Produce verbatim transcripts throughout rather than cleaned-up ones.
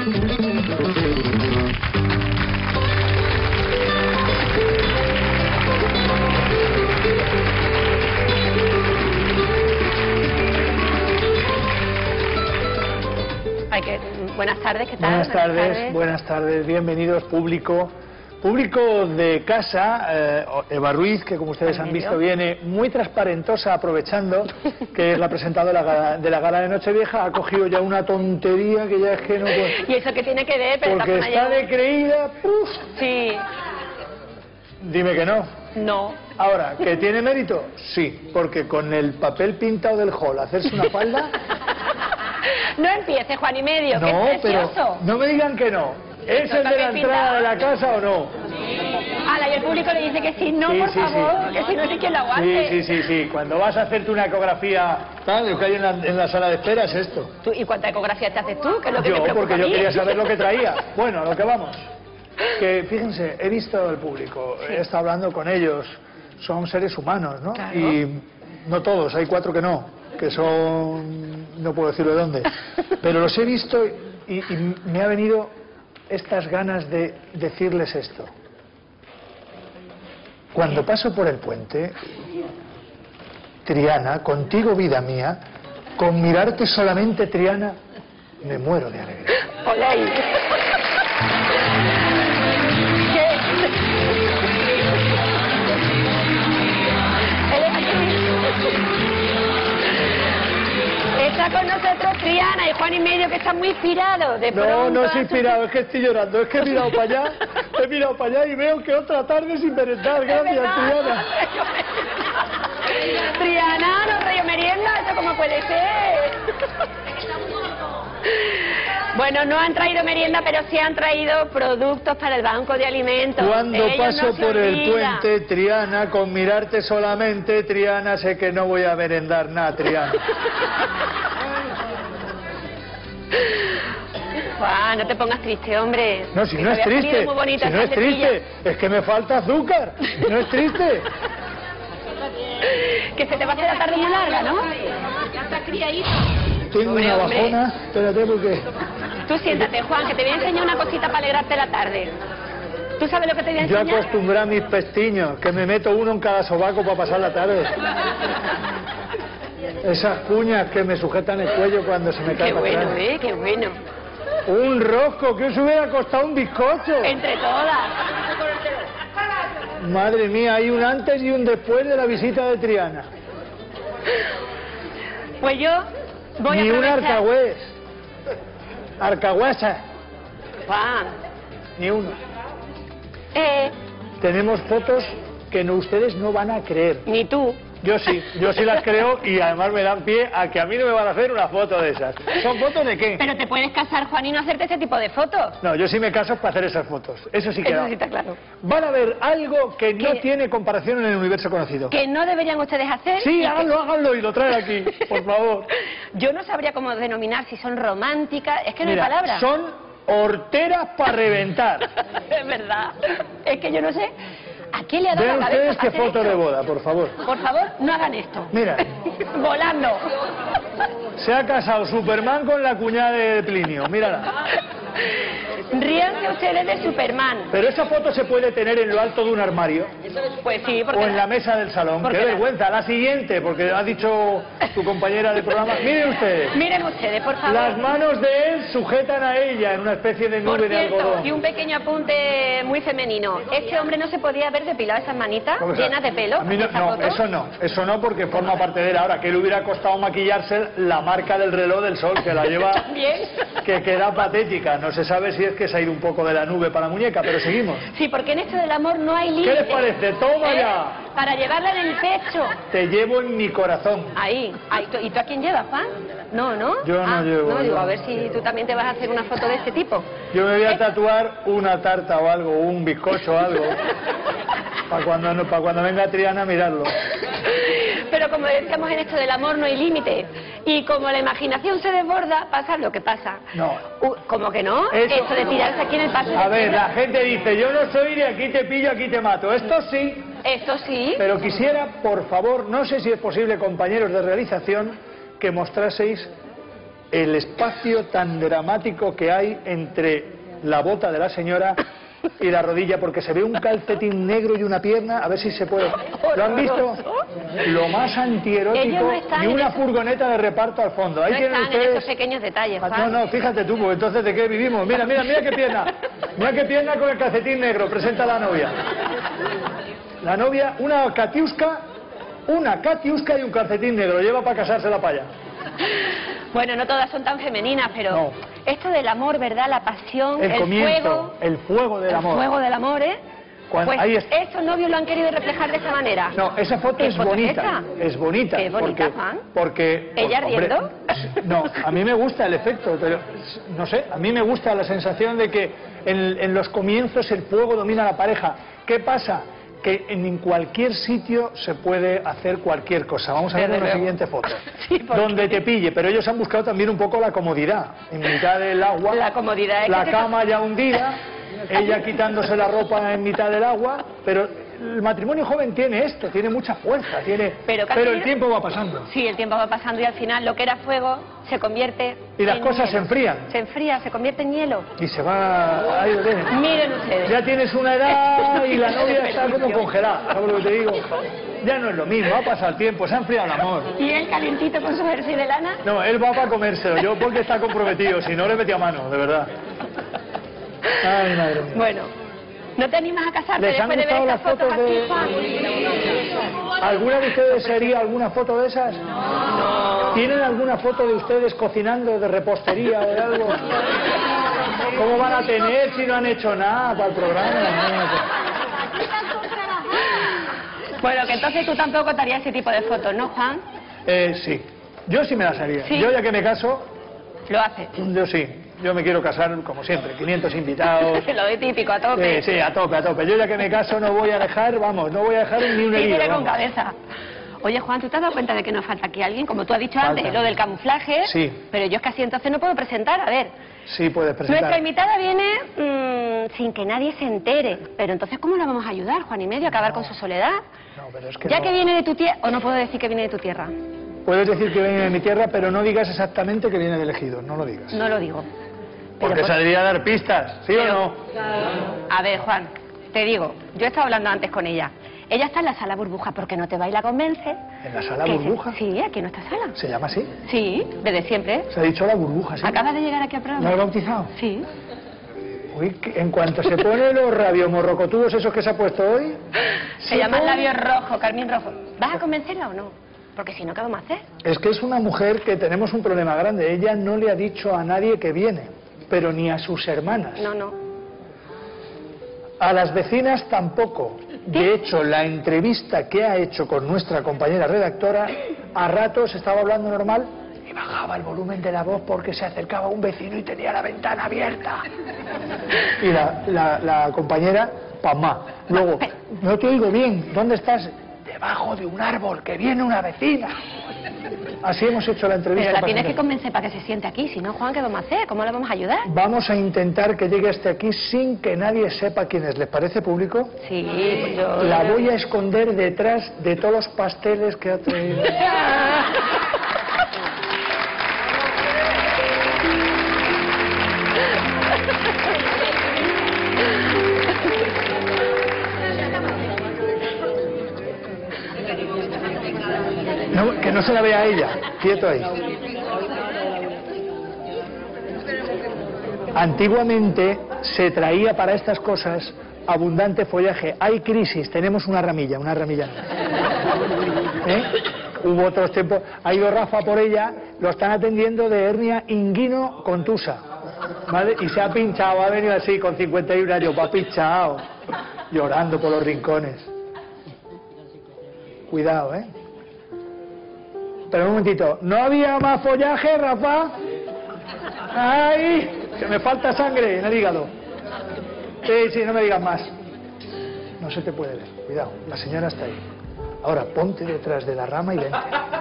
Ay, que, buenas tardes, ¿qué tal? Buenas tardes, buenas tardes, buenas tardes, bienvenidos público. Público de casa, eh, Eva Ruiz, que como ustedes han visto viene muy transparentosa, aprovechando que es la presentadora de la gala de Nochevieja, ha cogido ya una tontería que ya es que no puede... ¿Y eso qué tiene que ver? Pero porque está de creída, ¡puf! Sí. Dime que no. No. Ahora, ¿que tiene mérito? Sí, porque con el papel pintado del hall, hacerse una falda... No empiece, Juan y medio, no, que es precioso. Pero no me digan que no. ¿Es el de la entrada de la casa o no? Ala, y el público le dice que sí, no, sí, por sí, favor, sí. que si no, ni quien lo aguante. Sí, sí, sí, sí. Cuando vas a hacerte una ecografía, tal, lo que hay en la, en la sala de espera es esto. ¿Tú, ¿Y cuánta ecografía te haces tú? ¿Qué es lo que yo, te preocupa porque a yo mí? quería saber lo que traía. Bueno, a lo que vamos. Que, fíjense, he visto al público, sí. He estado hablando con ellos, son seres humanos, ¿no? Claro. Y no todos, hay cuatro que no, que son... no puedo decirlo de dónde. Pero los he visto y, y me ha venido estas ganas de decirles esto. Cuando paso por el puente, Triana, contigo vida mía, con mirarte solamente, Triana, me muero de alegría. ¡Olé! Está con nosotros Triana y Juan y medio, que está muy inspirado. De no, no estoy inspirado, es que estoy llorando. Es que he mirado para allá, he mirado para allá y veo que otra tarde sin merendar. Gracias, Triana. Triana, no rayo merienda, ¿eso cómo puede ser? Bueno, no han traído merienda, pero sí han traído productos para el banco de alimentos. Cuando Ellos paso no se por el olvidan. puente, Triana, con mirarte solamente, Triana, sé que no voy a merendar nada, Triana. Juan, no te pongas triste, hombre. No, si que no es triste, muy bonita si no es esta letilla. triste, es que me falta azúcar, no es triste. Que se te va a hacer la tarde muy larga, ¿no? Ya está criadito. Tengo Hombre, una hombre. bajona, espérate porque... Tú siéntate, Juan, que te voy a enseñar una cosita para alegrarte la tarde. ¿Tú sabes lo que te voy a Yo enseñar? acostumbré a mis pestiños, que me meto uno en cada sobaco para pasar la tarde. Esas cuñas que me sujetan el cuello cuando se me cae Qué para bueno, atrás. ¿eh? Qué bueno. Un rosco, que os hubiera costado un bizcocho. Entre todas. Madre mía, hay un antes y un después de la visita de Triana. Pues yo voy a Ni un aprovechar... arcahués. Arcahuesa. Juan. Ni uno. Eh, Tenemos fotos que no, ustedes no van a creer. ni tú. Yo sí, yo sí las creo y además me dan pie a que a mí no me van a hacer una foto de esas. ¿Son fotos de qué? Pero te puedes casar, Juan, y no hacerte ese tipo de fotos. No, yo sí me caso para hacer esas fotos. Eso sí que Eso no. sí está claro. Van a ver algo que no ¿Qué? tiene comparación en el universo conocido. Que no deberían ustedes hacer. y Sí, que- háganlo, háganlo y lo traen aquí, por favor. Yo no sabría cómo denominar si son románticas. Es que no Mira, hay palabra. son horteras para reventar. Es verdad. Es que yo no sé. ¿A qué le ha dado Vean la cabeza ustedes para qué hacer foto esto? de boda, por favor. Por favor, no hagan esto. Mira. Volando. Se ha casado Superman con la cuñada de Plinio, mírala. Ríanse ustedes de Superman. Pero esa foto se puede tener en lo alto de un armario Pues sí, o porque... en la mesa del salón. porque Qué la- vergüenza. La siguiente, porque ha dicho tu compañera de programa. Miren ustedes. Miren ustedes, por favor. Las manos de él sujetan a ella en una especie de Por nube de cierto, algodón. y un pequeño apunte muy femenino. Este hombre no se podía haber depilado esas manitas ¿Cómo se- llenas de pelo. A mí no, ¿Esa no, foto? eso no, eso no porque forma parte de él. Ahora, que le hubiera costado maquillarse la marca del reloj del sol, que la lleva, También. que queda patética. No se sabe si es que se ha ido un poco de la nube para la muñeca, pero seguimos. Sí, porque en esto del amor no hay ¿Qué límite. les parece? ¡Toma ¿Eh? ya! Para llevarla en el pecho. Te llevo en mi corazón. Ahí. Ahí. ¿Y tú a quién llevas, Juan? No, ¿no? Yo no Ah, llevo, No, digo, no. a ver si tú también te vas a hacer una foto de este tipo. Yo me voy a Eh, tatuar una tarta o algo, un bizcocho o algo, para cuando, no- para cuando venga Triana a mirarlo. Pero como decíamos, en esto del amor no hay límite. Y como la imaginación se desborda, pasa lo que pasa. No. Uh, ¿Cómo que no? Eso- Esto de tirarse aquí en el paso A de ver, piedra. la gente dice, yo no soy de aquí te pillo, aquí te mato. Esto sí, Esto sí. pero quisiera, por favor, no sé si es posible, compañeros de realización, que mostraseis el espacio tan dramático que hay entre la bota de la señora y la rodilla, porque se ve un calcetín negro y una pierna, a ver si se puede. ¿Lo han visto? Lo más antierótico, no y una eso. furgoneta de reparto al fondo. Ahí no tienen están ustedes... en estos pequeños detalles, Juan. No, no, fíjate tú, pues entonces ¿de qué vivimos? Mira, mira, mira qué pierna. Mira qué pierna con el calcetín negro, presenta a la novia. La novia, una catiusca, una catiusca y un calcetín negro, lleva para casársela para allá. Bueno, no todas son tan femeninas, pero No. esto del amor, ¿verdad? La pasión, El, el, comienzo, fuego, el fuego del el amor. fuego del amor, ¿eh? Cuando- Pues ahí está. estos novios lo han querido reflejar de esa manera. No, esa foto ¿Qué es foto es bonita, esa? es bonita. Qué bonita, porque, Juan. porque ¿Ella pues, hombre, riendo? no, a mí me gusta el efecto, pero no sé, a mí me gusta la sensación de que en, en los comienzos el fuego domina a la pareja. ¿Qué pasa? Que en cualquier sitio se puede hacer cualquier cosa. Vamos a ver Desde en la luego. siguiente foto. Sí, porque- donde te pille, pero ellos han buscado también un poco la comodidad. En mitad del agua, La comodidad es la que te- cama ya hundida, ella quitándose la ropa en mitad del agua, pero el matrimonio joven tiene esto, tiene mucha fuerza, tiene... Pero casi- el tiempo va pasando. Sí, el tiempo va pasando y al final lo que era fuego se convierte Y las en cosas se hielo. enfrían. Se enfría, se convierte en hielo. Y se va... Ahí lo tienes. Miren ustedes. Ya tienes una edad y la novia está como congelada, ¿sabes lo que te digo? Ya no es lo mismo, ha pasado el tiempo, se ha enfriado el amor. Y él calientito con su jersey de lana. No, él va para comérselo, yo porque está comprometido, si no le metía mano, de verdad. Ay, madre mía. Bueno, ¿no te animas a casarte ¿Les han después de ver gustado estas las fotos fotos así, de- Juan? ¿Alguna de ustedes sería alguna foto de esas? No. ¿Tienen alguna foto de ustedes cocinando de repostería o de algo? ¿Cómo van a tener si no han hecho nada para el programa? Bueno, que entonces tú tampoco te harías ese tipo de fotos, ¿no, Juan? Eh, sí, yo sí me las haría. ¿Sí? Yo ya que me caso, Lo haces. yo sí. Yo me quiero casar como siempre, quinientos invitados. Lo de típico, a tope. Sí, sí, a tope, a tope. Yo ya que me caso no voy a dejar, vamos, no voy a dejar ni un Sí, herido. tiene con vamos. cabeza. Oye, Juan, ¿tú te has dado cuenta de que nos falta aquí alguien? Como tú has dicho Falta. antes, lo del camuflaje. Sí. Pero yo es que así entonces no puedo presentar. A ver, Sí, puedes nuestra presentar. invitada viene mmm, sin que nadie se entere. Pero entonces, ¿cómo la vamos a ayudar, Juan y medio, a acabar con su soledad? No, pero es que Ya no. que viene de tu tierra, o no puedo decir que viene de tu tierra, Puedes decir que viene de mi tierra, pero no digas exactamente que viene de elegido, no lo digas. no lo digo. Porque Pero por- saldría a dar pistas, ¿sí Pero- o no? A ver, Juan, te digo, yo he estado hablando antes con ella. Ella está en la sala burbuja porque no te va y la convence. ¿En la sala Que se- burbuja? Sí, aquí en nuestra sala. ¿Se llama así? Sí, desde siempre. Se ha dicho la burbuja, ¿sí? Acabas de llegar aquí al ¿No has programa. bautizado? Sí. Uy, que en cuanto se pone los rabiomorrocotudos esos que se ha puesto hoy... Se llaman labios rojos, Carmín Rojo. ¿Vas a convencerla o no? Porque si no, ¿qué vamos a hacer? Es que es una mujer que tenemos un problema grande. Ella no le ha dicho a nadie que viene, pero ni a sus hermanas. No, no. A las vecinas tampoco. De hecho, la entrevista que ha hecho con nuestra compañera redactora, a ratos estaba hablando normal y bajaba el volumen de la voz porque se acercaba un vecino y tenía la ventana abierta. Y la, la, la compañera, pasma. Luego, no te oigo bien, ¿dónde estás? Debajo de un árbol, que viene una vecina. Así hemos hecho la entrevista. Pero la para tienes que sentar. convencer para que se siente aquí. Si no, Juan, ¿qué vamos a hacer? ¿Cómo la vamos a ayudar? Vamos a intentar que llegue hasta aquí sin que nadie sepa quién es. ¿Les parece, público? Sí, pues yo... La voy a esconder detrás de todos los pasteles que ha traído. No, que no se la vea a ella. Quieto ahí. Antiguamente se traía para estas cosas abundante follaje. Hay crisis, tenemos una ramilla, una ramilla. ¿Eh? Hubo otros tiempos. Ha ido Rafa por ella, lo están atendiendo de hernia inguino contusa. ¿Vale? Y se ha pinchado, ha venido así con cincuenta y un años, va pinchado, llorando por los rincones. Cuidado, ¿eh? Pero un momentito, ¿no había más follaje, Rafa? ¡Ay! Que me falta sangre en el hígado. Sí, sí, no me digas más. No se te puede ver. Cuidado, la señora está ahí. Ahora, ponte detrás de la rama y vente.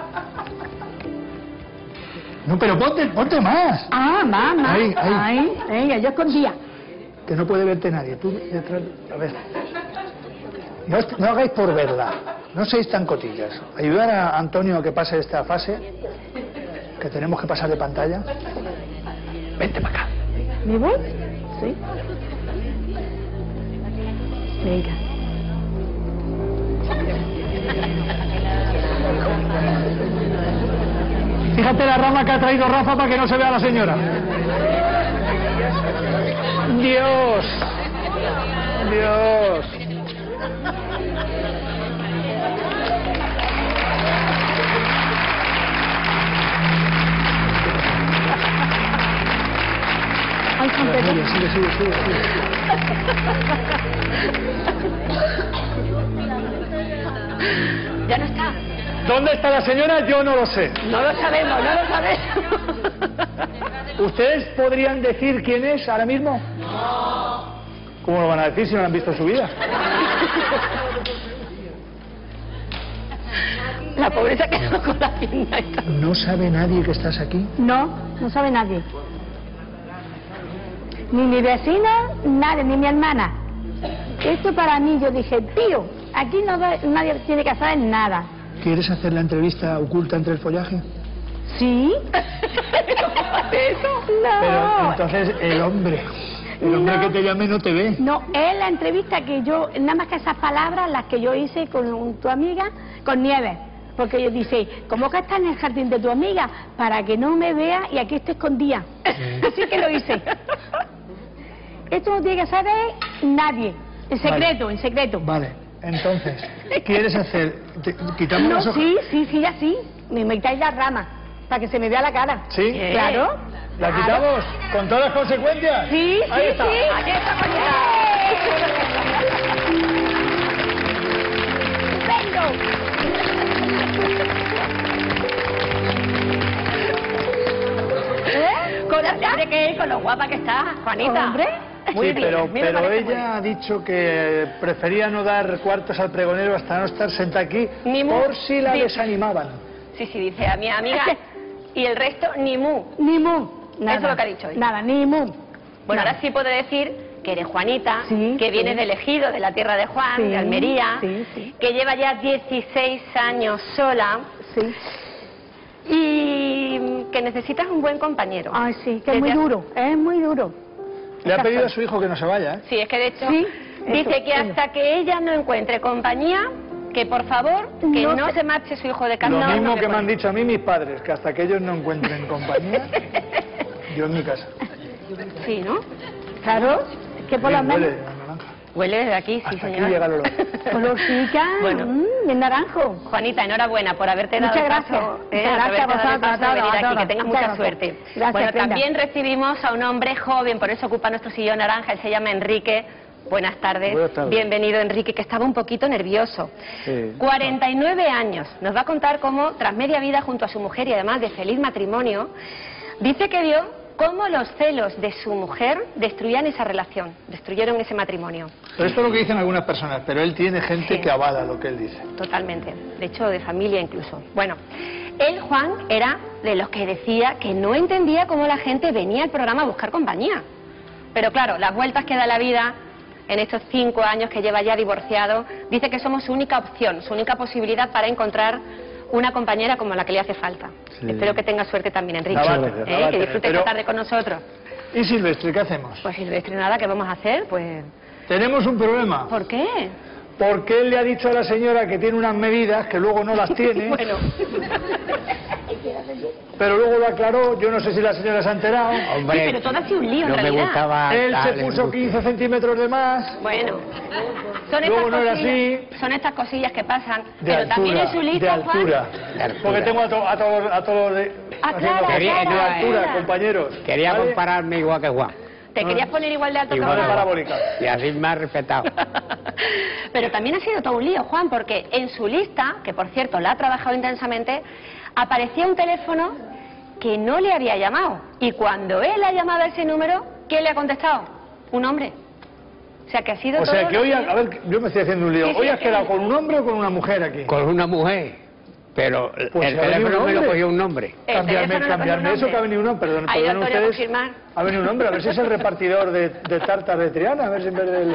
No, pero ponte, ponte más. Ah, mamá. Ahí, ahí. Ahí, venga, yo escondía. Que no puede verte nadie. Tú detrás... A ver. No, est- no hagáis por verla. No seáis tan cotillas. Ayudar a Antonio a que pase esta fase. que tenemos que pasar de pantalla. Vente para acá. ¿Me voy? Sí. Venga. Fíjate la rama que ha traído Rafa para que no se vea la señora. Dios. Dios. Ay, San Pedro. Sigue, sigue, sigue, sigue, sigue. Ya no está. ¿Dónde está la señora? Yo no lo sé. No lo sabemos, no lo sabemos. ¿Ustedes podrían decir quién es ahora mismo? No. ¿Cómo lo van a decir si no la han visto en su vida? La pobre se ha quedado con la pierna. ¿No sabe nadie que estás aquí? No, no sabe nadie. Ni mi vecina, nadie, ni mi hermana. Esto para mí, yo dije, tío, aquí no da- nadie tiene que saber nada. ¿Quieres hacer la entrevista oculta entre el follaje? ¿Sí? ¿Cómo hace eso? Pero No. entonces el hombre, el hombre No. que te llame no te ve. No, es la entrevista que yo, nada más que esas palabras, las que yo hice con tu amiga, con Nieves. Porque yo dice, ¿cómo que estás en el jardín de tu amiga? Para que no me vea y aquí estoy escondida. Así que lo hice. Esto no tiene que saber nadie. En secreto, Vale. en secreto. Vale, entonces, ¿quieres hacer? te- ¿Quitamos No, las hojas? sí, sí, sí, así. Me metáis las ramas, para que se me vea la cara. ¿Sí? Claro. ¿La Claro. quitamos? ¿Con todas las consecuencias? Sí, Ahí sí, está. sí. Aquí está, Juanita. ¿Eh? Con la tarde que es, con lo guapa que está, Juanita. Hombre. Muy Sí, bien, pero, a mí me pero parece muy ella ha dicho que prefería no dar cuartos al pregonero hasta no estar sentada aquí Ni mu. por si la Sí. desanimaban. Sí, sí, dice a mi amiga y el resto ni mu. Ni mu. Nada. Eso es lo que ha dicho ella. Nada, ni mu. Bueno, Nada. ahora sí puedo decir que eres Juanita, Sí, que sí. vienes de Ejido, de la tierra de Juan, Sí, de Almería, sí, sí. que lleva ya dieciséis años sola Sí. y que necesitas un buen compañero. Ay, sí, que es Desde muy hace- duro, es muy duro. Le ha Exacto. pedido a su hijo que no se vaya, ¿eh? Sí, es que de hecho Sí, dice eso, que hasta que ella no encuentre compañía, que por favor, que no, No se... se- marche su hijo de casa. Lo No, mismo no que se me han puede. dicho a mí mis padres, que hasta que ellos no encuentren compañía, yo en mi casa. Sí, ¿no? Claro, que por lo Bien, menos... huele a naranja. Huele desde aquí, sí, Hasta aquí señor. llega el olor. Olorcica, Bueno. mm, el naranjo. Juanita, enhorabuena por haberte dado Muchas el gracias. paso, Muchas eh, gracias haberte a dado el vosotros, paso de a venir todos, a aquí, que todos. tengas Muchas mucha gracias. suerte. Gracias, Bueno, Brenda. también recibimos a un hombre joven, por eso ocupa nuestro sillón naranja, él se llama Enrique. Buenas tardes. Buenas tardes. Bienvenido, Enrique, que estaba un poquito nervioso. Sí. cuarenta y nueve años. Nos va a contar cómo, tras media vida junto a su mujer y además de feliz matrimonio, dice que vio cómo los celos de su mujer destruían esa relación, destruyeron ese matrimonio. Pero esto es lo que dicen algunas personas, pero él tiene gente Sí. que avala lo que él dice. Totalmente, de hecho de familia incluso. Bueno, él, Juan, era de los que decía que no entendía cómo la gente venía al programa a buscar compañía. Pero claro, las vueltas que da la vida en estos cinco años que lleva ya divorciado, dice que somos su única opción, su única posibilidad para encontrar una compañera como la que le hace falta. Sí. Espero que tenga suerte también, Enrique, La va a ¿eh? tener, la va a que tener, disfrute pero- esta tarde con nosotros. ¿Y Silvestre, qué hacemos? Pues Silvestre, nada, ¿qué vamos a hacer? Pues... Tenemos un problema. ¿Por qué? Porque él le ha dicho a la señora que tiene unas medidas que luego no las tiene, Bueno, pero luego lo aclaró. Yo no sé si la señora se ha enterado. sí, pero todo ha sido un lío en no me realidad. gustaba Él se darle puso gusto. quince centímetros de más. Bueno, son Luego estas, no era cosillas, así. son estas cosillas que pasan, De pero también en altura, su lista, de altura. Juan... De altura. Porque tengo a, to- a todos a todos de, Ah, haciendo claro, cosas. Quería- de no, altura, era. compañeros. Quería ¿vale? compararme igual que Juan. Te querías poner igual de alto que Igual de Juan. parabólica. Y así me ha respetado. Pero también ha sido todo un lío, Juan, porque en su lista, que por cierto la ha trabajado intensamente, aparecía un teléfono que no le había llamado. Y cuando él ha llamado a ese número, ¿quién le ha contestado? Un hombre. O sea, que ha sido O todo... sea que hoy, ha- a ver, yo me estoy haciendo un lío. Sí, sí, ¿Hoy has sí. quedado con un hombre o con una mujer aquí? Con una mujer. Pero Pues el ha venido teléfono un me lo hombre. cogió un hombre. El Cambiarme, teléfono lo cambiarme cogió un eso que ha hombre. venido un hombre. Perdón, Ahí perdonen doctor, a ustedes. confirmar. Ha venido un hombre, a ver si es el repartidor de, de tartas de Triana, a ver si en vez del...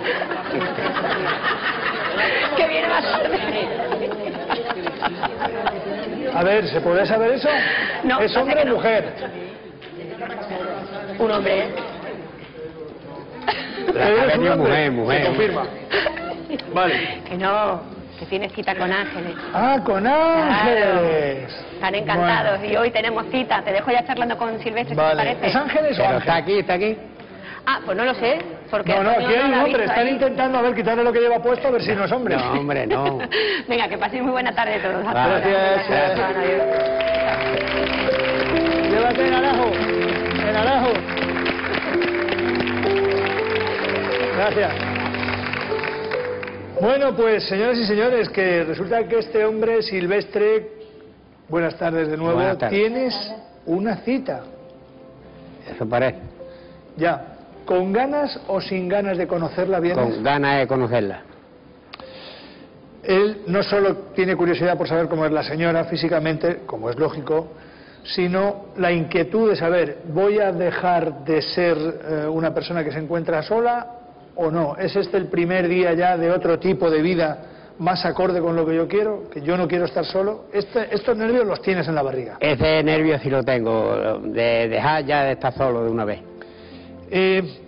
Que viene más tarde. A ver, ¿se puede saber eso? No, ¿Es parece hombre que o no. mujer? Un hombre. La ¿Eres ha un venido hombre? mujer, mujer. Se confirma. Vale. Que no, que tiene cita con Ángeles. Ah, con Ángeles. Están encantados Bueno. y hoy tenemos cita. Te dejo ya charlando con Silvestre, ¿qué te Vale. parece? ¿Es Ángeles o Pero Ángel? está aquí, está aquí. Ah, pues no lo sé. Porque No, no, Antonio aquí hay lo un ha hombre. visto Están ahí. intentando, a ver, quitarle lo que lleva puesto, a ver si no es hombre. No, hombre, no. Venga, que paséis muy buena tarde todos. Hasta Vale. ahora. Gracias. Venga, adiós. Llévate el arajo. El arajo. Gracias. Bueno, pues señoras y señores, que resulta que este hombre, Silvestre, buenas tardes de nuevo, Buenas tardes. tienes una cita. Eso parece. Ya. ¿Con ganas o sin ganas de conocerla bien? Con ganas de conocerla. Él no solo tiene curiosidad por saber cómo es la señora físicamente, como es lógico, sino la inquietud de saber, ¿voy a dejar de ser eh, una persona que se encuentra sola o no? ¿Es este el primer día ya de otro tipo de vida más acorde con lo que yo quiero? ¿Que yo no quiero estar solo? Este, estos nervios los tienes en la barriga. Ese nervio sí lo tengo, de dejar ya de estar solo de una vez. Eh,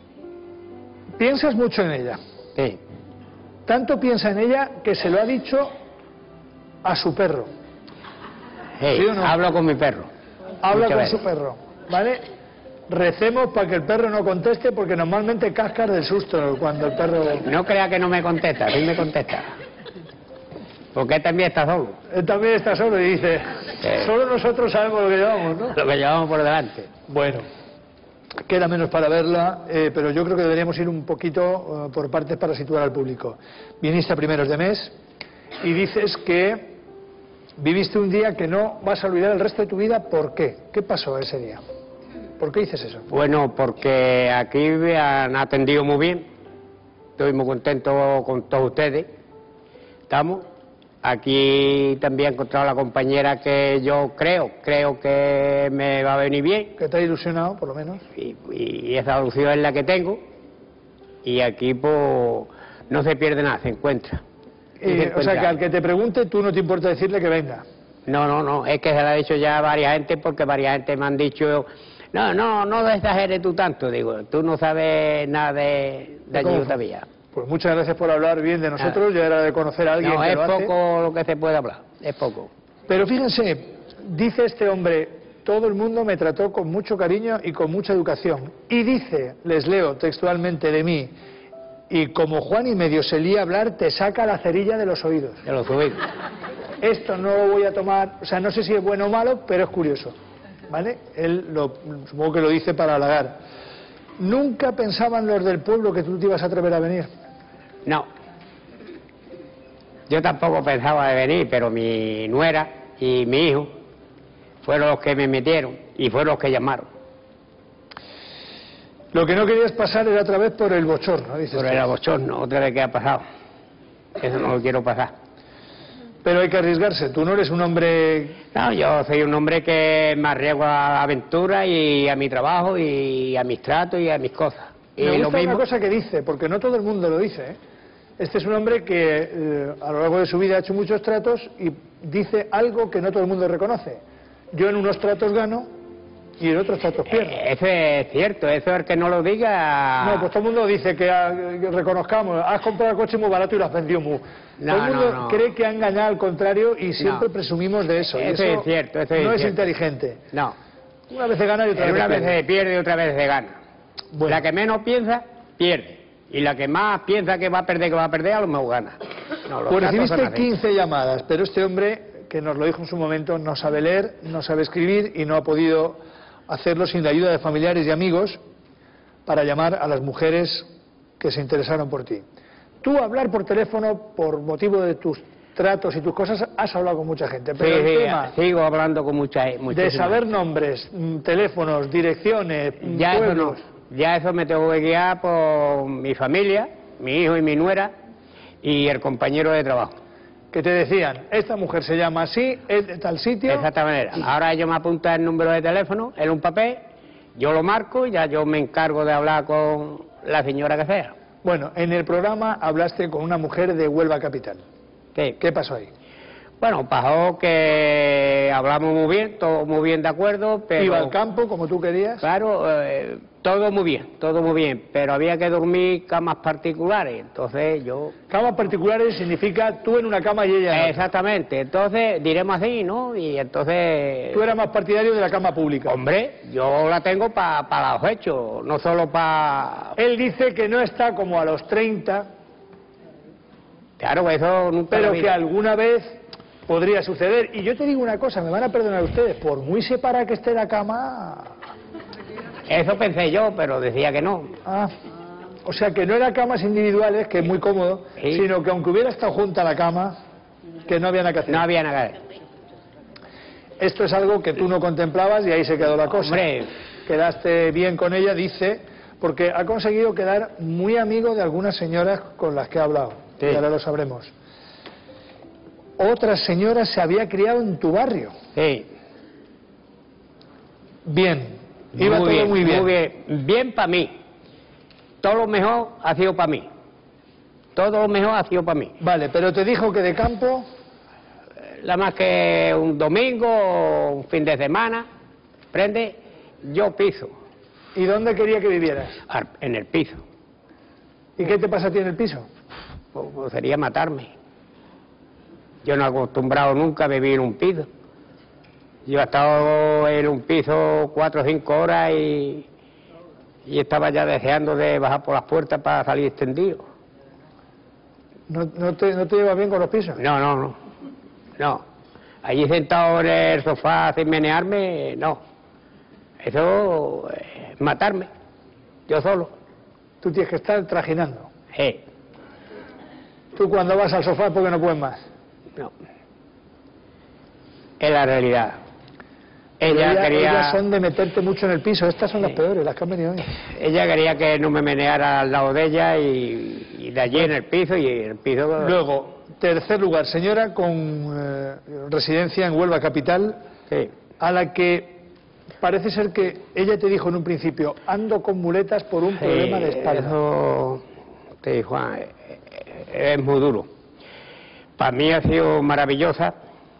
piensas mucho en ella. Sí. Tanto piensa en ella que se lo ha dicho a su perro. Sí, ¿Sí o no? hablo con mi perro. Habla Muchas con veces. su perro, ¿vale? Recemos para que el perro no conteste, porque normalmente cascas del susto cuando el perro... No crea que no me contesta, sí me contesta. Porque él también está solo, Él también está solo y dice, Sí. solo nosotros sabemos lo que llevamos, ¿no? lo que llevamos por delante. Bueno, queda menos para verla, eh, pero yo creo que deberíamos ir un poquito eh, por partes para situar al público. Viniste a primeros de mes y dices que viviste un día que no vas a olvidar el resto de tu vida. ¿Por qué? ¿Qué pasó ese día? ¿Por qué dices eso? Bueno, porque aquí me han atendido muy bien. Estoy muy contento con todos ustedes. ¿Estamos? Aquí también he encontrado la compañera que yo creo, creo que me va a venir bien. Que te ha ilusionado, por lo menos. Y, y esa solución es la que tengo. Y aquí, pues, no se pierde nada, se encuentra. Y se Eh, o encuentra. sea, que al que te pregunte, tú no te importa decirle que venga. No, no, no, es que se lo ha dicho ya varias gente, porque varias gente me han dicho, no, no, no exageres tú tanto, digo, tú no sabes nada de, de allí ¿Cómo fue? todavía. Pues muchas gracias por hablar bien de nosotros, ya era de conocer a alguien No, que es lo hace. poco lo que se puede hablar, es poco. Pero fíjense, dice este hombre, todo el mundo me trató con mucho cariño y con mucha educación. Y dice, les leo textualmente de mí, y como Juan y medio se lía a hablar, te saca la cerilla de los oídos. Ya lo subí. Esto no lo voy a tomar, o sea, no sé si es bueno o malo, pero es curioso, ¿vale? Él lo, supongo que lo dice para halagar. ¿Nunca pensaban los del pueblo que tú te ibas a atrever a venir? No. Yo tampoco pensaba de venir, pero mi nuera y mi hijo fueron los que me metieron y fueron los que llamaron. Lo que no querías pasar era otra vez por el bochorno, dices Por tú. el abochorno, otra vez que ha pasado. Eso no lo quiero pasar. Pero hay que arriesgarse, tú no eres un hombre... No, yo soy un hombre que me arriesgo a la aventura y a mi trabajo y a mis tratos y a mis cosas. Y Me lo gusta mismo, una cosa que dice, porque no todo el mundo lo dice, ¿eh? Este es un hombre que eh, a lo largo de su vida ha hecho muchos tratos y dice algo que no todo el mundo reconoce. Yo en unos tratos gano y en otros tratos pierdo. eh, eso es cierto, eso es el que no lo diga. No, pues todo el mundo dice que, ah, que reconozcamos, has comprado el coche muy barato y lo has vendido muy... No, todo el mundo no, no. cree que ha engañado al contrario y siempre No. presumimos de eso. y Eso es cierto, eso es no es cierto. inteligente. No, Una vez se gana y otra vez una se vez pierde. se pierde y otra vez se gana. Bueno. La que menos piensa, pierde. Y la que más piensa que va a perder, que va a perder, a lo mejor gana. No, los Pues tratos son recibiste así. quince llamadas, pero este hombre, que nos lo dijo en su momento, no sabe leer, no sabe escribir y no ha podido hacerlo sin la ayuda de familiares y amigos para llamar a las mujeres que se interesaron por ti. Tú, hablar por teléfono, por motivo de tus tratos y tus cosas, has hablado con mucha gente, Sí, pero el sí, tema sigo hablando con mucha de muchísima saber gente. nombres, mm, teléfonos, direcciones, mm, Ya eso pueblos... no. Ya eso me tengo que guiar por mi familia, mi hijo y mi nuera y el compañero de trabajo. que te decían, esta mujer se llama así, es de tal sitio... De esta manera. Ahora ellos me apuntan el número de teléfono en un papel, yo lo marco y ya yo me encargo de hablar con la señora que sea. Bueno, en el programa hablaste con una mujer de Huelva Capital. Sí. ¿Qué pasó ahí? Bueno, pasó que hablamos muy bien, todo muy bien de acuerdo, pero... ¿Iba al campo como tú querías? Claro, eh, todo muy bien, todo muy bien, pero había que dormir camas particulares, entonces yo... Camas particulares significa tú en una cama y ella en otra. Exactamente, entonces diremos así, ¿no? Y entonces... Tú eras más partidario de la cama pública. Hombre, yo la tengo para pa los hechos, no solo para... Él dice que no está como a los treinta, Claro, eso nunca... pero lo que vi. alguna vez podría suceder. Y yo te digo una cosa, me van a perdonar ustedes, por muy separada que esté la cama... Eso pensé yo, pero decía que no. Ah, o sea que no eran camas individuales, que es muy cómodo, Sí. sino que aunque hubiera estado junta la cama, que no había nada que hacer. No había nada que ver. Esto es algo que tú no contemplabas y ahí se quedó la cosa. Hombre, Quedaste bien con ella, dice, porque ha conseguido quedar muy amigo de algunas señoras con las que ha hablado. Sí. Y ahora lo sabremos. Otra señora se había criado en tu barrio. sí. Bien. Iba todo bien, muy bien. Muy bien, bien para mí. Todo lo mejor ha sido para mí. Todo lo mejor ha sido para mí. Vale, pero te dijo que de campo... La más que un domingo o un fin de semana, prende, yo piso, ¿Y dónde quería que vivieras? ar- en el piso. ¿Y qué te pasa a ti en el piso? Pues, pues sería matarme. Yo no he acostumbrado nunca a vivir en un piso. Yo he estado en un piso cuatro o cinco horas y, y estaba ya deseando de bajar por las puertas para salir extendido. ¿No, no, te, ¿No te llevas bien con los pisos? No, no, no. No. Allí sentado en el sofá sin menearme, no. Eso es matarme. Yo solo. Tú tienes que estar trajinando. Eh, Tú cuando vas al sofá porque no puedes más. no. Es la realidad. Pero Ella ellas- quería... ellas son de meterte mucho en el piso. Estas son las Sí. peores, las que han venido hoy. Ella quería que no me meneara al lado de ella y, y de allí en el piso y en el piso... Luego, tercer lugar, señora con eh, residencia en Huelva Capital, Sí. a la que parece ser que ella te dijo en un principio, ando con muletas por un problema de Sí, espalda. Eso, te digo, Juan, eh, eh, es muy duro. Para mí ha sido maravillosa.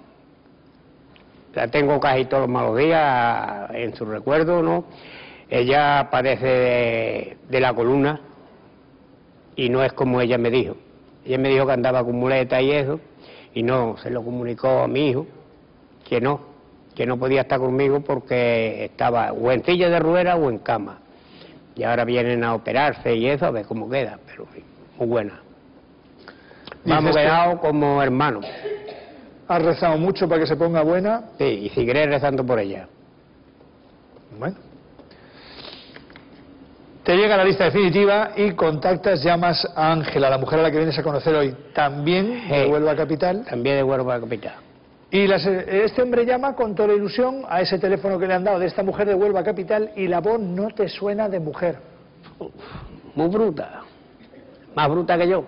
La tengo casi todos los malos días en su recuerdo, ¿no? Ella padece de, de la columna y no es como ella me dijo. Ella me dijo que andaba con muleta y eso, y no, se lo comunicó a mi hijo, que no, que no podía estar conmigo porque estaba o en silla de ruedas o en cama. Y ahora vienen a operarse y eso, a ver cómo queda, pero en fin, muy buena. Vamos Dices que- quedado como hermanos. Has rezado mucho para que se ponga buena. Sí, y seguiré rezando por ella. Bueno. Te llega la lista definitiva y contactas, llamas a Ángela, la mujer a la que vienes a conocer hoy, también de Sí. Huelva Capital. También de Huelva Capital. Y las- este hombre llama con toda la ilusión a ese teléfono que le han dado de esta mujer de Huelva Capital y la voz no te suena de mujer. Muy bruta. Más bruta que yo.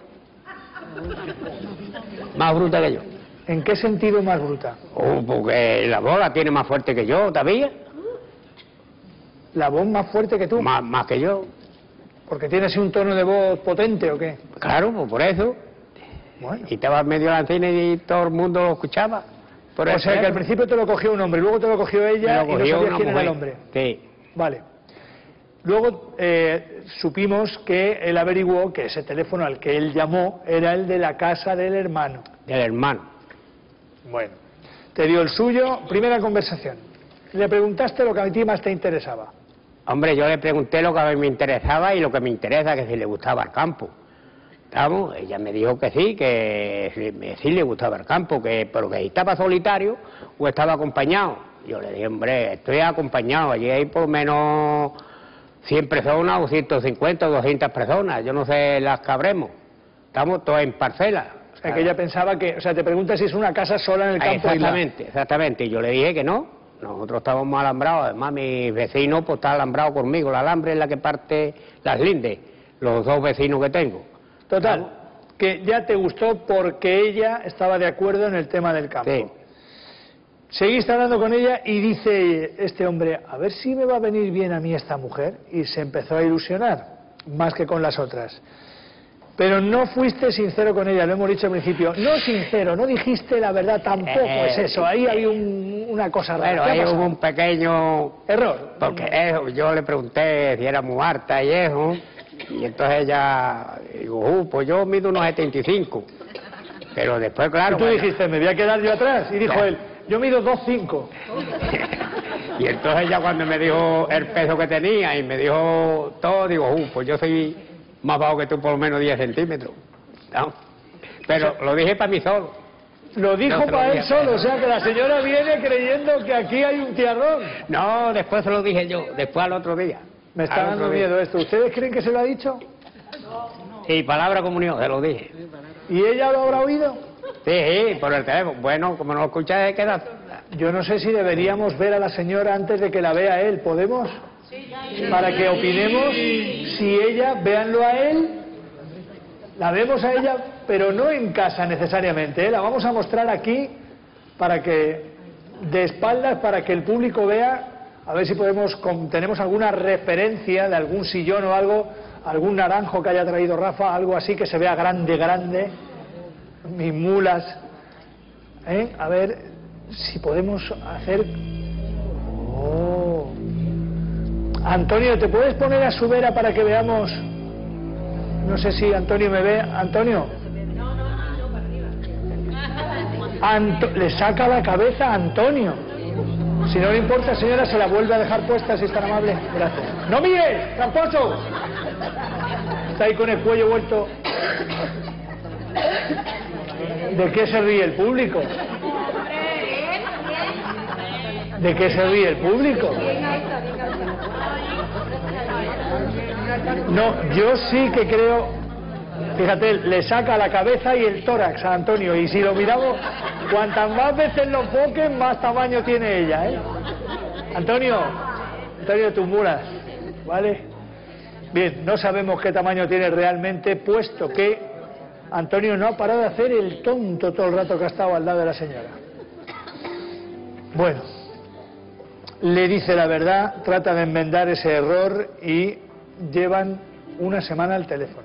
Más bruta que yo. ¿En qué sentido más bruta? Oh, porque la voz la tiene más fuerte que yo, ¿todavía? ¿La voz más fuerte que tú? Más, más que yo. ¿Porque tiene así un tono de voz potente o qué? Claro, pues por eso. Bueno. Y estaba en medio de la cine y todo el mundo lo escuchaba. Por O eso sea que al principio te lo cogió un hombre, luego te lo cogió ella me lo y no cogió sabías una quién era el mujer. hombre. Sí. Vale. Luego eh, supimos que él averiguó que ese teléfono al que él llamó era el de la casa del hermano. Del hermano. Bueno. Te dio el suyo, primera conversación. Le preguntaste lo que a ti más te interesaba. Hombre, yo le pregunté lo que a mí me interesaba y lo que me interesa, que si le gustaba el campo. ¿Estamos? Ella me dijo que sí, que sí, sí le gustaba el campo, que, pero que estaba solitario o estaba acompañado. Yo le dije, hombre, estoy acompañado, allí hay por lo menos cien personas o ciento cincuenta o doscientas personas, yo no sé las cabremos. Estamos todos en parcela. O sea, que ella pensaba que... O sea, te pregunta si es una casa sola en el Ah, campo. exactamente, exactamente. Y yo le dije que no. Nosotros estábamos alambrados. Además, mi vecino pues está alambrado conmigo. El alambre es la que parte las lindes. Los dos vecinos que tengo. Total, que ya te gustó porque ella estaba de acuerdo en el tema del campo. Sí. Seguiste hablando con ella y dice este hombre, a ver si me va a venir bien a mí esta mujer. Y se empezó a ilusionar, más que con las otras. Pero no fuiste sincero con ella, lo hemos dicho al principio. No sincero, no dijiste la verdad, tampoco Eh, es eso. Ahí había un, una cosa rara. Bueno, ¿Qué ha ahí pasado? hubo un pequeño Error. porque eso, yo le pregunté si era muy harta y eso, y entonces ella digo, uh, pues yo mido unos setenta y cinco. Pero después, claro. Y tú bueno, dijiste, me voy a quedar yo atrás. Y dijo Ya. él, yo mido dos cinco. Y entonces ella cuando me dijo el peso que tenía y me dijo todo, digo, uh, pues yo soy más bajo que tú por lo menos diez centímetros. ¿No? Pero lo dije para mí solo. Lo dijo No se lo para él dije. solo, o sea que la señora viene creyendo que aquí hay un tiarrón. No, después se lo dije yo, después al otro día. Me está Al dando otro día. miedo esto. ¿Ustedes creen que se lo ha dicho? Y palabra comunión, se lo dije. ¿Y ella lo habrá oído? Sí, sí, por el teléfono. Bueno, como no lo escuchas, queda. Yo no sé si deberíamos ver a la señora antes de que la vea él. ¿Podemos? Para que opinemos si ella, véanlo a él, la vemos a ella, pero no en casa necesariamente, ¿eh? La vamos a mostrar aquí para que, de espaldas, para que el público vea, a ver si podemos, con- tenemos alguna referencia de algún sillón o algo, algún naranjo que haya traído Rafa, algo así que se vea grande, grande, mis mulas, ¿eh? A ver si podemos hacer... Oh. Antonio, ¿te puedes poner a su vera para que veamos? No sé si Antonio me ve. Antonio. Anto- le saca la cabeza a Antonio. Si no le importa, señora, se la vuelve a dejar puesta, si es tan amable. Gracias. ¡No mire, tramposo! Está ahí con el cuello vuelto. ¿De qué se ríe el público? ¿De qué se ríe el público? No, yo sí que creo, fíjate, le saca la cabeza y el tórax a Antonio, y si lo miramos, cuantas más veces lo enfoquen, más tamaño tiene ella, ¿eh? Antonio, Antonio, tus mulas, ¿vale? Bien, no sabemos qué tamaño tiene realmente, puesto que Antonio no ha parado de hacer el tonto todo el rato que ha estado al lado de la señora. Bueno, le dice la verdad, trata de enmendar ese error y llevan una semana al teléfono.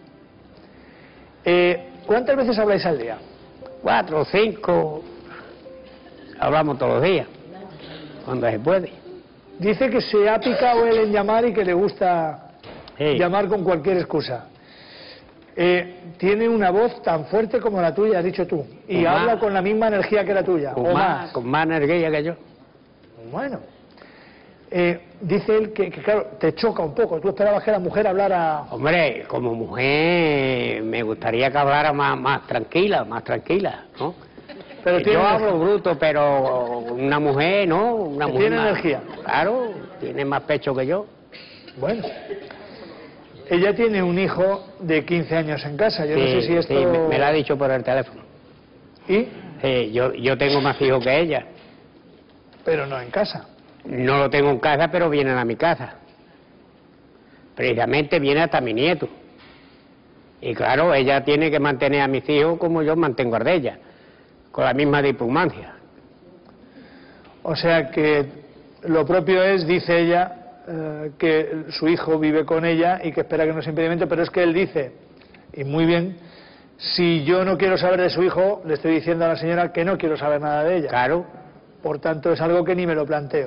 Eh, ¿Cuántas veces habláis al día? Cuatro o cinco. Hablamos todos los días, cuando se puede. Dice que se ha picado él en llamar y que le gusta Sí. llamar con cualquier excusa. Eh, tiene una voz tan fuerte como la tuya, has dicho tú, y O habla más. con la misma energía que la tuya, Con o más, más. con más energía que yo. Bueno, eh, dice él que, que, claro, te choca un poco. Tú esperabas que la mujer hablara... Hombre, como mujer me gustaría que hablara más, más tranquila, más tranquila, ¿no? Pero yo tiene hablo bruto, pero una mujer, ¿no? Una Que mujer tiene más- energía. Claro, tiene más pecho que yo. Bueno, ella tiene un hijo de quince años en casa. Yo no sé Sí, si esto... sí, me, me lo ha dicho por el teléfono. ¿Y? Sí, yo, yo tengo más hijos que ella. Pero no en casa. No lo tengo en casa, pero vienen a mi casa. Precisamente viene hasta mi nieto. Y claro, ella tiene que mantener a mis hijos como yo mantengo a de ella, con la misma diplomacia. O sea que lo propio es, dice ella, eh, que su hijo vive con ella y que espera que no sea impedimento, pero es que él dice, y muy bien, si yo no quiero saber de su hijo, le estoy diciendo a la señora que no quiero saber nada de ella. Claro, Por tanto, es algo que ni me lo planteo.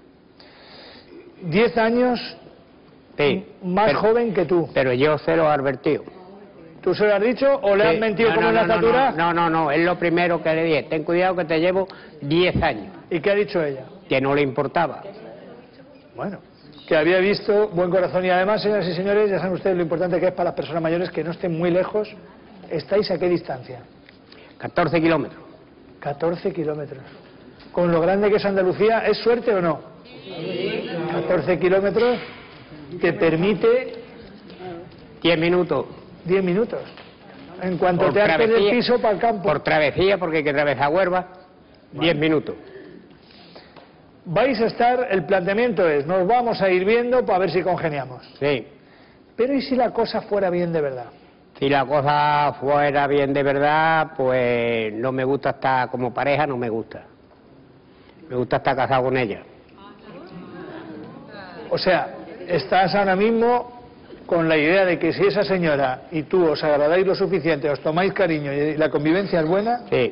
Diez años sí. más pero, joven que tú. Pero yo se lo he advertido. ¿Tú se lo has dicho o le Sí. has mentido No, como no, en la no, estatura? No, no, no, es lo primero que le dije. Ten cuidado que te llevo diez años. ¿Y qué ha dicho ella? Que no le importaba. Bueno, que había visto buen corazón y además, señoras y señores, ya saben ustedes lo importante que es para las personas mayores que no estén muy lejos. ¿Estáis a qué distancia? catorce kilómetros. catorce kilómetros. Con lo grande que es Andalucía, ¿es suerte o no? catorce kilómetros te permite diez minutos. diez minutos. En cuanto Por te hartes del travesía. piso para el campo. Por travesía, porque hay que atravesar Huelva, diez minutos. Vais a estar, el planteamiento es, nos vamos a ir viendo para ver si congeniamos. Sí. Pero ¿y si la cosa fuera bien de verdad? Si la cosa fuera bien de verdad, pues no me gusta estar como pareja, no me gusta. Me gusta estar casado con ella. O sea, estás ahora mismo con la idea de que si esa señora y tú os agradáis lo suficiente, os tomáis cariño y la convivencia es buena, Sí,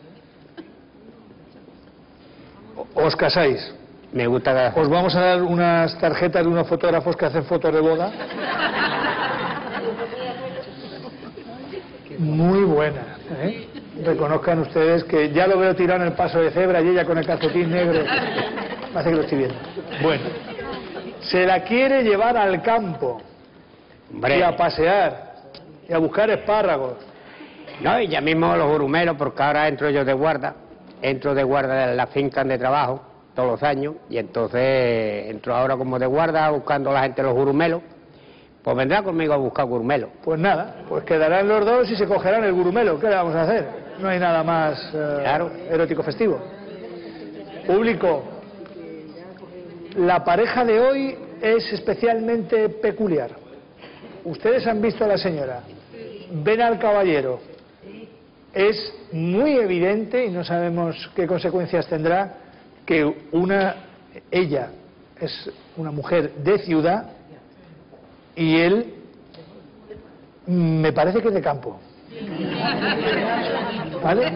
os casáis. me gusta. Os vamos a dar unas tarjetas de unos fotógrafos que hacen fotos de boda. Muy buenas, ¿eh? Reconozcan ustedes que ya lo veo tirado en el paso de cebra y ella con el calcetín negro. Me hace que lo estoy viendo. Bueno, se la quiere llevar al campo Hombre, y a pasear y a buscar espárragos. no, y ya mismo los hurumelos, porque ahora entro yo de guarda, entro de guarda en la finca de trabajo todos los años, y entonces entro ahora como de guarda buscando a la gente los hurumelos. Pues vendrá conmigo a buscar gurumelos. Pues nada, pues quedarán los dos y se cogerán el gurumelo. ¿Qué le vamos a hacer? No hay nada más eh, Claro. erótico festivo. Público, la pareja de hoy es especialmente peculiar. Ustedes han visto a la señora, ven al caballero. Es muy evidente, y no sabemos qué consecuencias tendrá, que una ella es una mujer de ciudad y él me parece que es de campo. ¿Vale?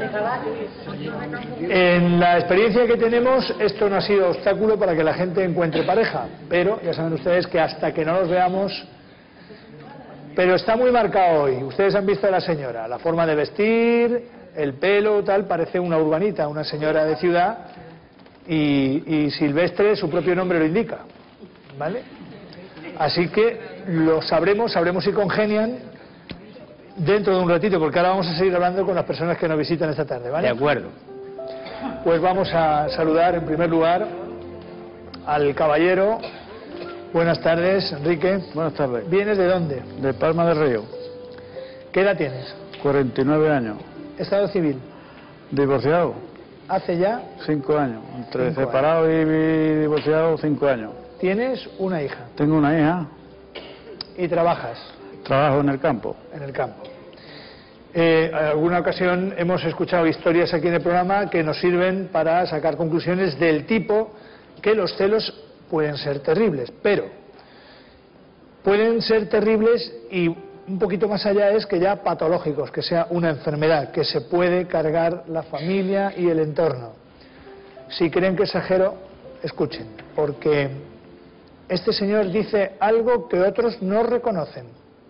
En la experiencia que tenemos, esto no ha sido obstáculo para que la gente encuentre pareja, pero ya saben ustedes que hasta que no los veamos. Pero está muy marcado hoy. Ustedes han visto a la señora, la forma de vestir, el pelo, tal, parece una urbanita, una señora de ciudad, y, y Silvestre, su propio nombre lo indica, ¿vale? Así que lo sabremos, sabremos si congenian dentro de un ratito, porque ahora vamos a seguir hablando con las personas que nos visitan esta tarde, ¿vale? De acuerdo. Pues vamos a saludar en primer lugar al caballero. Buenas tardes, Enrique. Buenas tardes. ¿Vienes de dónde? De Palma del Río, ¿Qué edad tienes? cuarenta y nueve años. Estado civil. Divorciado, Hace ya cinco años. Entre Cinco separado y divorciado, cinco años. tienes una hija Tengo una hija, y trabajas trabajo en el campo. en el campo. Eh, en alguna ocasión hemos escuchado historias aquí en el programa que nos sirven para sacar conclusiones del tipo que los celos pueden ser terribles, pero pueden ser terribles y un poquito más allá es que ya patológicos, que sea una enfermedad, que se puede cargar la familia y el entorno. Si creen que exagero, escuchen, porque este señor dice algo que otros no reconocen.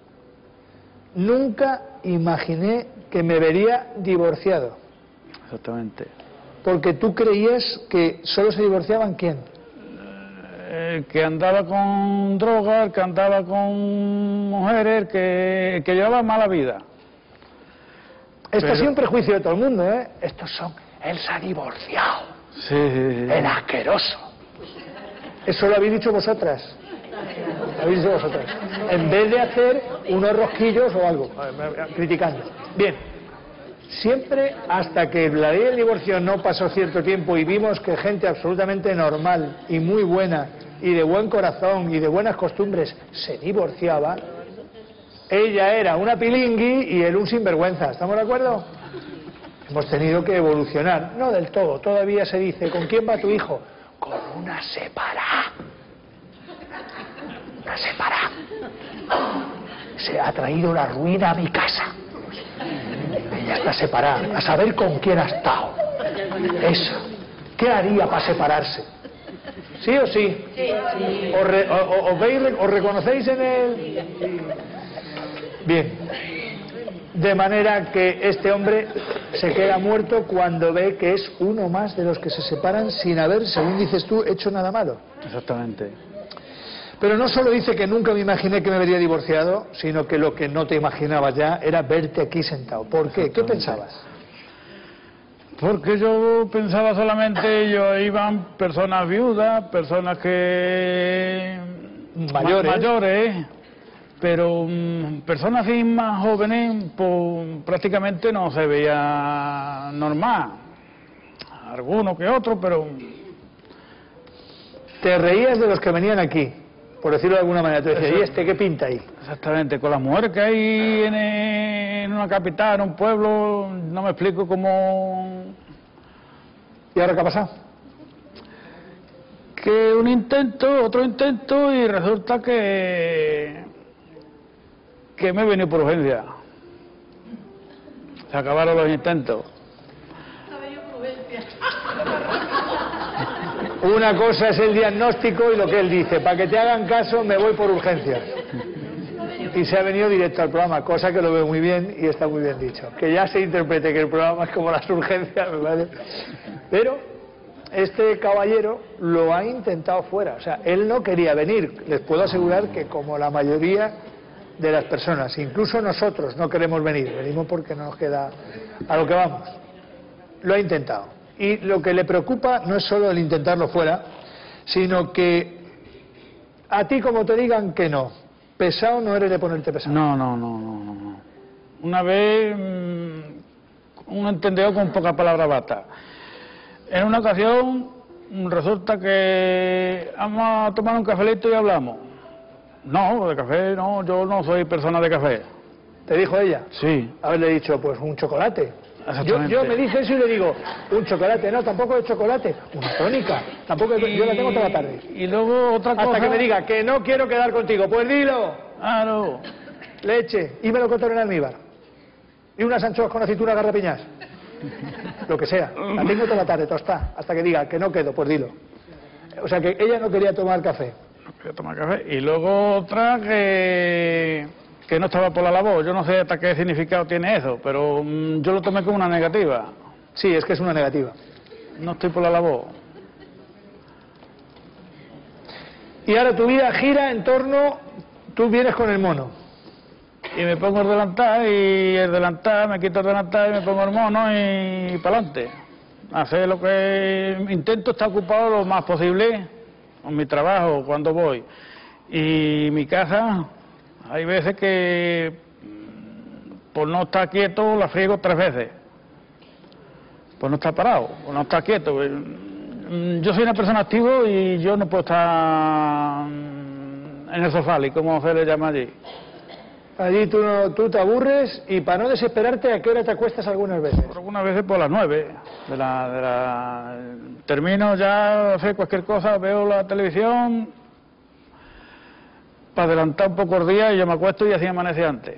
Nunca imaginé que me vería divorciado. Exactamente. Porque tú creías que solo se divorciaban ¿quién? El que andaba con drogas, el que andaba con mujeres, el que, el que llevaba mala vida. Esto Pero- ha sido un prejuicio de todo el mundo, ¿eh? Estos son, él se ha divorciado, Sí, sí, sí. el asqueroso. Eso lo habéis dicho vosotras. Lo habéis dicho vosotras. En vez de hacer unos rosquillos o algo, criticando. Bien. Siempre hasta que la ley del divorcio no pasó cierto tiempo y vimos que gente absolutamente normal y muy buena y de buen corazón y de buenas costumbres se divorciaba, ella era una pilingui y él un sinvergüenza. ¿Estamos de acuerdo? Hemos tenido que evolucionar. No del todo. Todavía se dice, ¿con quién va tu hijo? Con una separá. Una separá. Se ha traído la ruina a mi casa. Ella está separada, a saber con quién ha estado. Esa. ¿Qué haría para separarse? ¿Sí o sí? Sí. ¿Os, re- o- o- os veis, os reconocéis en él? Bien. De manera que este hombre se queda muerto cuando ve que es uno más de los que se separan sin haber, según dices tú, hecho nada malo. Exactamente. Pero no solo dice que nunca me imaginé que me vería divorciado, sino que lo que no te imaginabas ya era verte aquí sentado. ¿Por qué? ¿Qué Exactamente. pensabas? Porque yo pensaba solamente, yo iban personas viudas, personas que... Mayores. ma- mayores, pero mm, personas así más jóvenes, pues prácticamente no se veía normal. Alguno que otro, pero... Te reías de los que venían aquí, por decirlo de alguna manera. Te decías, ¿y este qué pinta ahí? Exactamente, con las mujeres que hay en, en una capital, en un pueblo, no me explico cómo... ¿Y ahora qué ha pasado? Que un intento, otro intento, y resulta que que me he venido por urgencia. Se acabaron los intentos. Una cosa es el diagnóstico y lo que él dice, para que te hagan caso me voy por urgencias. Y se ha venido directo al programa, cosa que lo veo muy bien y está muy bien dicho. Que ya se interprete que el programa es como las urgencias, me parece. Pero este caballero lo ha intentado fuera, o sea, él no quería venir. Les puedo asegurar que como la mayoría de las personas, incluso nosotros no queremos venir, venimos porque no nos queda a lo que vamos. Lo ha intentado. Y lo que le preocupa no es solo el intentarlo fuera, sino que a ti como te digan que no, pesado no eres de ponerte pesado. No, no, no, no, no. Una vez, mmm, un entendedor con poca palabra basta. En una ocasión resulta que vamos a tomar un cafelito y hablamos. No, de café no, yo no soy persona de café. ¿Te dicho ella? Sí. Haberle dicho, pues un chocolate. Yo, yo me dice eso y le digo, un chocolate, no, tampoco de chocolate, una tónica, tampoco de, y, yo la tengo toda la tarde. Y luego otra cosa... Hasta que me diga que no quiero quedar contigo, pues dilo. Claro. Leche, y me lo contaron en almíbar. Y unas anchoas con aceituna garrapiñas. Lo que sea, la tengo toda la tarde, tostada, hasta que diga que no quedo, pues dilo. O sea que ella no quería tomar café. No quería tomar café. Y luego otra que... que no estaba por la labor. Yo no sé hasta qué significado tiene eso, pero mmm, yo lo tomé como una negativa. Sí, es que es una negativa. No estoy por la labor. Y ahora tu vida gira en torno, tú vienes con el mono. Y me pongo el delantal, y el delantal, me quito el delantal y me pongo el mono y para adelante. Hacer lo que intento, estar ocupado lo más posible con mi trabajo cuando voy. Y mi casa... hay veces que por no estar quieto la friego tres veces. Por no estar parado, por no estar quieto. Yo soy una persona activa y yo no puedo estar en el sofá, como se le llama allí. Allí tú, no, tú te aburres y para no desesperarte, ¿a qué hora te acuestas algunas veces? Algunas veces por las nueve. De la, de la... Termino ya, hacer cualquier cosa, veo la televisión... para adelantar un poco el día y yo me acuesto y así amanece antes.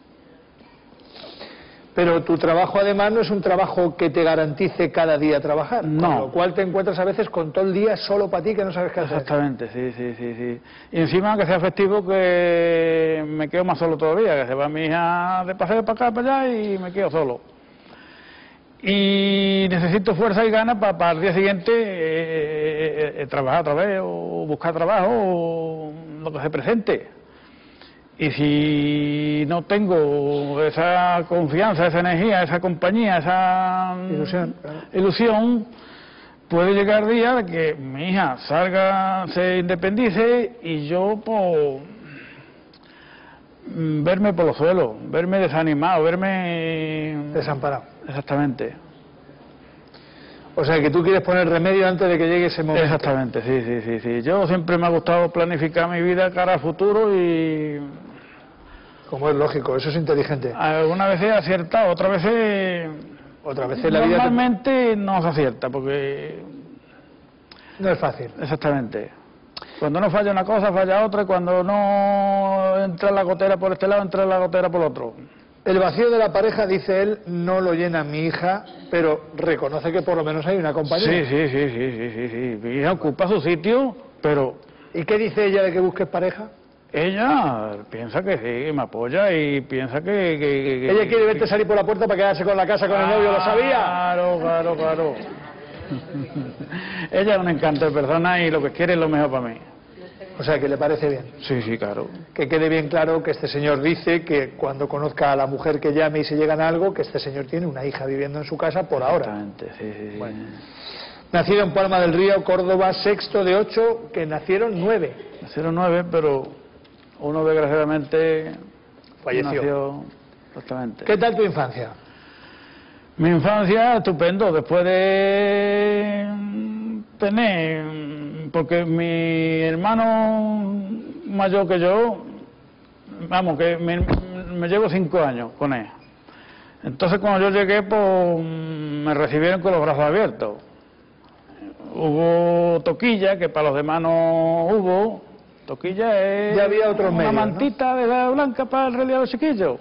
Pero tu trabajo además no es un trabajo que te garantice cada día trabajar, no. Con lo cual te encuentras a veces con todo el día solo para ti que no sabes qué hacer. Exactamente, sí, sí, sí, sí. Y encima que sea festivo que me quedo más solo todavía, que se va mi hija de paseo para acá, para allá y me quedo solo. Y necesito fuerza y ganas para, para el día siguiente eh, eh, trabajar otra vez o buscar trabajo o lo que se presente. Y si no tengo esa confianza, esa energía, esa compañía, esa ilusión, claro. ilusión, puede llegar el día de que mi hija salga, se independice y yo pues verme por los suelos, verme desanimado, verme desamparado. Exactamente. O sea que tú quieres poner remedio antes de que llegue ese momento. Exactamente, sí, sí, sí, sí. Yo siempre me ha gustado planificar mi vida cara al futuro y... como es lógico, eso es inteligente. Algunas veces he acertado, otras veces... Otras veces la vida... Normalmente te... no se acierta, porque... no es fácil. Exactamente. Cuando no falla una cosa, falla otra, y cuando no entra la gotera por este lado, entra la gotera por el otro. El vacío de la pareja, dice él, no lo llena mi hija, pero reconoce que por lo menos hay una compañía. Sí, sí, sí, sí, sí, sí, sí. Mi hija ocupa su sitio, pero... ¿Y qué dice ella de que busques pareja? Ella piensa que sí, me apoya y piensa que... que, que ella quiere verte que... salir por la puerta para quedarse con la casa con el novio, ¿lo sabía? Claro, claro, claro. Ella es un encanto de persona y lo que quiere es lo mejor para mí. O sea, que le parece bien. Sí, sí, claro. Que quede bien claro que este señor dice que cuando conozca a la mujer que llame y se llegan a algo, que este señor tiene una hija viviendo en su casa por ahora. Exactamente, sí, sí, sí. Bueno. Nacido en Palma del Río, Córdoba, sexto de ocho, que nacieron nueve. Nacieron nueve, pero uno desgraciadamente falleció. Nació... Exactamente. ¿Qué tal tu infancia? Mi infancia, estupendo, después de tener... porque mi hermano mayor que yo, vamos, que me, me llevo cinco años con él. Entonces cuando yo llegué, pues me recibieron con los brazos abiertos. Hubo toquilla, que para los demás no hubo, Toquilla es ya había otros una medios, mantita, ¿no?, de la blanca para el relieve chiquillo.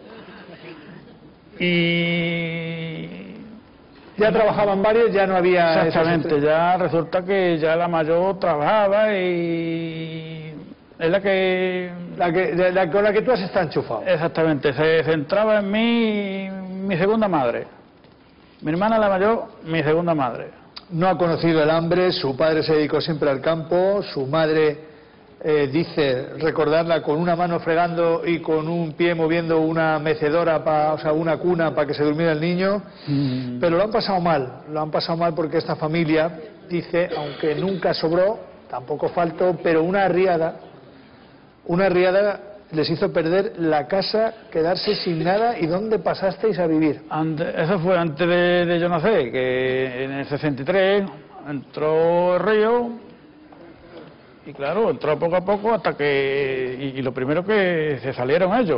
Y... ya trabajaban varios, ya no había... Exactamente, ya resulta que ya la mayor trabajaba y es la que... La que de, la, con la que tú has estado enchufado. Exactamente, se centraba en mí, mi segunda madre. Mi hermana la mayor, mi segunda madre. No ha conocido el hambre, su padre se dedicó siempre al campo, su madre... Eh, dice recordarla con una mano fregando y con un pie moviendo una mecedora, pa, o sea, una cuna para que se durmiera el niño, mm. pero lo han pasado mal, lo han pasado mal porque esta familia, dice, aunque nunca sobró, tampoco faltó, pero una riada, una riada les hizo perder la casa, quedarse sin nada. ¿Y dónde pasasteis a vivir? Antes, eso fue antes de, de yo nacer, que en el sesenta y tres entró el río. Y claro, entró poco a poco hasta que... Y, y lo primero que se salieron ellos.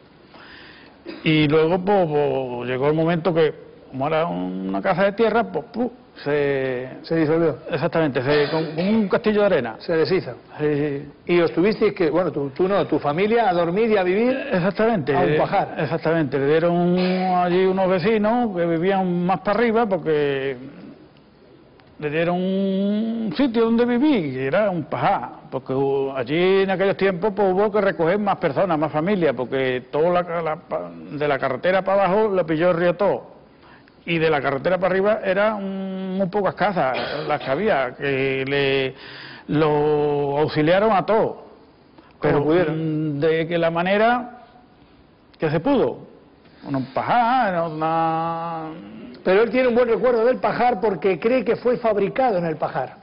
Y luego pues, pues, llegó el momento que, como era una casa de tierra, pues ¡pum!, se... Se disolvió. Exactamente, se, con, con un castillo de arena. Se deshizo. Sí, sí. Y os tuvisteis que, bueno, tú, tú no, tu familia a dormir y a vivir... Exactamente. A un pajar. Exactamente, le dieron allí unos vecinos que vivían más para arriba porque... le dieron un sitio donde vivir, y era un pajar, porque allí en aquellos tiempos pues, hubo que recoger más personas, más familias, porque toda la, la, de la carretera para abajo lo pilló el río todo, y de la carretera para arriba eran muy pocas casas las que había, que le lo auxiliaron a todos, pero pudieron, de que la manera que se pudo, un pajar, una... Pero él tiene un buen recuerdo del pajar porque cree que fue fabricado en el pajar.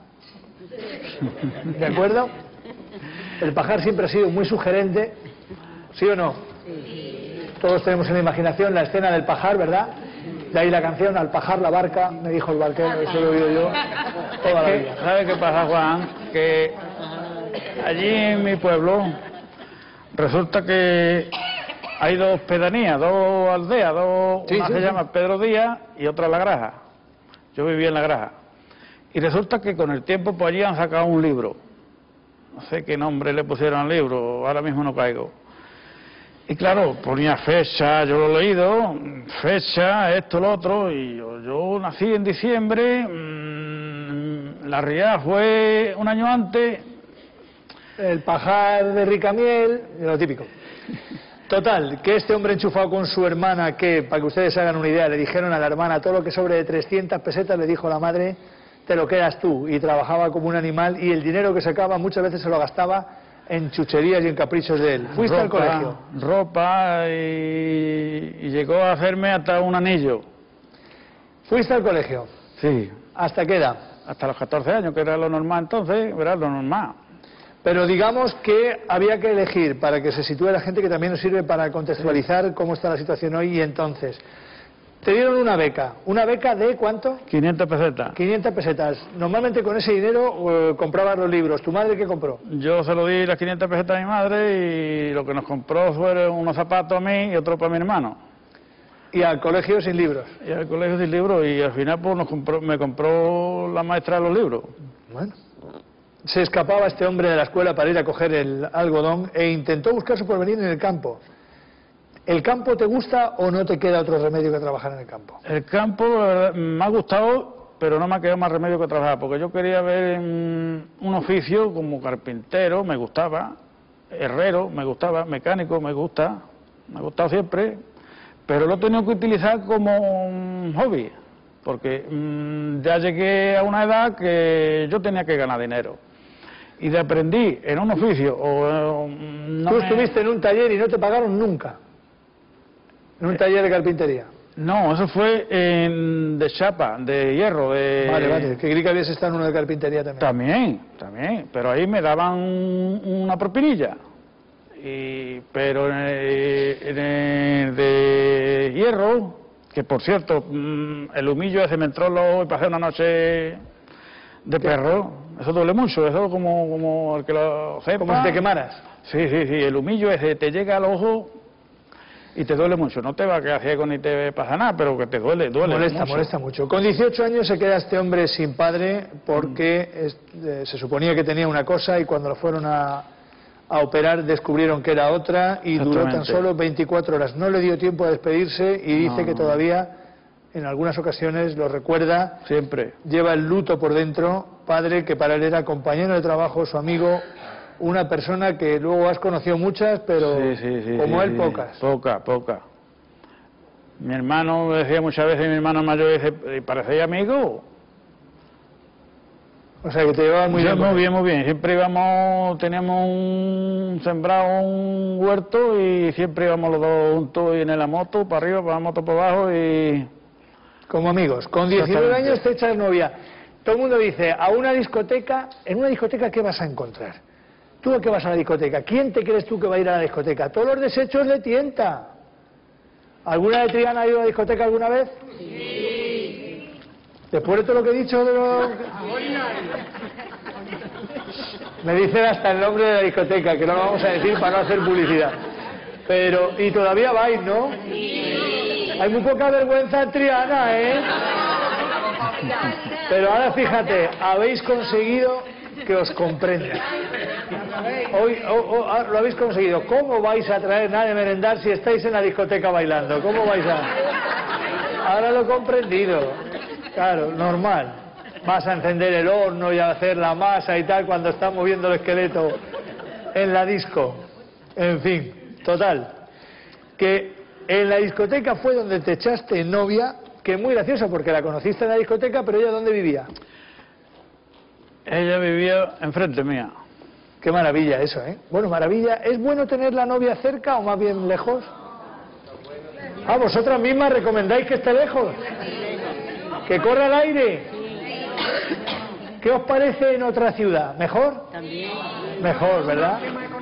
¿De acuerdo? El pajar siempre ha sido muy sugerente, ¿sí o no? Todos tenemos en la imaginación la escena del pajar, ¿verdad? De ahí la canción, al pajar la barca, me dijo el barquero, eso lo he oído yo toda la vida. ¿Sabe qué pasa, Juan? Que allí en mi pueblo resulta que... hay dos pedanías, dos aldeas, dos, sí, una sí, se sí. llama Pedro Díaz y otra La Graja. Yo vivía en La Graja. Y resulta que con el tiempo pues allí han sacado un libro. No sé qué nombre le pusieron al libro, ahora mismo no caigo. Y claro, ponía fecha, yo lo he leído, fecha, esto, lo otro, y yo, yo nací en diciembre, mmm, la riada fue un año antes. El pajar de Ricamiel, lo típico. Total, que este hombre enchufado con su hermana, que, para que ustedes hagan una idea, le dijeron a la hermana todo lo que sobre de trescientas pesetas, le dijo la madre, te lo quedas tú, y trabajaba como un animal, y el dinero que sacaba muchas veces se lo gastaba en chucherías y en caprichos de él. ¿Fuiste ropa, al colegio? Ropa, y, y llegó a hacerme hasta un anillo. ¿Fuiste al colegio? Sí. ¿Hasta qué edad? Hasta los catorce años, que era lo normal entonces, era lo normal. Pero digamos que había que elegir, para que se sitúe la gente, que también nos sirve para contextualizar cómo está la situación hoy, y entonces, te dieron una beca, ¿una beca de cuánto? quinientas pesetas. quinientas pesetas. Normalmente con ese dinero eh, comprabas los libros. ¿Tu madre qué compró? Yo se lo di las quinientas pesetas a mi madre y lo que nos compró fueron unos zapatos a mí y otro para mi hermano. ¿Y al colegio sin libros? Y al colegio sin libros, y al final pues nos compró, me compró la maestra los libros. Bueno. Se escapaba este hombre de la escuela para ir a coger el algodón e intentó buscar su porvenir en el campo. ¿El campo te gusta o no te queda otro remedio que trabajar en el campo? El campo, la verdad, me ha gustado, pero no me ha quedado más remedio que trabajar, porque yo quería ver un oficio como carpintero, me gustaba, herrero, me gustaba, mecánico, me gusta, me ha gustado siempre, pero lo he tenido que utilizar como un hobby, porque mmm, ya llegué a una edad que yo tenía que ganar dinero. Y de aprendí en un oficio o... No Tú me... estuviste en un taller y no te pagaron nunca. En un taller de carpintería. No, eso fue en, de chapa, de hierro, de... Vale, vale, que creí que habías estado en uno de carpintería también. También, también, pero ahí me daban una propinilla. Y, pero en el, en el de hierro, que por cierto, el humillo ese me entró y pasé una noche de perro, eso duele mucho, eso como, como el que lo sepa. Como si te quemaras. Sí, sí, sí, el humillo ese te llega al ojo y te duele mucho, no te va a quedar ciego ni te pasa nada, pero que te duele, duele molesta, mucho. Molesta mucho. Con dieciocho años se queda este hombre sin padre porque mm. es, eh, se suponía que tenía una cosa y cuando lo fueron a, a operar, descubrieron que era otra y duró tan solo veinticuatro horas. No le dio tiempo a despedirse y dice no. que todavía en algunas ocasiones lo recuerda. Siempre. Lleva el luto por dentro. Padre que para él era compañero de trabajo, su amigo, una persona que luego has conocido muchas, pero sí, sí, sí, como sí, él sí. pocas. Poca, poca. Mi hermano decía muchas veces, mi hermano mayor dice, ¿parecéis amigo? O sea, que te llevaban muy sí, bien. Muy bien, muy bien. Siempre íbamos, teníamos un sembrado, un huerto y siempre íbamos los dos juntos y en la moto, para arriba, para la moto para abajo y... Como amigos. Con diecinueve años te echas novia. Todo el mundo dice, a una discoteca, en una discoteca, ¿qué vas a encontrar? ¿Tú a qué vas a la discoteca? ¿Quién te crees tú que va a ir a la discoteca? Todos los desechos le tienta. ¿Alguna de Triana ha ido a la discoteca alguna vez? Sí. Después de todo lo que he dicho de los... Me dicen hasta el nombre de la discoteca, que no lo vamos a decir para no hacer publicidad. Pero, y todavía vais, ¿no? Sí. Hay muy poca vergüenza en Triana, ¿eh? Pero ahora fíjate, habéis conseguido que os comprendan. Hoy oh, oh, lo habéis conseguido. ¿Cómo vais a traer nada de merendar si estáis en la discoteca bailando? ¿Cómo vais a...? Ahora lo he comprendido. Claro, normal. Vas a encender el horno y a hacer la masa y tal cuando estás moviendo el esqueleto en la disco. En fin, total. Que en la discoteca fue donde te echaste novia, que es muy gracioso porque la conociste en la discoteca, pero ella ¿dónde vivía? Ella vivía enfrente mía. Qué maravilla eso, ¿eh? Bueno, maravilla. ¿Es bueno tener la novia cerca o más bien lejos? Ah, ¿vosotras mismas recomendáis que esté lejos? ¿Que corra el aire? ¿Qué os parece en otra ciudad? ¿Mejor? También. Mejor, ¿verdad?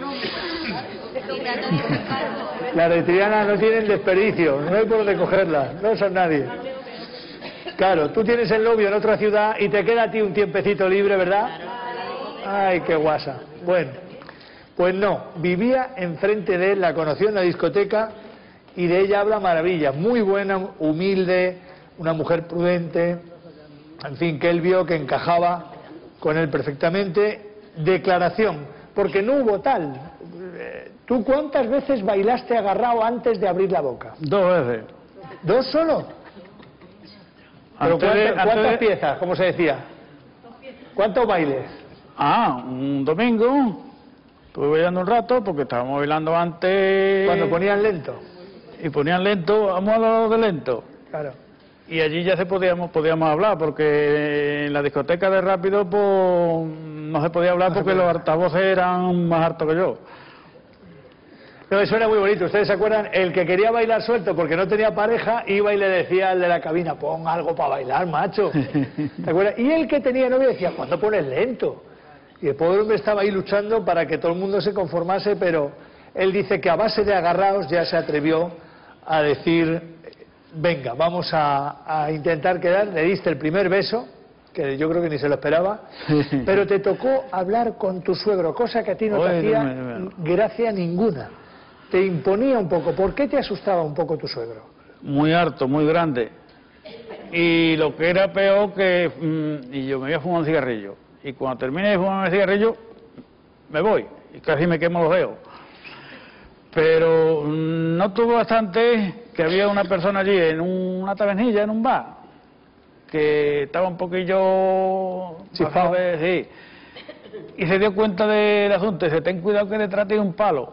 Las de Triana no tienen desperdicio, no hay por dónde cogerlas, no son nadie. Claro, tú tienes el novio en otra ciudad y te queda a ti un tiempecito libre, ¿verdad? Ay, qué guasa. Bueno, pues no, vivía enfrente de él, la conoció en la discoteca y de ella habla maravillas, muy buena, humilde, una mujer prudente, en fin, que él vio que encajaba con él perfectamente. Declaración, porque no hubo tal. ¿Tú cuántas veces bailaste agarrado antes de abrir la boca? Dos veces. ¿Dos solo? ¿Pero Antes de- cuántas, cuántas antes de- piezas, como se decía? ¿Cuántos bailes? Ah, un domingo estuve bailando un rato porque estábamos bailando antes. Cuando ponían lento. Y ponían lento, a modo de lento. Claro. Y allí ya se podíamos podíamos hablar porque en la discoteca de rápido pues no se podía hablar No se porque podía. los altavoces eran más altos que yo. No, eso era muy bonito. ¿Ustedes se acuerdan? El que quería bailar suelto porque no tenía pareja, iba y le decía al de la cabina, pon algo para bailar, macho. ¿Te acuerdas? Y el que tenía novia decía, ¿cuándo pones lento? Y el pobre hombre estaba ahí luchando para que todo el mundo se conformase, pero él dice que a base de agarraos ya se atrevió a decir, venga, vamos a, a intentar quedar. Le diste el primer beso, que yo creo que ni se lo esperaba, pero te tocó hablar con tu suegro, cosa que a ti no te Oye, hacía no me- no. gracia ninguna. Te imponía un poco. ¿Por qué te asustaba un poco tu suegro? Muy harto, muy grande. Y lo que era peor que... mm, y yo me voy a fumar un cigarrillo. Y cuando termine de fumar el cigarrillo, me voy. Y casi me quemo los dedos. Pero mm, no tuvo bastante que había una persona allí en un- una tabernilla, en un bar, que estaba un poquillo... Chifao. Sí. Y se dio cuenta del asunto y dice, ten cuidado que detrás tiene un palo.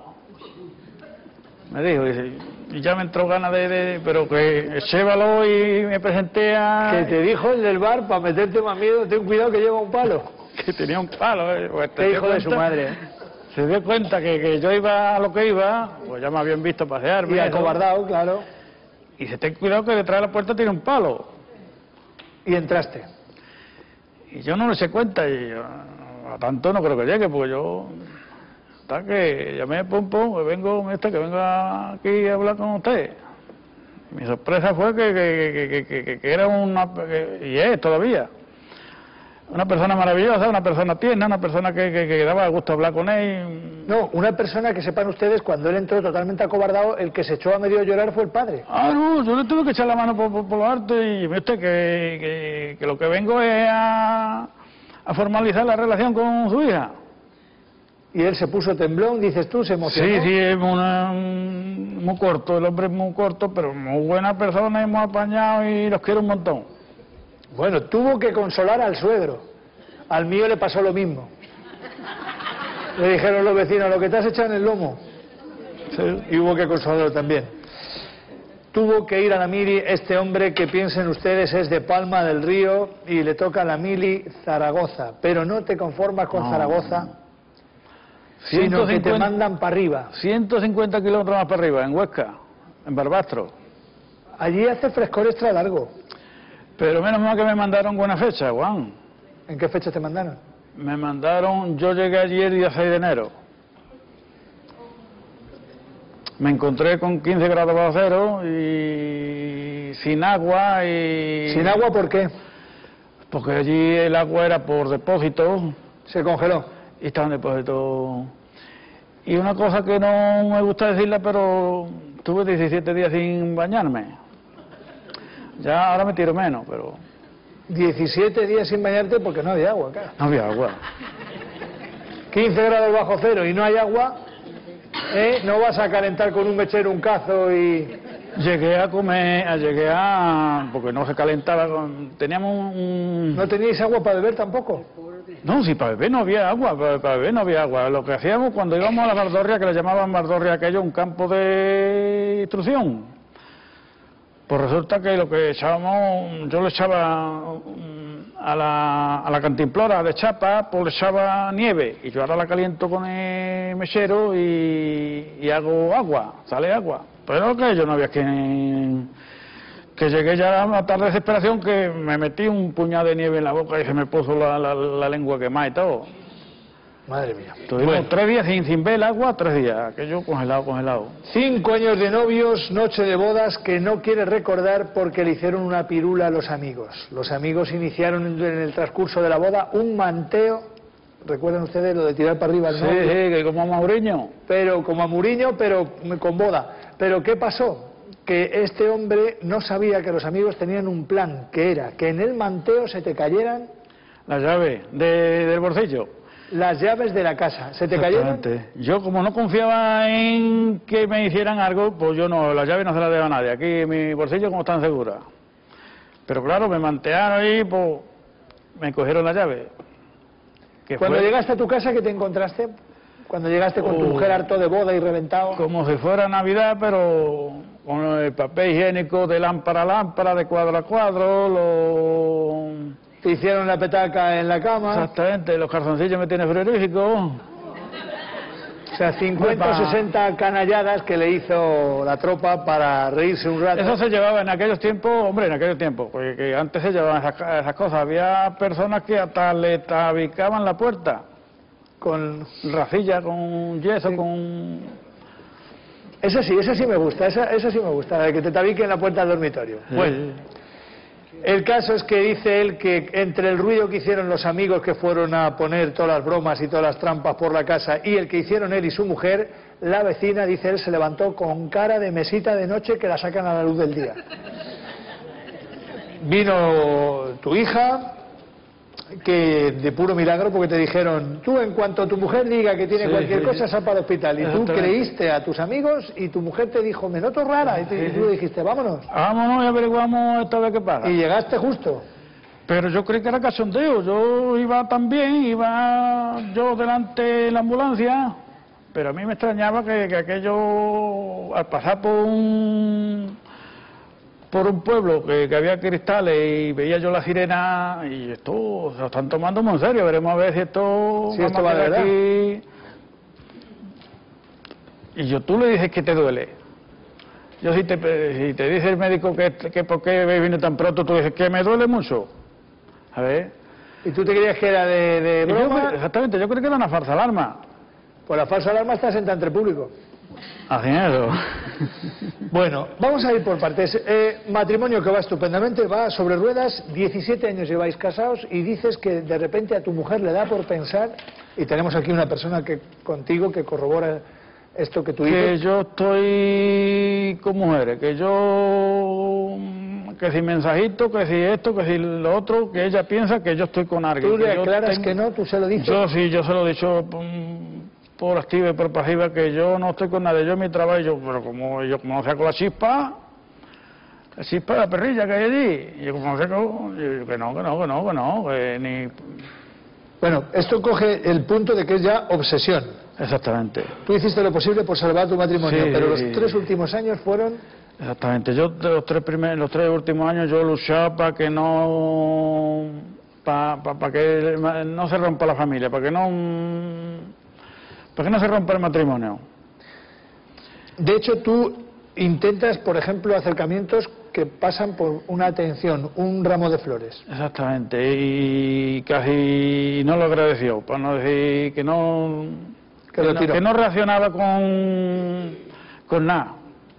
Me dijo, dice, y ya me entró ganas de, de- pero que llévalo y me presenté a... Que te dijo el del bar, para meterte más miedo, ten cuidado que lleva un palo. que tenía un palo. Eh. Pues, Qué se dio hijo de su cuenta- madre. ¿eh? Se dio cuenta que, que yo iba a lo que iba, pues ya me habían visto pasearme. Y eso. acobardado, claro. Y dice, ten cuidado que detrás de la puerta tiene un palo. Y entraste. Y yo no le sé cuenta, y yo, a tanto no creo que llegue, porque yo... Hasta que llamé, pum, pum, que vengo, este, que vengo aquí a hablar con usted. Mi sorpresa fue que, que, que, que, que, que era una... que- y es todavía. Una persona maravillosa, una persona tierna, una persona que, que, que daba gusto hablar con él. No, una persona que sepan ustedes, cuando él entró totalmente acobardado, el que se echó a medio llorar fue el padre. Ah, no, yo le tuve que echar la mano por, por, por lo alto y ve usted que, que, que lo que vengo es a, a formalizar la relación con su hija. Y él se puso temblón, dices tú, se emocionó. Sí, sí, es una, muy corto, el hombre es muy corto, pero muy buena persona, hemos apañado y los quiero un montón. Bueno, tuvo que consolar al suegro. Al mío le pasó lo mismo. Le dijeron los vecinos, lo que te has echado en el lomo. Sí. Y hubo que consolarlo también. Tuvo que ir a la mili este hombre que piensen ustedes es de Palma del Río y le toca a la mili Zaragoza. Pero no te conformas con no. Zaragoza, sino que te mandan para arriba. ciento cincuenta kilómetros más para arriba, en Huesca, en Barbastro. Allí hace frescor extra largo. Pero menos mal que me mandaron buena fecha, Juan. ¿En qué fecha te mandaron? Me mandaron, yo llegué ayer día seis de enero. Me encontré con quince grados bajo cero y sin agua y... ¿Sin agua por qué? Porque allí el agua era por depósito. ¿Se congeló? Y estaba en depósito. Y una cosa que no me gusta decirla, pero tuve diecisiete días sin bañarme. Ya ahora me tiro menos, pero... diecisiete días sin bañarte porque no había agua, claro. No había agua. quince grados bajo cero y no hay agua, ¿eh? No vas a calentar con un mechero un cazo y... Llegué a comer, llegué a... porque no se calentaba, con... teníamos un... ¿No teníais agua para beber tampoco? No, si para beber no había agua, para, para beber no había agua. Lo que hacíamos cuando íbamos a la Bardorria, que le llamaban Bardorria aquello, un campo de instrucción. Pues resulta que lo que echábamos, yo le echaba a la, a la cantimplora de chapa, pues le echaba nieve, y yo ahora la caliento con el mechero y, y hago agua, sale agua. Pero que yo no había quien... que llegué ya a una tarde de desesperación que me metí un puñado de nieve en la boca y se me puso la, la, la lengua quemada y todo. Madre mía. Tuvimos bueno. tres días sin, sin ver el agua, tres días, aquello congelado, congelado. Cinco años de novios, noche de bodas que no quiere recordar porque le hicieron una pirula a los amigos. Los amigos iniciaron en el transcurso de la boda un manteo. ¿Recuerdan ustedes lo de tirar para arriba al novio? Sí, sí, que como a Mourinho. Pero como a Mourinho, pero con boda. ¿Pero qué pasó? Que este hombre no sabía que los amigos tenían un plan, que era que en el manteo se te cayeran... La llave de, del bolsillo. Las llaves de la casa. ¿Se te cayeron? Yo como no confiaba en que me hicieran algo, pues yo no, las llaves no se las dejo a nadie. Aquí en mi bolsillo como están seguras. Pero claro, me mantearon ahí, pues me cogieron las llaves. Cuando fue... llegaste a tu casa, ¿qué te encontraste? Cuando llegaste con oh, tu mujer harto de boda y reventado. Como si fuera Navidad, pero con el papel higiénico de lámpara a lámpara, de cuadro a cuadro, lo... Te hicieron la petaca en la cama. Exactamente, los calzoncillos me tienen frigorífico. O sea, cincuenta o sesenta canalladas que le hizo la tropa para reírse un rato. Eso se llevaba en aquellos tiempos, hombre, en aquellos tiempos, porque que antes se llevaban esas, esas cosas. Había personas que hasta le tabicaban la puerta. Con racilla, con yeso, sí. con... Eso sí, eso sí me gusta, eso, eso sí me gusta, de que te tabiquen la puerta del dormitorio. Sí. Bueno, el caso es que dice él que entre el ruido que hicieron los amigos que fueron a poner todas las bromas y todas las trampas por la casa y el que hicieron él y su mujer, la vecina, dice él, se levantó con cara de mesita de noche que la sacan a la luz del día. Vino tu hija... que de puro milagro, porque te dijeron, tú en cuanto tu mujer diga que tiene sí, cualquier sí, cosa, sal para el hospital, y tú creíste a tus amigos y tu mujer te dijo, me noto rara, y, te, sí, y tú dijiste, vámonos. Vámonos y averiguamos esta vez qué pasa. Y llegaste justo. Pero yo creí que era cachondeo, yo iba también, iba yo delante de la ambulancia, pero a mí me extrañaba que, que aquello, al pasar por un... por un pueblo que, que había cristales y veía yo la sirena y esto se lo están tomando muy en serio, veremos a ver si esto, si esto va de verdad. Aquí. Y yo, tú le dices que te duele. Yo si te, si te dice el médico que, que por qué viene tan pronto, tú dices que me duele mucho. A ver. ¿Y tú te creías que era de, de broma? Yo, exactamente, yo creo que era una falsa alarma. Pues la falsa alarma está sentada entre público. Así eso. Bueno, vamos a ir por partes. Eh, matrimonio que va estupendamente, va sobre ruedas, diecisiete años lleváis casados y dices que de repente a tu mujer le da por pensar, y tenemos aquí una persona que contigo que corrobora esto que tú dices. Que yo estoy con mujeres, que yo... que si mensajito, que si esto, que si lo otro, que ella piensa que yo estoy con alguien. ¿Tú le que aclaras tengo... que no? ¿Tú se lo dices? Yo sí, yo se lo he dicho... por activa y por pasiva, que yo no estoy con nadie, yo en mi trabajo, yo, pero como yo como no saco la chispa, la chispa de la perrilla que hay allí, y yo como no saco, yo, que no, que no, que no, que no, que ni... Bueno, esto coge el punto de que es ya obsesión. Exactamente. Tú hiciste lo posible por salvar tu matrimonio, Sí, pero los sí, tres sí. últimos años fueron... Exactamente. Yo de los tres primeros, los tres últimos años yo luchaba para que no, para pa, pa que no se rompa la familia, para que no, para que no se rompa el matrimonio. De hecho, tú intentas, por ejemplo, acercamientos que pasan por una atención, un ramo de flores. Exactamente. Y casi no lo agradeció, para no decir que no, Que que lo no, tiró. que no reaccionaba con, con nada.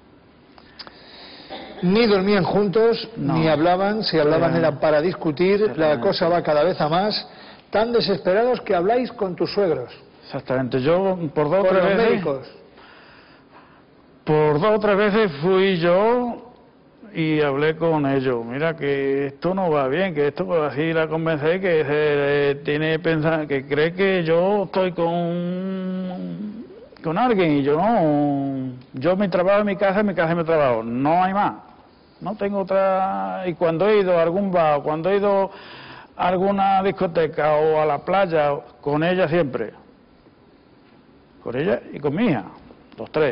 Ni dormían juntos, No. ni hablaban, si hablaban Eh, era para discutir, la exactamente. cosa va cada vez a más, tan desesperados que habláis con tus suegros, Exactamente. Yo por dos o con tres los veces... médicos. Por dos o tres veces fui yo y hablé con ellos. Mira que esto no va bien, que esto pues, así la convencé que se, eh, tiene pensar, que cree que yo estoy con con alguien y yo no. Yo mi trabajo en mi casa, en mi casa es mi trabajo. No hay más. No tengo otra. Y cuando he ido a algún bar, cuando he ido a alguna discoteca o a la playa, con ella siempre. Con ella y con mi hija, los tres.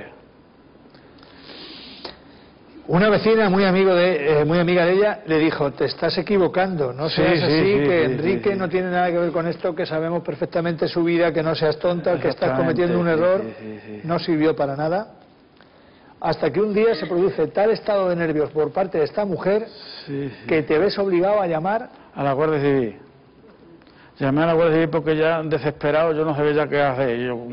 Una vecina muy amigo de, eh, muy amiga de ella le dijo, te estás equivocando, no Sí, seas sí, así, sí, que sí, Enrique sí, sí. no tiene nada que ver con esto, que sabemos perfectamente su vida, que no seas tonta, que estás Exactamente, cometiendo un sí, error, sí, sí, sí. no sirvió para nada, hasta que un día se produce tal estado de nervios por parte de esta mujer Sí, sí. que te ves obligado a llamar. A la Guardia Civil. Llamé a la Guardia Civil porque ya desesperado yo no sabía ya qué hacer. Yo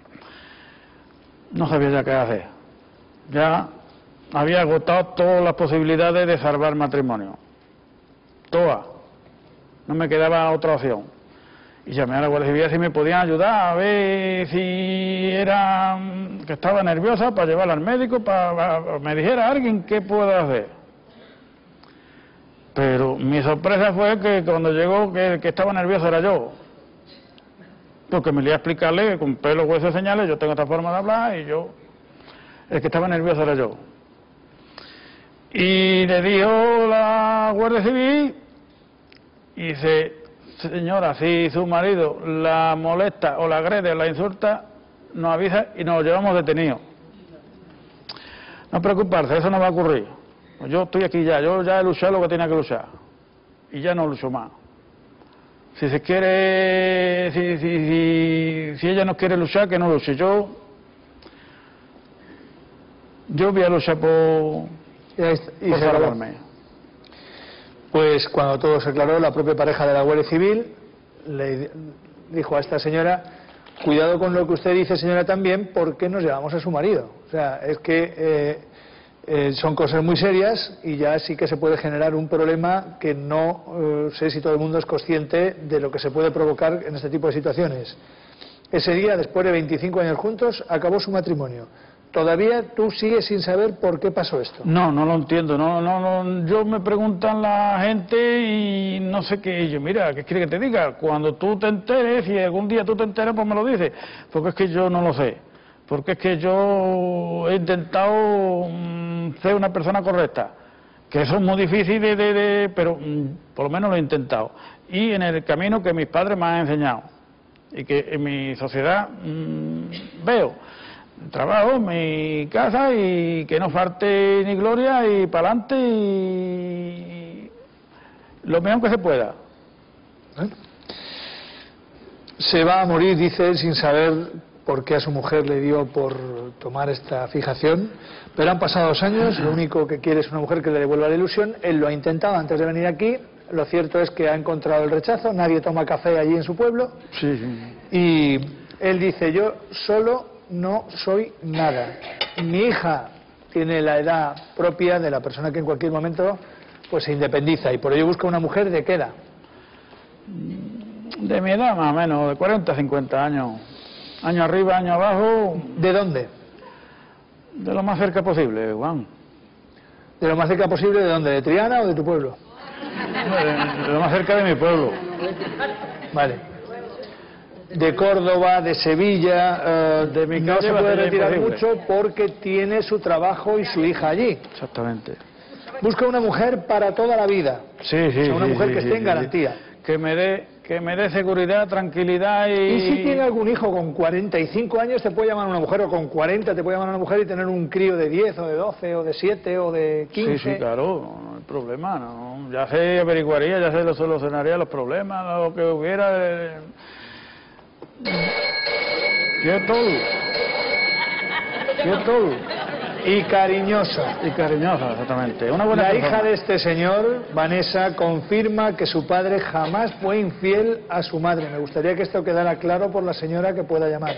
no sabía ya qué hacer. Ya había agotado todas las posibilidades de salvar el matrimonio. Todas. No me quedaba otra opción. Y llamé a la Guardia Civil si me podían ayudar, a ver si era que estaba nerviosa para llevarla al médico, para, para me dijera alguien qué puedo hacer. Pero mi sorpresa fue que cuando llegó que el que estaba nervioso era yo. Porque me iba a explicarle que con pelo, hueso y señales yo tengo esta forma de hablar y yo... El que estaba nervioso era yo. Y le dijo la Guardia Civil y dice, señora, si su marido la molesta o la agrede o la insulta, nos avisa y nos lo llevamos detenido. No preocuparse, eso no va a ocurrir. Yo estoy aquí ya, yo ya he luchado lo que tenía que luchar. Y ya no lucho más. Si se quiere, si, si, si, si ella no quiere luchar, que no luche. Yo, yo voy a luchar por, Y, ahí está, y por se acabó. salvarme. Pues cuando todo se aclaró, la propia pareja de la Guardia Civil le dijo a esta señora, cuidado con lo que usted dice, señora, también, porque nos llevamos a su marido. O sea, es que eh, eh, son cosas muy serias y ya sí que se puede generar un problema que no eh, sé si todo el mundo es consciente de lo que se puede provocar en este tipo de situaciones. Ese día, después de veinticinco años juntos, acabó su matrimonio. Todavía tú sigues sin saber por qué pasó esto. No, no lo entiendo. No, no, no. Yo me preguntan la gente y no sé qué. Y yo, mira, ¿qué quiere que te diga? Cuando tú te enteres, si algún día tú te enteres, pues me lo dices. Porque es que yo no lo sé. Porque es que yo he intentado mm, ser una persona correcta. Que eso es muy difícil, de, de, de, pero mm, por lo menos lo he intentado. Y en el camino que mis padres me han enseñado. Y que en mi sociedad mmm, veo. Trabajo, mi casa y que no falte ni gloria y para adelante y lo mejor que se pueda. ¿Eh? Se va a morir, dice él, sin saber por qué a su mujer le dio por tomar esta fijación, pero han pasado dos años, lo único que quiere es una mujer que le devuelva la ilusión, él lo ha intentado antes de venir aquí, lo cierto es que ha encontrado el rechazo, nadie toma café allí en su pueblo, Sí, sí. y él dice, yo solo no soy nada. Mi hija tiene la edad propia de la persona que en cualquier momento pues se independiza y por ello busca una mujer de qué edad. De mi edad más o menos, de cuarenta a cincuenta años. Año arriba, año abajo, ¿De dónde? de lo más cerca posible, Juan. ¿De lo más cerca posible de dónde? ¿De Triana o de tu pueblo? De, de lo más cerca de mi pueblo. Vale. de Córdoba, de Sevilla, eh, De mi no calle se va a puede ser retirar imposible. mucho porque tiene su trabajo y su hija allí. Exactamente. Busca una mujer para toda la vida. Sí, sí, O sea, una sí, mujer sí, que sí, esté en sí, garantía. sí. Que me dé que me dé seguridad, tranquilidad y... Y si tiene algún hijo con cuarenta y cinco años, te puede llamar una mujer, o con cuarenta te puede llamar una mujer y tener un crío de diez, o de doce, o de siete, o de quince. Sí, sí, claro, no hay problema, no. Ya se averiguaría, ya se lo solucionaría los problemas, lo que hubiera... Eh... Quieto, quieto. Y cariñosa. Y cariñosa, exactamente. Una buena La persona. hija de este señor, Vanessa, confirma que su padre jamás fue infiel a su madre. Me gustaría que esto quedara claro por la señora que pueda llamar.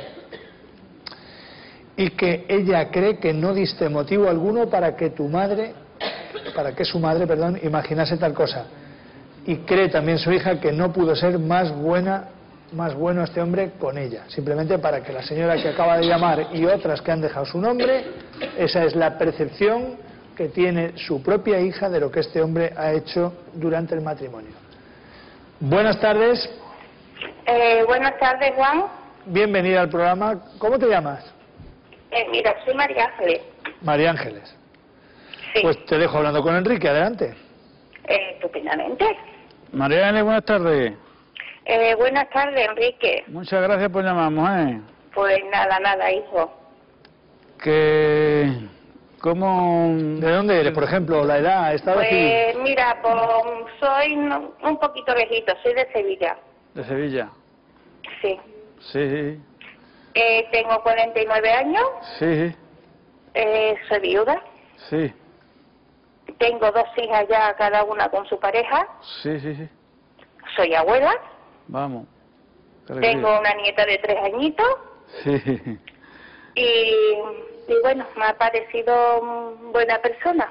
Y que ella cree que no diste motivo alguno para que tu madre, para que su madre, perdón, imaginase tal cosa. Y cree también su hija que no pudo ser más buena, más bueno este hombre con ella. Simplemente para que la señora que acaba de llamar y otras que han dejado su nombre, esa es la percepción que tiene su propia hija de lo que este hombre ha hecho durante el matrimonio. Buenas tardes. Eh, buenas tardes, Juan. Bienvenida al programa. ¿Cómo te llamas? Eh, mira, soy María Ángeles. María Ángeles. Sí. Pues te dejo hablando con Enrique, adelante. Eh, estupendamente. María N, buenas tardes. Eh, buenas tardes, Enrique. Muchas gracias por llamarnos, ¿eh? Pues nada, nada, hijo. Que... ¿Cómo...? ¿De dónde eres, por ejemplo? La edad, estado civil. Pues mira, pues soy no- un poquito viejito, soy de Sevilla. De Sevilla. Sí. Sí, sí, Eh, tengo cuarenta y nueve años, sí, eh, soy viuda. sí, Tengo dos hijas ya, cada una con su pareja. sí, sí, sí. Soy abuela. Vamos. Qué alegría. Tengo una nieta de tres añitos. Sí. Y, y bueno, me ha parecido mm, buena persona.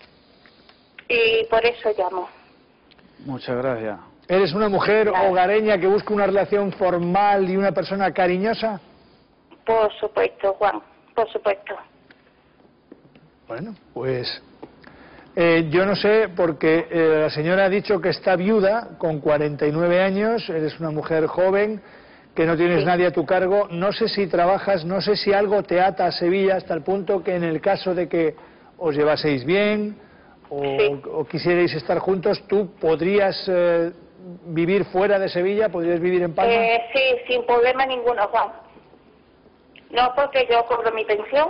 Y por eso llamo. Muchas gracias. ¿Eres una mujer Claro. hogareña que busca una relación formal y una persona cariñosa? Por supuesto, Juan, por supuesto. Bueno, pues eh, yo no sé, porque eh, la señora ha dicho que está viuda con cuarenta y nueve años, eres una mujer joven, que no tienes Sí. nadie a tu cargo, no sé si trabajas, no sé si algo te ata a Sevilla hasta el punto que en el caso de que os llevaseis bien o, Sí. o quisierais estar juntos, tú podrías eh, vivir fuera de Sevilla, podrías vivir en Palma. Eh, sí, sin problema ninguno, Juan. No, porque yo cobro mi pensión.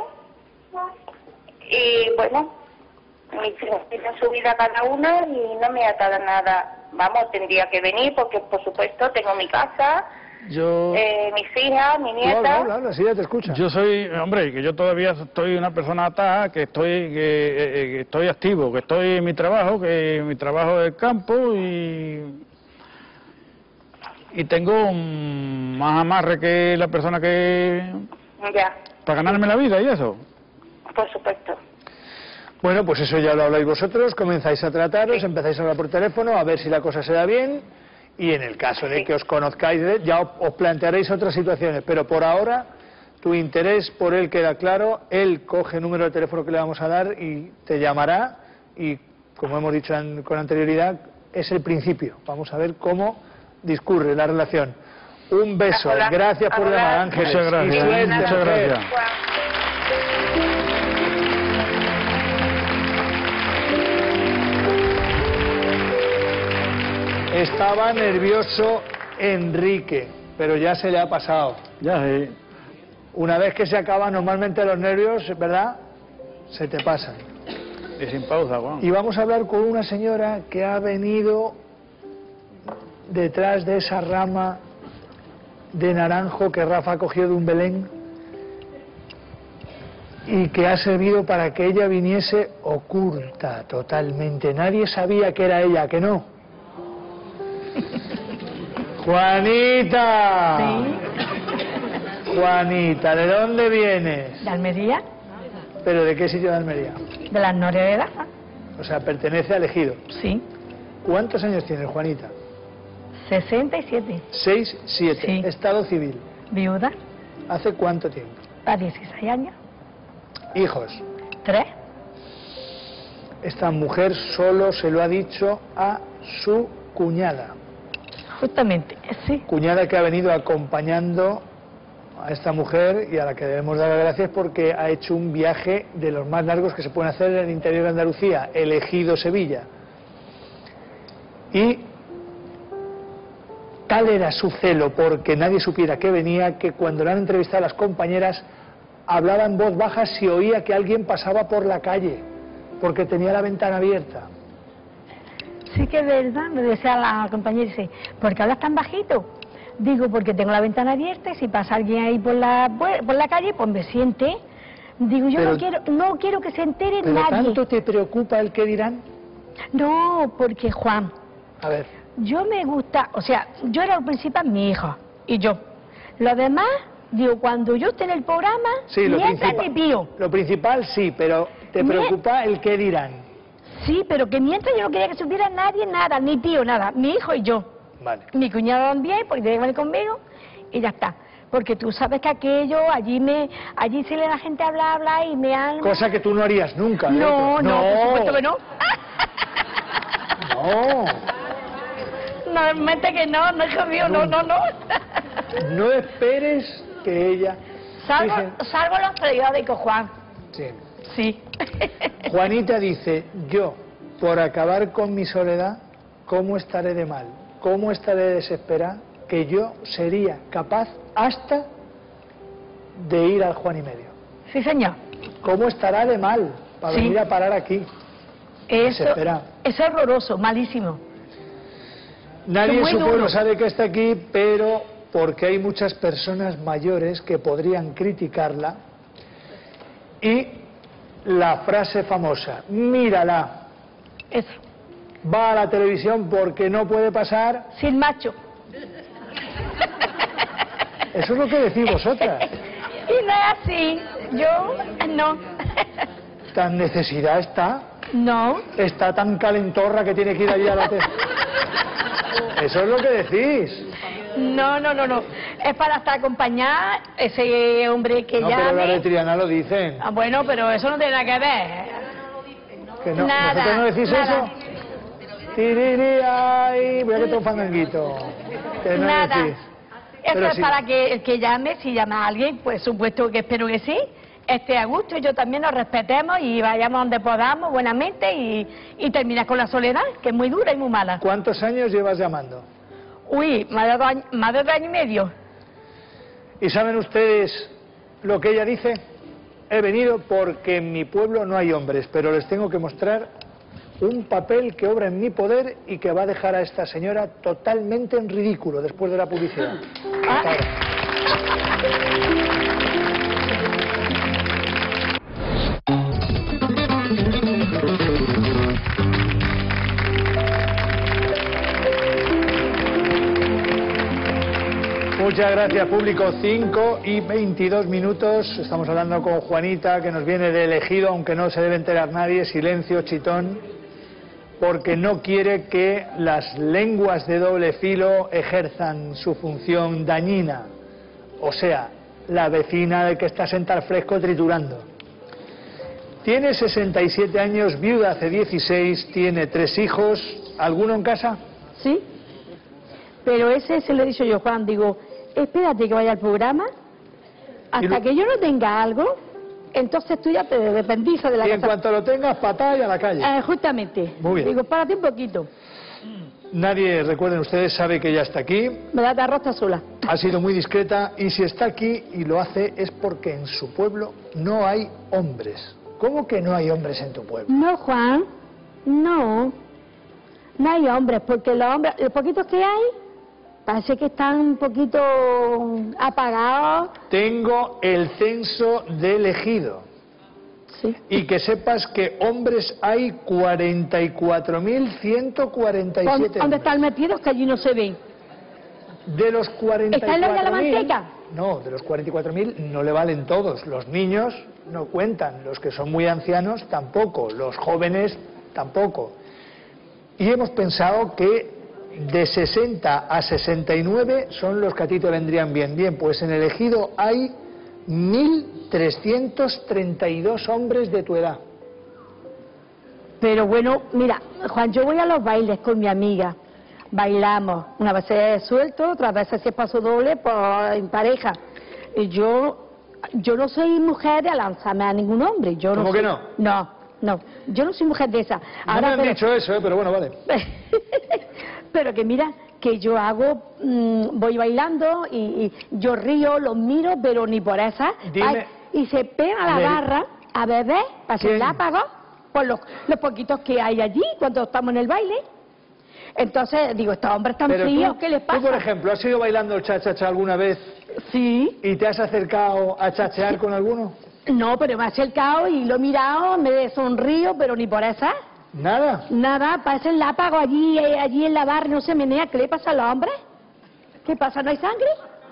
Y bueno, mis hijos tienen su vida cada una y no me ata nada. Vamos, tendría que venir porque, por supuesto, tengo mi casa, Yo... eh, mis hijas, mi Tú habla, nieta. habla, habla, sí, ya te escucha. Yo soy, hombre, que yo todavía estoy una persona atada, que estoy, que, eh, que estoy activo, que estoy en mi trabajo, que mi trabajo es el campo y y tengo mm, más amarre que la persona que Ya, para ganarme la vida y eso. por supuesto. Bueno, pues eso ya lo habláis vosotros, comenzáis a trataros, empezáis a hablar por teléfono, a ver si la cosa se da bien, y en el caso de Sí. que os conozcáis, de- ya os os plantearéis otras situaciones, pero por ahora tu interés por él queda claro, él coge el número de teléfono que le vamos a dar y te llamará, y como hemos dicho an- con anterioridad, es el principio. Vamos a ver cómo discurre la relación. Un beso, Hola. gracias por Hola. llamar, Ángeles. Muchas gracias, Y suerte, muchas mujer. gracias. Juan. Estaba nervioso Enrique, pero ya se le ha pasado. Ya sí. Una vez que se acaban normalmente los nervios, ¿verdad? Se te pasan. Y sin pausa, Juan. Y vamos a hablar con una señora que ha venido detrás de esa rama de naranjo que Rafa cogió de un Belén y que ha servido para que ella viniese oculta totalmente. Nadie sabía que era ella, ¿que no? Juanita. Juanita, ¿de dónde vienes? ¿De Almería? ¿Pero de qué sitio de Almería? ¿De las Norias de Daza? O sea, pertenece al ejido. Sí. ¿Cuántos años tienes, Juanita? sesenta y siete. Seis, siete. Sí. Estado civil. Viuda. ¿Hace cuánto tiempo? A dieciséis años. Hijos. Tres. Esta mujer solo se lo ha dicho a su cuñada. Justamente. Sí. Cuñada que ha venido acompañando a esta mujer y a la que debemos dar las gracias porque ha hecho un viaje de los más largos que se pueden hacer en el interior de Andalucía, el Ejido Sevilla. Y tal era su celo porque nadie supiera que venía, que cuando le han entrevistado a las compañeras hablaba en voz baja si oía que alguien pasaba por la calle, porque tenía la ventana abierta. Sí que es verdad, me decía la compañera, dice, ¿por qué hablas tan bajito? Digo, porque tengo la ventana abierta y si pasa alguien ahí por la por la calle, pues me siente. Digo, yo Pero, no quiero no quiero que se entere ¿pero nadie. tanto te preocupa el que dirán? No, porque Juan, A ver, yo me gusta, o sea, yo era lo principal mi hijo y yo. Lo demás, digo, cuando yo esté en el programa, sí, lo mientras principal, ni pío. lo principal sí, pero te Mie- preocupa el que dirán. Sí, pero que mientras yo no quería que supiera nadie nada, ni tío, nada, mi hijo y yo. Vale. Mi cuñado también, porque tiene que venir conmigo, y ya está. Porque tú sabes que aquello, allí me, allí si le la gente habla, habla y me han... Cosa que tú no harías nunca. ¿eh? No, no, por supuesto que no. No, Normalmente que no, no, hijo mío, no, no, no. no esperes que ella... Salgo, Dice- salgo en los periódicos, Juan. Sí. Sí. Juanita dice, yo, por acabar con mi soledad, ¿cómo estaré de mal? ¿Cómo estaré de desesperada? Que yo sería capaz hasta de ir al Juan y medio. Sí, señor. ¿Cómo estará de mal para Sí. venir a parar aquí? Eso, Desesperado. eso es horroroso, malísimo. Nadie Es en muy su duro. pueblo sabe que está aquí, pero porque hay muchas personas mayores que podrían criticarla. Y la frase famosa, mírala, Eso. va a la televisión porque no puede pasar. Sin macho. Eso es lo que decís vosotras. Y no es así. Yo, no. Tan necesidad está, No. está tan calentorra que tiene que ir allí a la tele. Eso es lo que decís. No, no, no, no. Es para estar acompañada ese hombre que No, pero la llame. de Triana lo dicen. Ah, bueno, pero eso no tiene nada que ver. Que no, Nada, ¿vosotros no decís nada. eso? Tiriri, ay, voy a que te un fandanguito. Que no Nada. decís. Eso Pero es sí. para que el que llame, si llama a alguien, pues supuesto que espero que sí, esté a gusto y yo también nos respetemos y vayamos donde podamos buenamente y, y terminar con la soledad, que es muy dura y muy mala. ¿Cuántos años llevas llamando? Uy, más de dos años, más de dos años y medio. ¿Y saben ustedes lo que ella dice? He venido porque en mi pueblo no hay hombres, pero les tengo que mostrar un papel que obra en mi poder y que va a dejar a esta señora totalmente en ridículo después de la publicidad. Ah. Hasta ahora. Muchas gracias, público. cinco y veintidós minutos. Estamos hablando con Juanita, que nos viene de Ejido, aunque no se debe enterar nadie. Silencio, chitón, porque no quiere que las lenguas de doble filo ejerzan su función dañina. O sea, la vecina de que está sentada al fresco triturando. Tiene sesenta y siete años, viuda hace dieciséis, tiene tres hijos. ¿Alguno en casa? Sí. Pero ese se lo he dicho yo, Juan, digo, espérate que vaya al programa, hasta Y lo- que yo no tenga algo, entonces tú ya te dependizas de la Y en casa. cuanto lo tengas, patada y a la calle. Eh, justamente. Muy bien. Digo, párate un poquito. Nadie, recuerden ustedes, sabe que ella está aquí. Me da de arroz está sola. Ha sido muy discreta y si está aquí y lo hace es porque en su pueblo no hay hombres. ¿Cómo que no hay hombres en tu pueblo? No, Juan, no. No hay hombres, porque los hombres, los poquitos que hay, parece que están un poquito apagados. Tengo el censo del Ejido. Sí. Y que sepas que hombres hay cuarenta y cuatro mil ciento cuarenta y siete. ¿Dónde están metidos? Que allí no se ven. De los cuarenta y ¿Están los de la cuatro mil, manteca? no, de los cuarenta y cuatro mil no le valen todos. Los niños no cuentan, los que son muy ancianos tampoco, los jóvenes tampoco. Y hemos pensado que de sesenta a sesenta y nueve son los que a ti te vendrían bien. Bien, pues en el Ejido hay mil trescientos treinta y dos hombres de tu edad. Pero bueno, mira, Juan, yo voy a los bailes con mi amiga. bailamos. Una vez es suelto, otras veces si es paso doble, pues en pareja. Y yo, yo no soy mujer de lanzarme a ningún hombre. Yo no ¿Cómo soy, que no? No, no. Yo no soy mujer de esa. No me han pero, dicho eso, ¿eh? Pero bueno, vale. pero que mira, que yo hago, mmm, voy bailando y, y yo río, los miro, pero ni por esa. Dime, Ay, y se pega a la del- barra a beber, para ¿Quién? hacer lápagos, por los, los poquitos que hay allí cuando estamos en el baile. Entonces, digo, estos hombres tan Pero fríos, tú, ¿qué les tú, pasa? por ejemplo, ¿has ido bailando el cha-cha-cha alguna vez Sí. y te has acercado a chachear con alguno? No, pero me ha acercado y lo he mirado, me he sonrío, pero ni por esa. Nada. Nada, parece el lápago allí, eh, allí en la barra, no se menea. ¿Qué le pasa a los hombres? ¿Qué pasa? ¿No hay sangre?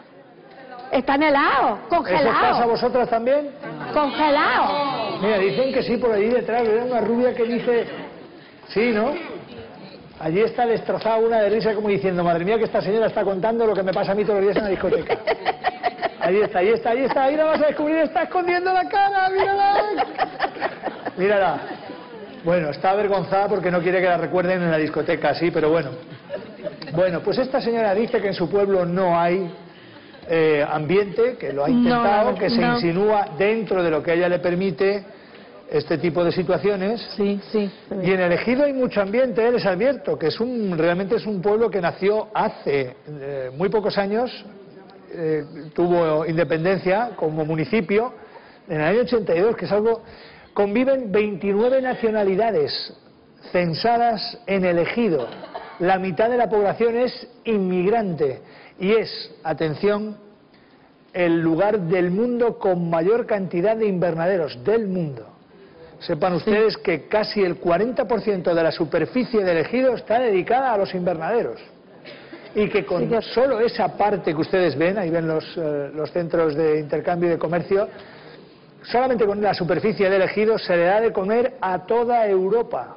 Están helados, ¿Eso os pasa a congelados, vosotras también? congelados. Mira, dicen que sí, por allí detrás, veo una rubia que dice... Sí, ¿no? Allí está destrozada una de risa como diciendo, madre mía, que esta señora está contando lo que me pasa a mí todos los días en la discoteca. Ahí está, ahí está, ahí está, ahí la vas a descubrir, está escondiendo la cara, mírala. Mírala. Bueno, está avergonzada porque no quiere que la recuerden en la discoteca, sí, pero bueno. Bueno, pues esta señora dice que en su pueblo no hay eh, ambiente, que lo ha intentado, No, que se no. insinúa dentro de lo que a ella le permite este tipo de situaciones. Sí, sí. Y en el Ejido hay mucho ambiente, ¿eh? Les advierto, que es un, realmente es un pueblo que nació hace eh, muy pocos años, eh, tuvo independencia como municipio en el año ochenta y dos, que es algo... Conviven veintinueve nacionalidades censadas en el Ejido. La mitad de la población es inmigrante y es, atención, el lugar del mundo con mayor cantidad de invernaderos del mundo. Sepan ustedes que casi el cuarenta por ciento de la superficie del Ejido está dedicada a los invernaderos. Y que con solo esa parte que ustedes ven, ahí ven los, eh, los centros de intercambio y de comercio, solamente con la superficie del Ejido se le da de comer a toda Europa.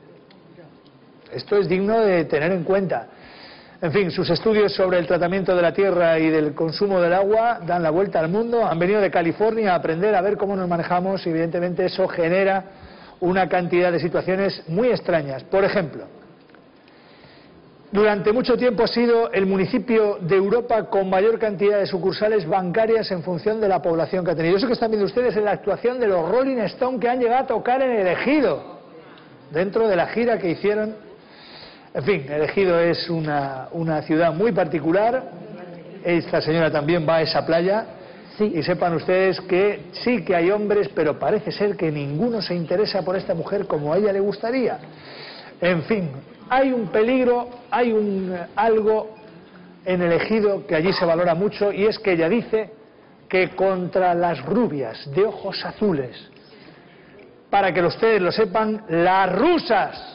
Esto es digno de tener en cuenta. En fin, sus estudios sobre el tratamiento de la tierra y del consumo del agua dan la vuelta al mundo. Han venido de California a aprender a ver cómo nos manejamos y evidentemente eso genera una cantidad de situaciones muy extrañas. Por ejemplo, durante mucho tiempo ha sido el municipio de Europa con mayor cantidad de sucursales bancarias en función de la población que ha tenido. Eso que están viendo ustedes es la actuación de los Rolling Stones que han llegado a tocar en el Ejido, dentro de la gira que hicieron. En fin, el Ejido es una, una ciudad muy particular. Esta señora también va a esa playa. Sí. Y sepan ustedes que sí que hay hombres, pero parece ser que ninguno se interesa por esta mujer como a ella le gustaría. En fin, hay un peligro, hay un algo en el Ejido que allí se valora mucho, y es que ella dice que contra las rubias de ojos azules, para que ustedes lo sepan, las rusas,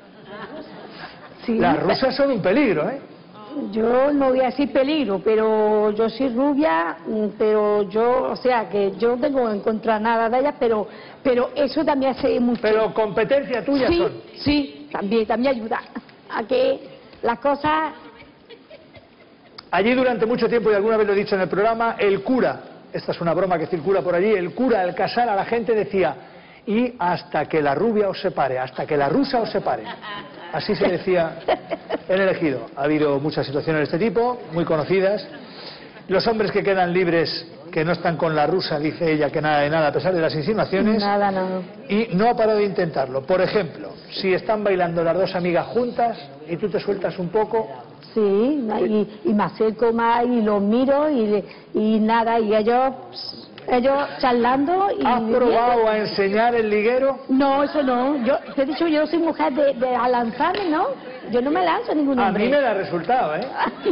Sí. las rusas son un peligro, ¿eh? Yo no voy a decir peligro, pero yo soy rubia, mm, pero yo, o sea, que yo no tengo en contra nada de ellas, pero, pero eso también hace mucho. Pero competencia tuya sí, son. sí, también, también ayuda a que las cosas. Allí durante mucho tiempo, y alguna vez lo he dicho en el programa, el cura, esta es una broma que circula por allí, el cura al casar a la gente decía, y hasta que la rubia os separe, hasta que la rusa os separe. Así se decía en el Ejido. Ha habido muchas situaciones de este tipo, muy conocidas. Los hombres que quedan libres, que no están con la rusa, dice ella que nada de nada, a pesar de las insinuaciones. Nada, no. Y no ha parado de intentarlo. Por ejemplo, si están bailando las dos amigas juntas y tú te sueltas un poco, Sí, y, y me acerco más y los miro y, le- y nada, y ellos, ellos charlando y... ¿has probado a enseñar el liguero? No, eso no. Yo te he dicho, yo soy mujer de, de a lanzarme, ¿no? Yo no me lanzo a ningún A hombre. mí me da resultado, ¿eh?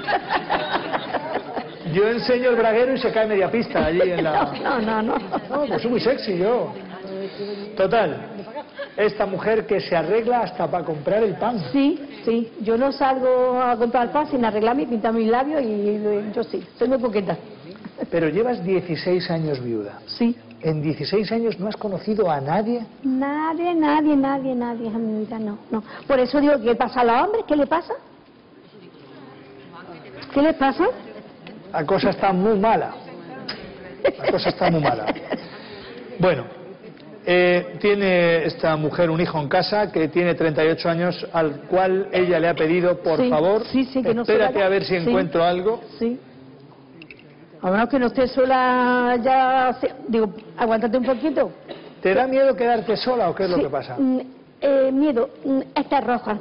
Yo enseño el braguero y se cae media pista allí en la... No, no, no. No, pues soy muy sexy yo. Total, esta mujer que se arregla hasta para comprar el pan. Sí, sí. Yo no salgo a comprar pan sin arreglarme y pintar mis labios y, y yo sí, soy muy poquita. Pero llevas dieciséis años viuda. Sí. ¿En dieciséis años no has conocido a nadie? Nadie, nadie, nadie, nadie en mi vida, no, no. Por eso digo, ¿qué pasa a los hombres? ¿Qué le pasa? ¿Qué les pasa? La cosa está muy mala. La cosa está muy mala. Bueno, Eh, tiene esta mujer un hijo en casa que tiene treinta y ocho años, al cual ella le ha pedido, por sí, favor, sí, sí, que no espérate sola, a ver si sí, encuentro algo. Sí. A menos que no esté sola ya, digo, aguántate un poquito. ¿Te da miedo quedarte sola o qué es sí, lo que pasa? Mm, eh, miedo, mm, esta es roja.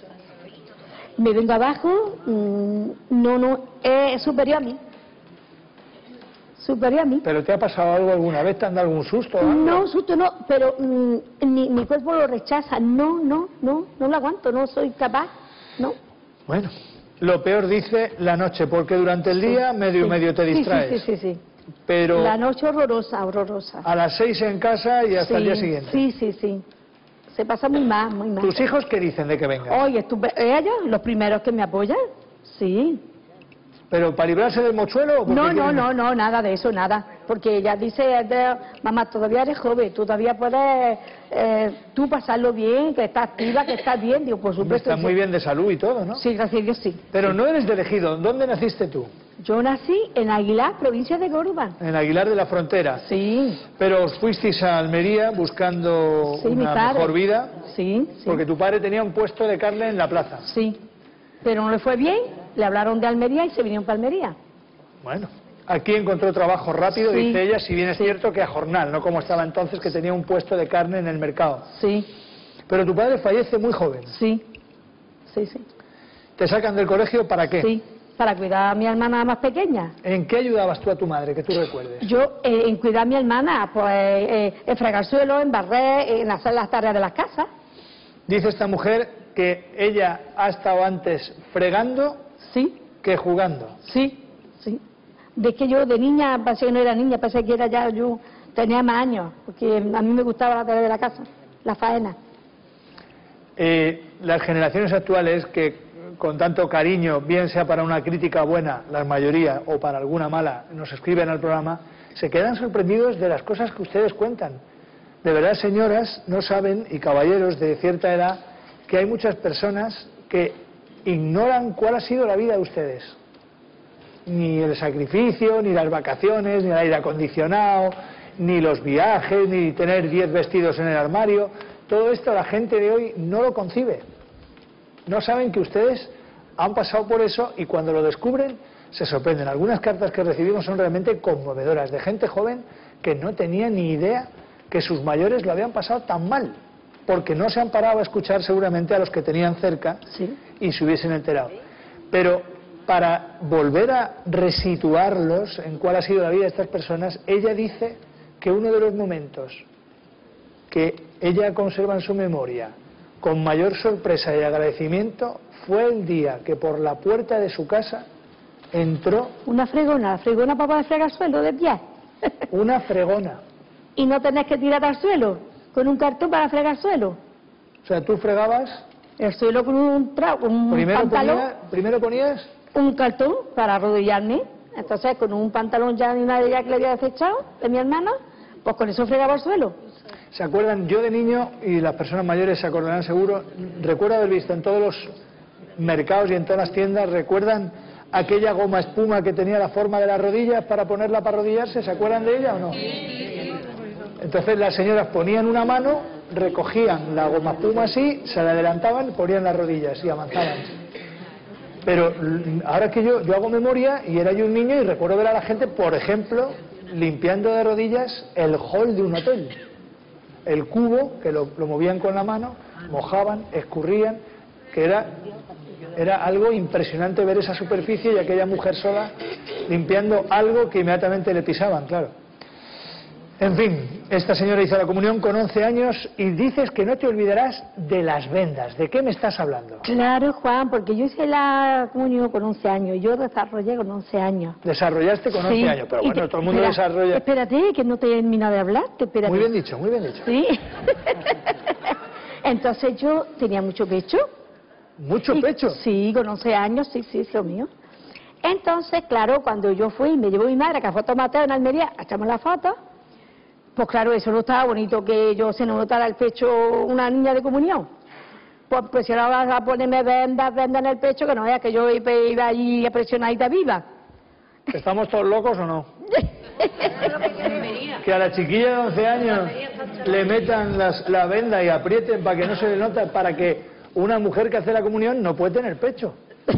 Me vengo abajo, mm, no, no, es superior a mí. Superior a mí. ¿Pero te ha pasado algo alguna vez? ¿Te han dado algún susto? ¿Algo? No, susto no, pero mm, mi, mi cuerpo lo rechaza. No, no, no, no lo aguanto, no soy capaz, no. Bueno, lo peor dice la noche, porque durante el día sí, medio sí. medio te Sí, distraes. Sí, sí, sí, sí. Pero la noche horrorosa, horrorosa. a las seis en casa y hasta sí, el día siguiente. Sí, sí, sí. Se pasa muy mal, muy mal. ¿Tus hijos qué dicen de que vengas? Oye, ellos, los primeros que me apoyan, sí. ¿Pero para librarse del mochuelo o porque No, no, quieren- no, no, nada de eso, nada. Porque ella dice, de, mamá, todavía eres joven, tú todavía puedes eh, tú pasarlo bien, que estás activa, que estás bien. Digo, por Hombre, supuesto. estás muy bien de salud y todo, ¿no? Sí, gracias a Dios, sí. Pero no eres de Elegido. ¿Dónde naciste tú? Yo nací en Aguilar, provincia de Córdoba. En Aguilar de la Frontera. Sí. Pero os fuisteis a Almería buscando Sí, mi una padre. mejor vida, Sí, sí. porque tu padre tenía un puesto de carne en la plaza. Sí. Pero no le fue bien, le hablaron de Almería y se vinieron para Almería. Bueno, aquí encontró trabajo rápido, Sí. dice ella, si bien es Sí. cierto que a jornal, no como estaba entonces, que tenía un puesto de carne en el mercado. Sí, Pero tu padre fallece muy joven. sí. Sí, sí. ¿Te sacan del colegio para qué? Sí, para cuidar a mi hermana más pequeña. ¿En qué ayudabas tú a tu madre, que tú recuerdes? Yo, eh, en cuidar a mi hermana, pues eh, en fregar suelo, en barrer, en hacer las tareas de las casas. Dice esta mujer que ella ha estado antes fregando Sí, que jugando. sí, sí. De que yo de niña, pensé que no era niña, pensé que era ya, yo tenía más años, porque a mí me gustaba la tarea de la casa, la faena. Eh, las generaciones actuales que con tanto cariño, bien sea para una crítica buena, la mayoría, o para alguna mala, nos escriben al programa, se quedan sorprendidos de las cosas que ustedes cuentan. De verdad, señoras, no saben, y caballeros de cierta edad, que hay muchas personas que ignoran cuál ha sido la vida de ustedes. Ni el sacrificio, ni las vacaciones, ni el aire acondicionado, ni los viajes, ni tener diez vestidos en el armario. Todo esto la gente de hoy no lo concibe. No saben que ustedes han pasado por eso y cuando lo descubren se sorprenden. Algunas cartas que recibimos son realmente conmovedoras, de gente joven que no tenía ni idea que sus mayores lo habían pasado tan mal, porque no se han parado a escuchar seguramente a los que tenían cerca Sí. y se hubiesen enterado. Pero para volver a resituarlos en cuál ha sido la vida de estas personas, ella dice que uno de los momentos que ella conserva en su memoria con mayor sorpresa y agradecimiento fue el día que por la puerta de su casa entró Una fregona, la fregona para poder fregar suelo de pie. una fregona. Y no tenés que tirar al suelo, con un cartón para fregar suelo. O sea, tú fregabas, El suelo con un trago, con un primero, pantalón, ponía- primero ponías, un cartón para arrodillarme. Entonces, con un pantalón ya ni una de ellas que le había desechado, de mi hermana, pues con eso fregaba el suelo. ¿se acuerdan? Yo de niño, y las personas mayores se acordarán seguro, recuerdo haber visto en todos los mercados y en todas las tiendas, ¿recuerdan aquella goma espuma que tenía la forma de las rodillas para ponerla para arrodillarse? ¿Se acuerdan de ella o no? Entonces las señoras ponían una mano, recogían la goma espuma así, se la adelantaban, ponían las rodillas y avanzaban. Pero l- ahora que yo, yo hago memoria y era yo un niño y recuerdo ver a la gente, por ejemplo, limpiando de rodillas el hall de un hotel. El cubo, que lo, lo movían con la mano, mojaban, escurrían, que era, era algo impresionante ver esa superficie y aquella mujer sola limpiando algo que inmediatamente le pisaban, claro. En fin, esta señora hizo la comunión con once años y dices que no te olvidarás de las vendas. ¿De qué me estás hablando? Claro, Juan, porque yo hice la comunión con once años y yo desarrollé con once años. Desarrollaste con once Sí. años, pero Y bueno, te- todo el mundo espera, desarrolla. Espérate, que no te he terminado de hablar. que espérate. Muy bien dicho, muy bien dicho. Sí. Entonces yo tenía mucho pecho. Mucho Y- pecho. Sí, con once años, sí, sí, es lo mío. Entonces, claro, cuando yo fui y me llevó mi madre, que fue a Mateo en Almería, a echarme la foto, pues claro, eso no estaba bonito que yo se notara el pecho una niña de comunión. Pues presionaba a ponerme vendas, vendas en el pecho, que no veas que yo iba iba allí presionadita viva. ¿Estamos todos locos o no? Que a la chiquilla de once años le metan las, la venda y aprieten para que no se le nota, para que una mujer que hace la comunión no puede tener pecho.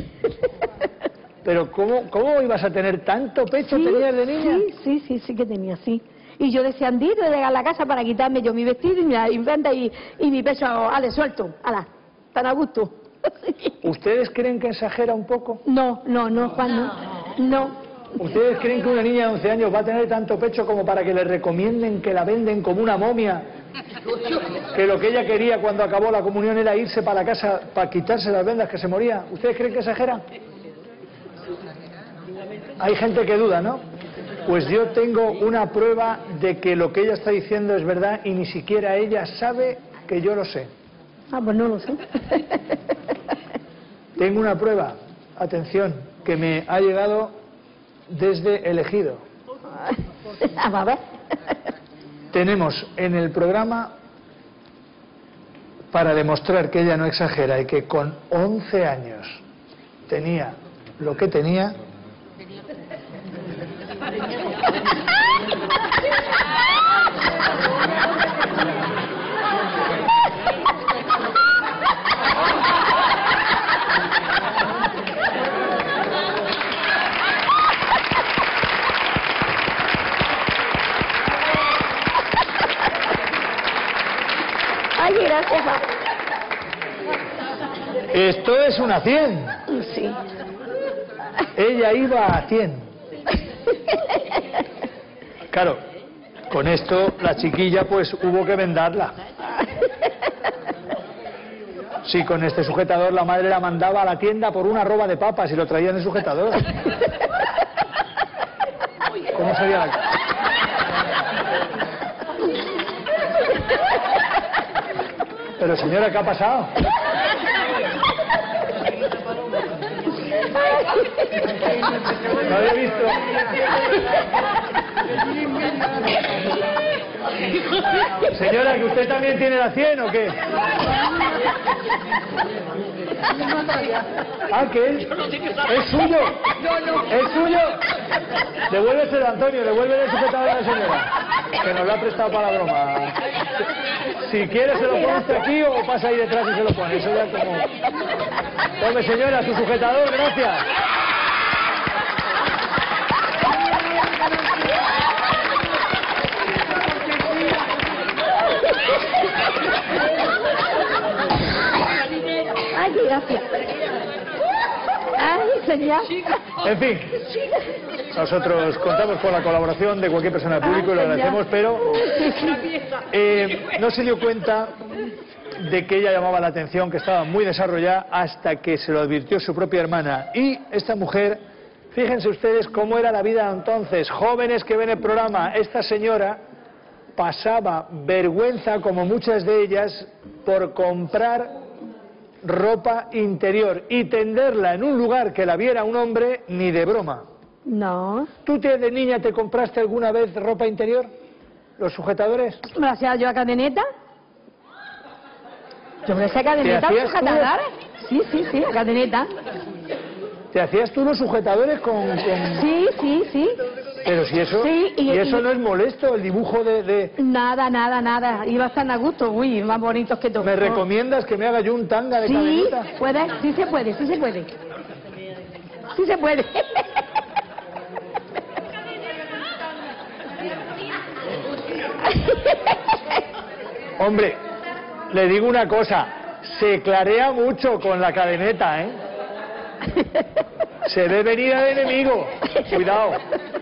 Pero ¿cómo, cómo ibas a tener tanto pecho? Sí, ¿Tenías de niña? Sí, sí, sí, sí que tenía, sí. Y yo decía, Andito, de llegar a la casa para quitarme yo mi vestido y mi venda y, y mi pecho, ale, suelto, ala, tan a gusto. ¿Ustedes creen que exagera un poco? No, no, no, Juan, no. No. ¿Ustedes creen que una niña de once años va a tener tanto pecho como para que le recomienden que la venden como una momia? Que lo que ella quería cuando acabó la comunión era irse para la casa para quitarse las vendas, que se moría. ¿Ustedes creen que exagera? Hay gente que duda, ¿no? Pues yo tengo una prueba de que lo que ella está diciendo es verdad y ni siquiera ella sabe que yo lo sé. Ah, pues no lo sé. Tengo una prueba, atención, que me ha llegado desde el Ejido. A ver. Tenemos en el programa, para demostrar que ella no exagera y que con once años tenía lo que tenía. Ay, gracias. Esto es una cien. Sí. Ella iba a cien. Claro, con esto la chiquilla pues hubo que vendarla. Sí, con este sujetador la madre la mandaba a la tienda por una roba de papas y lo traía en el sujetador. ¿Cómo sería la... Pero señora, ¿qué ha pasado? No había visto. Señora, ¿que usted también tiene la cien o qué? Ah, ¿qué es? ¿Es suyo? ¿Es suyo? Devuélveselo, Antonio, devuélvele el sujetador a la señora, que nos lo ha prestado para la broma. Si quiere se lo pone usted aquí o pasa ahí detrás y se lo pone. Eso ya como... Tome, señora, su sujetador, gracias. Ay, gracias. Ay, señor. En fin, nosotros contamos con la colaboración de cualquier persona del público y lo agradecemos, pero eh, no se dio cuenta de que ella llamaba la atención, que estaba muy desarrollada, hasta que se lo advirtió su propia hermana. Y esta mujer, fíjense ustedes cómo era la vida entonces, jóvenes que ven el programa, esta señora pasaba vergüenza, como muchas de ellas, por comprar ropa interior y tenderla en un lugar que la viera un hombre, ni de broma. No. ¿Tú te, de niña te compraste alguna vez ropa interior? ¿Los sujetadores? ¿Me lo hacía yo a cadeneta? ¿Yo me lo hacía a cadeneta ¿Te los hacías tú? sujetadores? Sí, sí, sí, a cadeneta. ¿Te hacías tú los sujetadores con...? con... Sí, sí, sí. Pero si eso, Sí, y- y eso y- no es molesto, el dibujo de... de... Nada, nada, nada. Iba tan a gusto, uy, más bonitos que todo. ¿Me recomiendas que me haga yo un tanga de Sí, cadeneta? puede, sí se puede, sí se puede. Sí se puede. Hombre, le digo una cosa, se clarea mucho con la cadeneta, ¿eh? Se ve venida de enemigo, cuidado.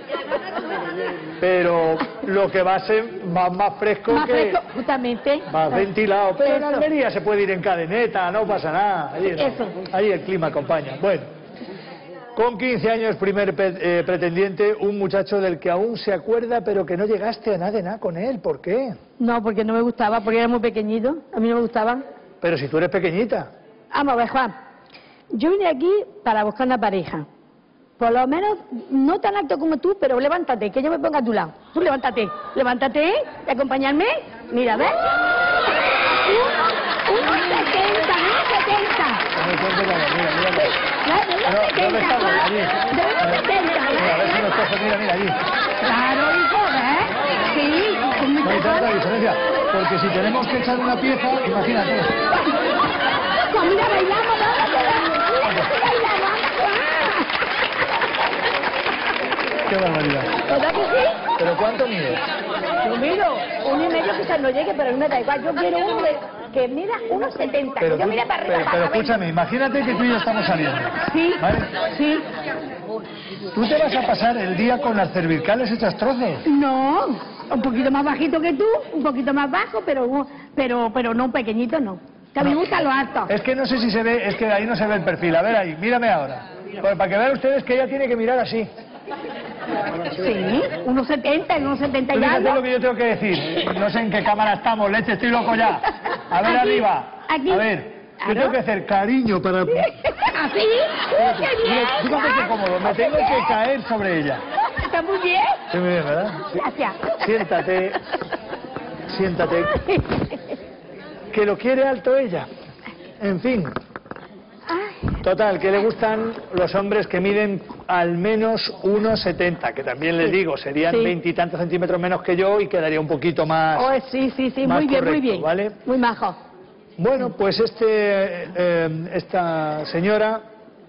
Pero lo que va a ser más, más fresco Más que... fresco, justamente. Más ventilado. Pero en Eso. Almería se puede ir en cadeneta, no pasa nada. Allí, no. Eso. Allí el clima acompaña. Bueno, con quince años, primer pe- eh, pretendiente, un muchacho del que aún se acuerda, pero que no llegaste a nada de nada con él. ¿Por qué? No, porque no me gustaba, porque era muy pequeñito. A mí no me gustaba. Pero si tú eres pequeñita. Vamos a ver, Juan. Yo vine aquí para buscar una pareja. Por lo menos, no tan alto como tú, pero levántate, que yo me ponga a tu lado. Tú levántate, levántate, y acompañarme. Mira, ¿ves? Uno, uno setenta, uno setenta. Mira, mira, mira. Claro, uno No, no me setenta, estamos Juan. allí. De uno setenta, Mira, a ver si no estás lejos, mira, mira, allí. Claro, hijo, ¿eh? Sí, con mi No hay tanta corazón. diferencia, porque si tenemos que echar una pieza, imagínate. Pues mira, bailamos, ¿no? Mira, bailamos. Qué barbaridad. ¿Verdad que sí? ¿Pero cuánto mide? Yo miro, uno y medio quizás no llegue, pero no me da igual. Yo quiero uno de, que mida uno setenta. Pero, Yo tú- mire para arriba, pero, para pero abajo. escúchame, imagínate que tú y yo estamos saliendo. Sí, ¿Vale? sí. Tú te vas a pasar el día con las cervicales hechas trozos. No, un poquito más bajito que tú, un poquito más bajo, pero pero pero no pequeñito, no. Que a mí me gusta lo alto. Es que no sé si se ve, es que ahí no se ve el perfil. A ver ahí, mírame ahora. Pues para que vean ustedes que ella tiene que mirar así. Sí, uno setenta y uno setenta Tú y fíjate lo algo. que yo tengo que decir. No sé en qué cámara estamos, leche, estoy loco ya. A ver Aquí, arriba. aquí. A ver, yo Claro. tengo que hacer cariño para... ¿Así? ¡Uh, qué bien! Mira, fíjate qué cómodo, me tengo que caer sobre ella. Está muy bien. Sí, muy bien, ¿verdad? Sí. Gracias. Siéntate, siéntate. Que lo quiere alto ella. En fin. Ay, Total, que le gustan los hombres que miden al menos uno setenta, que también les digo, serían Sí. veintitantos centímetros menos que yo y quedaría un poquito más... oh, sí, sí, sí, más muy bien, muy correcto, bien. ¿vale? Muy majo. Bueno, pues este, eh, esta señora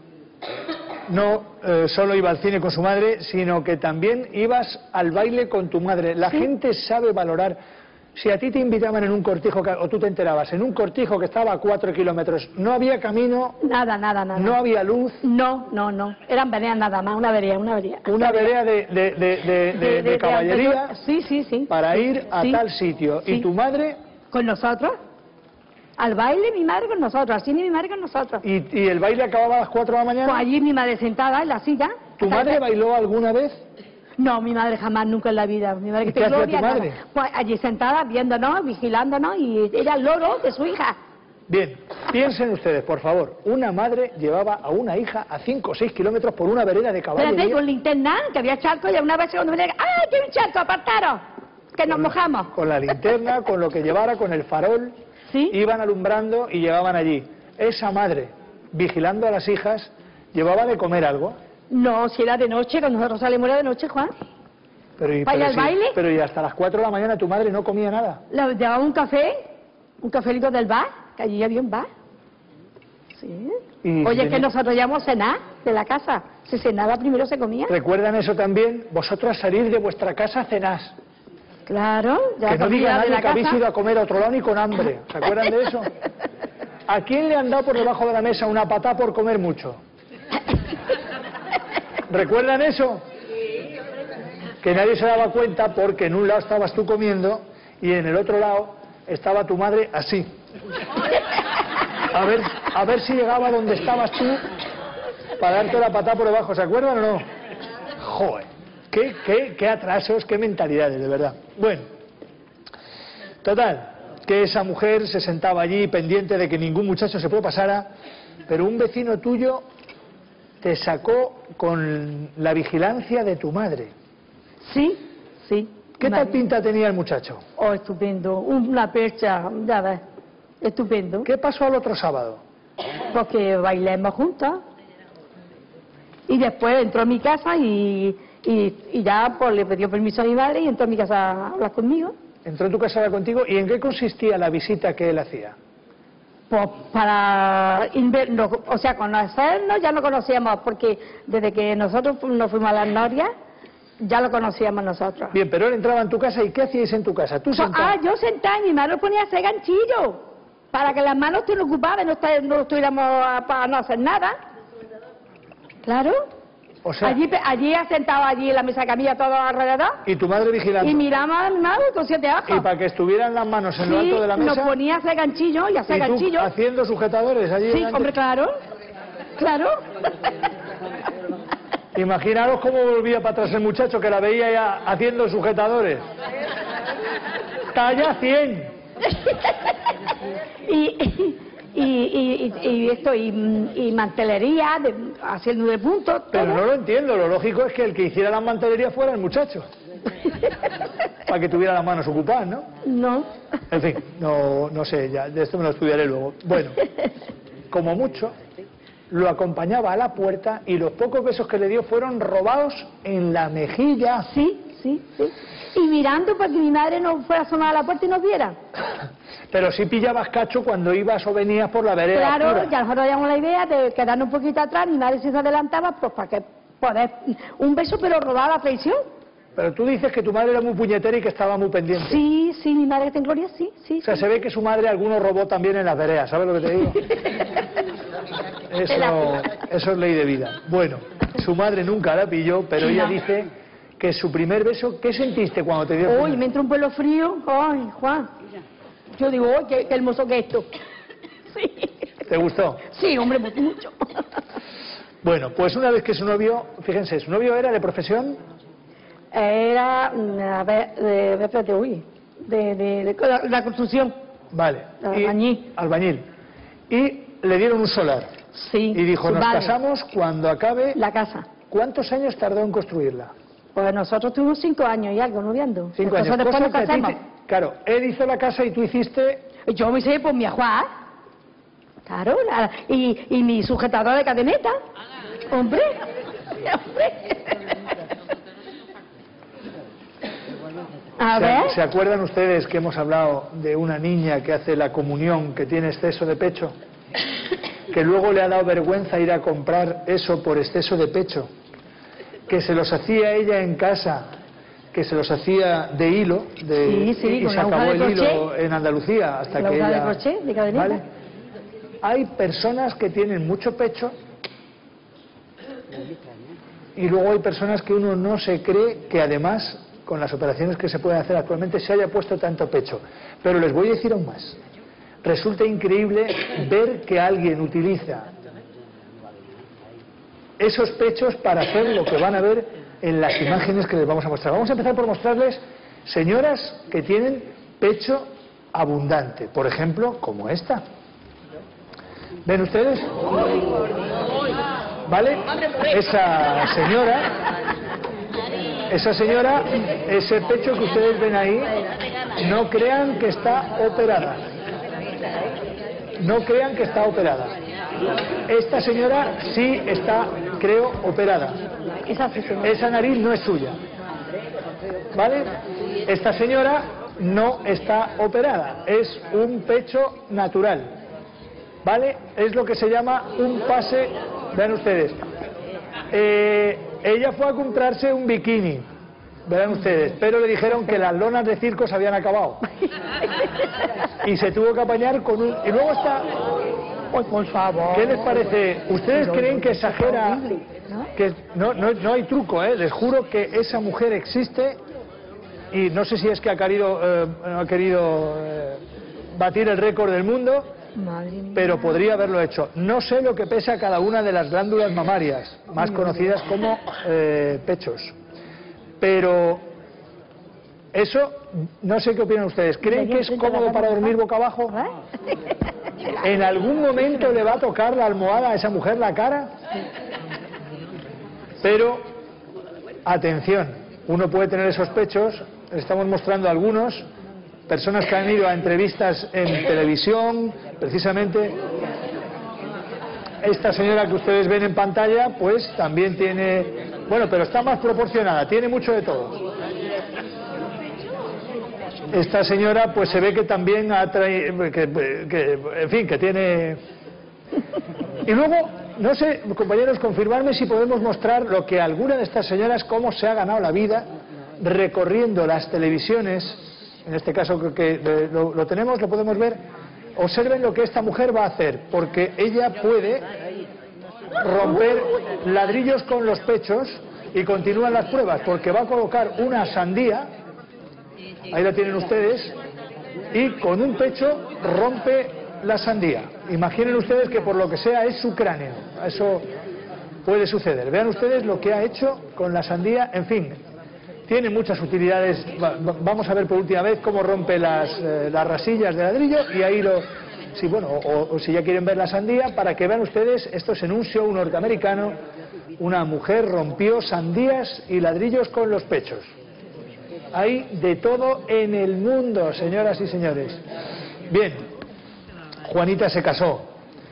no eh, solo iba al cine con su madre, sino que también ibas al baile con tu madre. La gente sabe valorar. Si a ti te invitaban en un cortijo, que- o tú te enterabas, en un cortijo que estaba a cuatro kilómetros, no había camino, Nada, nada, nada. no había luz, No, no, no. Eran veredas nada más, una vereda, una vereda. una vereda de, de, de, de, de- de caballería anterior- Sí, sí, sí. para Sí, ir a sí. tal sitio. Sí. Y tu madre, ¿Con nosotros? Al baile mi madre con nosotros, al cine mi madre con nosotros. y, y el baile acababa a las cuatro de la mañana. Pues allí mi madre sentada en la silla. ¿Tu Hasta madre que- bailó alguna vez? No, mi madre jamás, nunca en la vida. Mi madre que ¿Y te qué hacía gloria, tu madre? nada. Pues allí sentada, viéndonos, vigilándonos, y era el loro de su hija. Bien, piensen ustedes, por favor. Una madre llevaba a una hija a cinco o seis kilómetros por una vereda de Espérate, caballería. con linterna, que había charco, y una vez cuando venía, ¡ay, que hay un charco, apartaros! Que nos mojamos. Con la linterna, con lo que llevara, con el farol, ¿Sí? iban alumbrando y llegaban allí. Esa madre, vigilando a las hijas, llevaba de comer algo. No, si era de noche, cuando nosotros salimos era de noche, Juan. Pero y, ¿Para ir pero al sí, baile? pero y hasta las cuatro de la mañana tu madre no comía nada. Le llevaba un café, un cafelito del bar, que allí había un bar. Sí. Y Oye, tenía- que nosotros íbamos a cenar de la casa. Si cenaba primero se comía. ¿Recuerdan eso también? Vosotras salir de vuestra casa a cenar. Claro, ya Que no comía diga de nadie la que habéis casa. ido a comer a otro lado ni con hambre. ¿Se acuerdan de eso? ¿A quién le han dado por debajo de la mesa una patada por comer mucho? ¿Recuerdan eso? Que nadie se daba cuenta porque en un lado estabas tú comiendo y en el otro lado estaba tu madre así. A ver, a ver si llegaba donde estabas tú para darte la patada por debajo. ¿Se acuerdan o no? Joder, qué, qué, qué atrasos, qué mentalidades, de verdad. Bueno, total, que esa mujer se sentaba allí pendiente de que ningún muchacho se pasara, pero un vecino tuyo te sacó con la vigilancia de tu madre. Sí, sí. ¿Qué tal Madre. pinta tenía el muchacho? Oh, estupendo. Una percha, ya ves. Estupendo. ¿Qué pasó al otro sábado? Porque bailemos juntos. Y después entró a mi casa y, y, y ya pues, le pidió permiso a mi madre y entró a mi casa a hablar conmigo. Entró en tu casa a hablar contigo. ¿Y en qué consistía la visita que él hacía? Pues para invernos, o sea, conocernos ya lo conocíamos, porque desde que nosotros fu- nos fuimos a las norias, ya lo conocíamos nosotros. Bien, pero él entraba en tu casa y ¿qué hacíais en tu casa? Tú Pues, sentada. ah, yo sentada y mi madre ponía a hacer ganchillo, para que las manos estén ocupadas, no, está- no estuviéramos a- para no hacer nada. Claro. O sea, allí, pe- allí sentado allí en la mesa que había todo alrededor, y tu madre vigilando. y miramos a mi madre con siete ojos. Y para que estuvieran las manos en lo Sí, alto de la nos mesa. ponía a hacer ganchillo y a hacer y tú ganchillo. haciendo sujetadores allí. Sí, delante. hombre, claro. Claro. Imaginaros cómo volvía para atrás el muchacho que la veía ya haciendo sujetadores. Talla cien. y, y, y, y, y esto, y, y mantelería, de, haciendo de punto, Pero todo. no lo entiendo, lo lógico es que el que hiciera las mantelerías fuera el muchacho. Para que tuviera las manos ocupadas, ¿no? No. En fin, no, no sé, ya de esto me lo estudiaré luego. Bueno, como mucho, lo acompañaba a la puerta y los pocos besos que le dio fueron robados en la mejilla. Sí, sí, sí. Y mirando para que mi madre no fuera a asomar a la puerta y nos viera. Pero sí pillabas cacho cuando ibas o venías por la vereda. Claro, oscura. ya nosotros teníamos la idea de quedarnos un poquito atrás, mi madre si se adelantaba, pues para que poder un beso pero rodar la traición. Pero tú dices que tu madre era muy puñetera y que estaba muy pendiente. Sí, sí, mi madre está en gloria, sí, sí. O sea, sí. se ve que su madre alguno robó también en las veredas, ¿sabes lo que te digo? Eso, eso es ley de vida. Bueno, su madre nunca la pilló, pero ella No. dice que su primer beso, ¿qué sentiste cuando te dio el Uy, primer- me entró un pelo frío. Ay, Juan. Yo digo, uy, qué, qué hermoso que es esto. Sí. ¿Te gustó? Sí, hombre, mucho. Bueno, pues una vez que su novio, fíjense, su novio era de profesión, Era, mm, a ver, de, de, espérate, uy, de, de, de la, la construcción. vale, y- Albañil. albañil, y le dieron un solar, Sí. y dijo, su nos padre, casamos cuando acabe. La casa. ¿Cuántos años tardó en construirla? Pues nosotros tuvimos cinco años y algo, noviando. Cinco Entonces años. después Cosa nos que a ti casamos. te- Claro, él hizo la casa y tú hiciste. Yo me hice por mi ajuar. Claro, la- y, y mi sujetador de cadeneta. Hombre, hombre. A ¿Se, ver. ¿Se acuerdan ustedes que hemos hablado de una niña que hace la comunión, que tiene exceso de pecho? Que luego le ha dado vergüenza ir a comprar eso por exceso de pecho. Que se los hacía ella en casa, que se los hacía de hilo, de, Sí, sí, y con se la aguja acabó de el hilo crochet. en Andalucía hasta La que aguja de ella... crochet, de cadeneta. ¿Vale? Hay personas que tienen mucho pecho y luego hay personas que uno no se cree que además, con las operaciones que se pueden hacer actualmente, se haya puesto tanto pecho. Pero les voy a decir aún más. Resulta increíble ver que alguien utiliza esos pechos para hacer lo que van a ver en las imágenes que les vamos a mostrar. Vamos a empezar por mostrarles señoras que tienen pecho abundante, por ejemplo, como esta. ¿Ven ustedes? ¿Vale? Esa señora, esa señora, ese pecho que ustedes ven ahí, no crean que está operada. No crean que está operada. Esta señora sí está, creo, operada. Esa sí, señor. Esa nariz no es suya. ¿Vale? Esta señora no está operada. Es un pecho natural. ¿Vale? Es lo que se llama un pase. Vean ustedes. Eh, ella fue a comprarse un bikini. Verán ustedes. Pero le dijeron que las lonas de circo se habían acabado. Y se tuvo que apañar con un... Y luego está... Ay, por favor. ¿Qué les parece? ¿Ustedes creen que exagera? Que no, no, no hay truco, ¿eh? Les juro que esa mujer existe y no sé si es que ha querido, eh, ha querido eh, batir el récord del mundo, Madre mía. pero podría haberlo hecho. No sé lo que pesa cada una de las glándulas mamarias, más conocidas como eh, pechos. Pero eso, no sé qué opinan ustedes. ¿Creen que es cómodo para dormir boca abajo? ¿En algún momento le va a tocar la almohada a esa mujer la cara? Pero, atención, uno puede tener esos pechos, estamos mostrando algunos, personas que han ido a entrevistas en televisión, precisamente. Esta señora que ustedes ven en pantalla, pues también tiene, bueno, pero está más proporcionada, tiene mucho de todo. Esta señora, pues se ve que también ha traído, que, que, en fin, que tiene... Y luego, no sé, compañeros, confirmarme si podemos mostrar lo que alguna de estas señoras, cómo se ha ganado la vida recorriendo las televisiones, en este caso creo que lo, lo tenemos, lo podemos ver. Observen lo que esta mujer va a hacer, porque ella puede romper ladrillos con los pechos y continúan las pruebas, porque va a colocar una sandía, ahí la tienen ustedes, y con un pecho rompe la sandía. Imaginen ustedes que por lo que sea es su cráneo, eso puede suceder. Vean ustedes lo que ha hecho con la sandía, en fin, tiene muchas utilidades. Vamos a ver por última vez cómo rompe las, eh, las rasillas de ladrillo y ahí lo... Sí, bueno, o, o si ya quieren ver la sandía, para que vean ustedes, esto es en un show norteamericano, una mujer rompió sandías y ladrillos con los pechos. Hay de todo en el mundo, señoras y señores. Bien, Juanita se casó.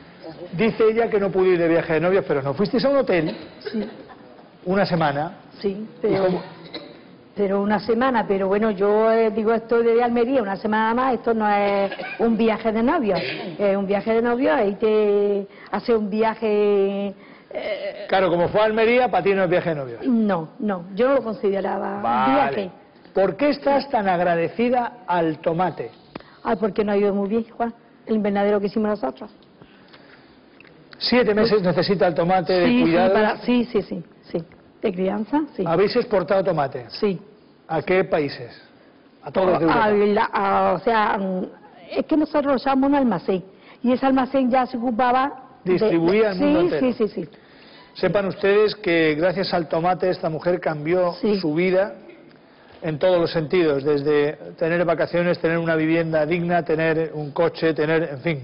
Dice ella que no pudo ir de viaje de novios, pero no fuisteis a un hotel Sí, una semana. sí, ¿Y pero, cómo? pero una semana, pero bueno, yo eh, digo esto de Almería, una semana más, esto no es un viaje de novios, es un viaje de novios, ahí te hace un viaje... eh, Claro, como fue a Almería, para ti no es viaje de novios. no, no, yo no lo consideraba un Vale. viaje. ¿Por qué estás tan agradecida al tomate? Ay, porque no ha ido muy bien, Juan, el invernadero que hicimos nosotros. Siete meses necesita el tomate de Sí, sí, cuidado. para, sí, sí, sí, sí, de crianza, sí. ¿Habéis exportado tomate? Sí. ¿A qué países? A todos de Europa. A la- a- o sea, mm, es que nosotros usamos un almacén y ese almacén ya se ocupaba de- Distribuía de- al mundo sí, entero. sí, sí, sí. Sepan ustedes que gracias al tomate esta mujer cambió Sí. su vida en todos los sentidos, desde tener vacaciones, tener una vivienda digna, tener un coche, tener, en fin.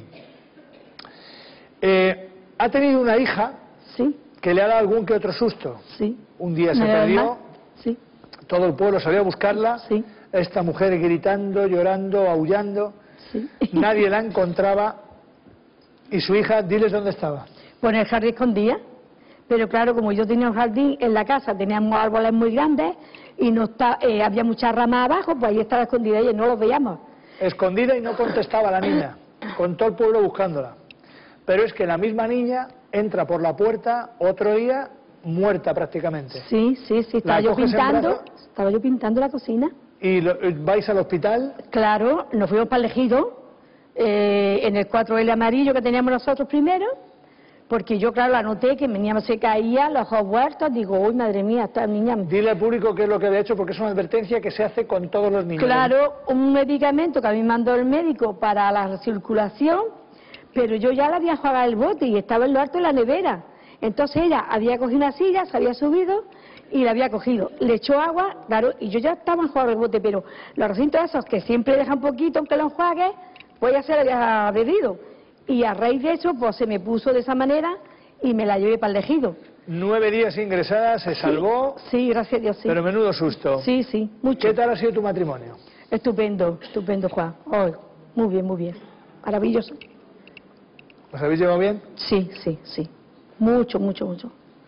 Eh, ha tenido una hija Sí, que le ha dado algún que otro susto. sí. Un día se ¿Nada perdió, más? Sí, todo el pueblo salió a buscarla, sí, esta mujer gritando, llorando, aullando, sí. nadie la encontraba y su hija, diles dónde estaba. Pues en el jardín escondía, pero claro, como yo tenía un jardín en la casa, teníamos árboles muy grandes y no está, eh, había muchas ramas abajo, pues ahí estaba escondida y no los veíamos. Escondida y no contestaba la niña, con todo el pueblo buscándola. Pero es que la misma niña entra por la puerta otro día muerta prácticamente. Sí, sí, sí, estaba ¿La yo coges en pintando, brazos? estaba yo pintando la cocina. Y lo- vais al hospital, Claro, nos fuimos para el ejido, eh, en el cuatro ele amarillo que teníamos nosotros primero, porque yo, claro, la noté que venía, se caía, los ojos vueltos, digo, uy, madre mía, esta niña... dile al público qué es lo que había hecho, porque es una advertencia que se hace con todos los niños. Claro, un medicamento que a mí me mandó el médico para la circulación, pero yo ya le había jugado el bote y estaba en lo alto de la nevera. Entonces ella había cogido una silla, se había subido y la había cogido. Le echó agua, claro, y yo ya estaba enjuagando el bote, pero los recintos esos que siempre dejan poquito aunque lo enjuague, pues ya se lo había bebido. Y a raíz de eso, pues se me puso de esa manera y me la llevé para el ejido. Nueve días ingresada, se salvó, Sí, gracias a Dios, sí. pero menudo susto. Sí, sí, mucho. ¿Qué tal ha sido tu matrimonio? Estupendo, estupendo, Juan. Ay, muy bien, muy bien. Maravilloso. ¿Os habéis llevado bien? Sí, sí, sí. Mucho, mucho, mucho.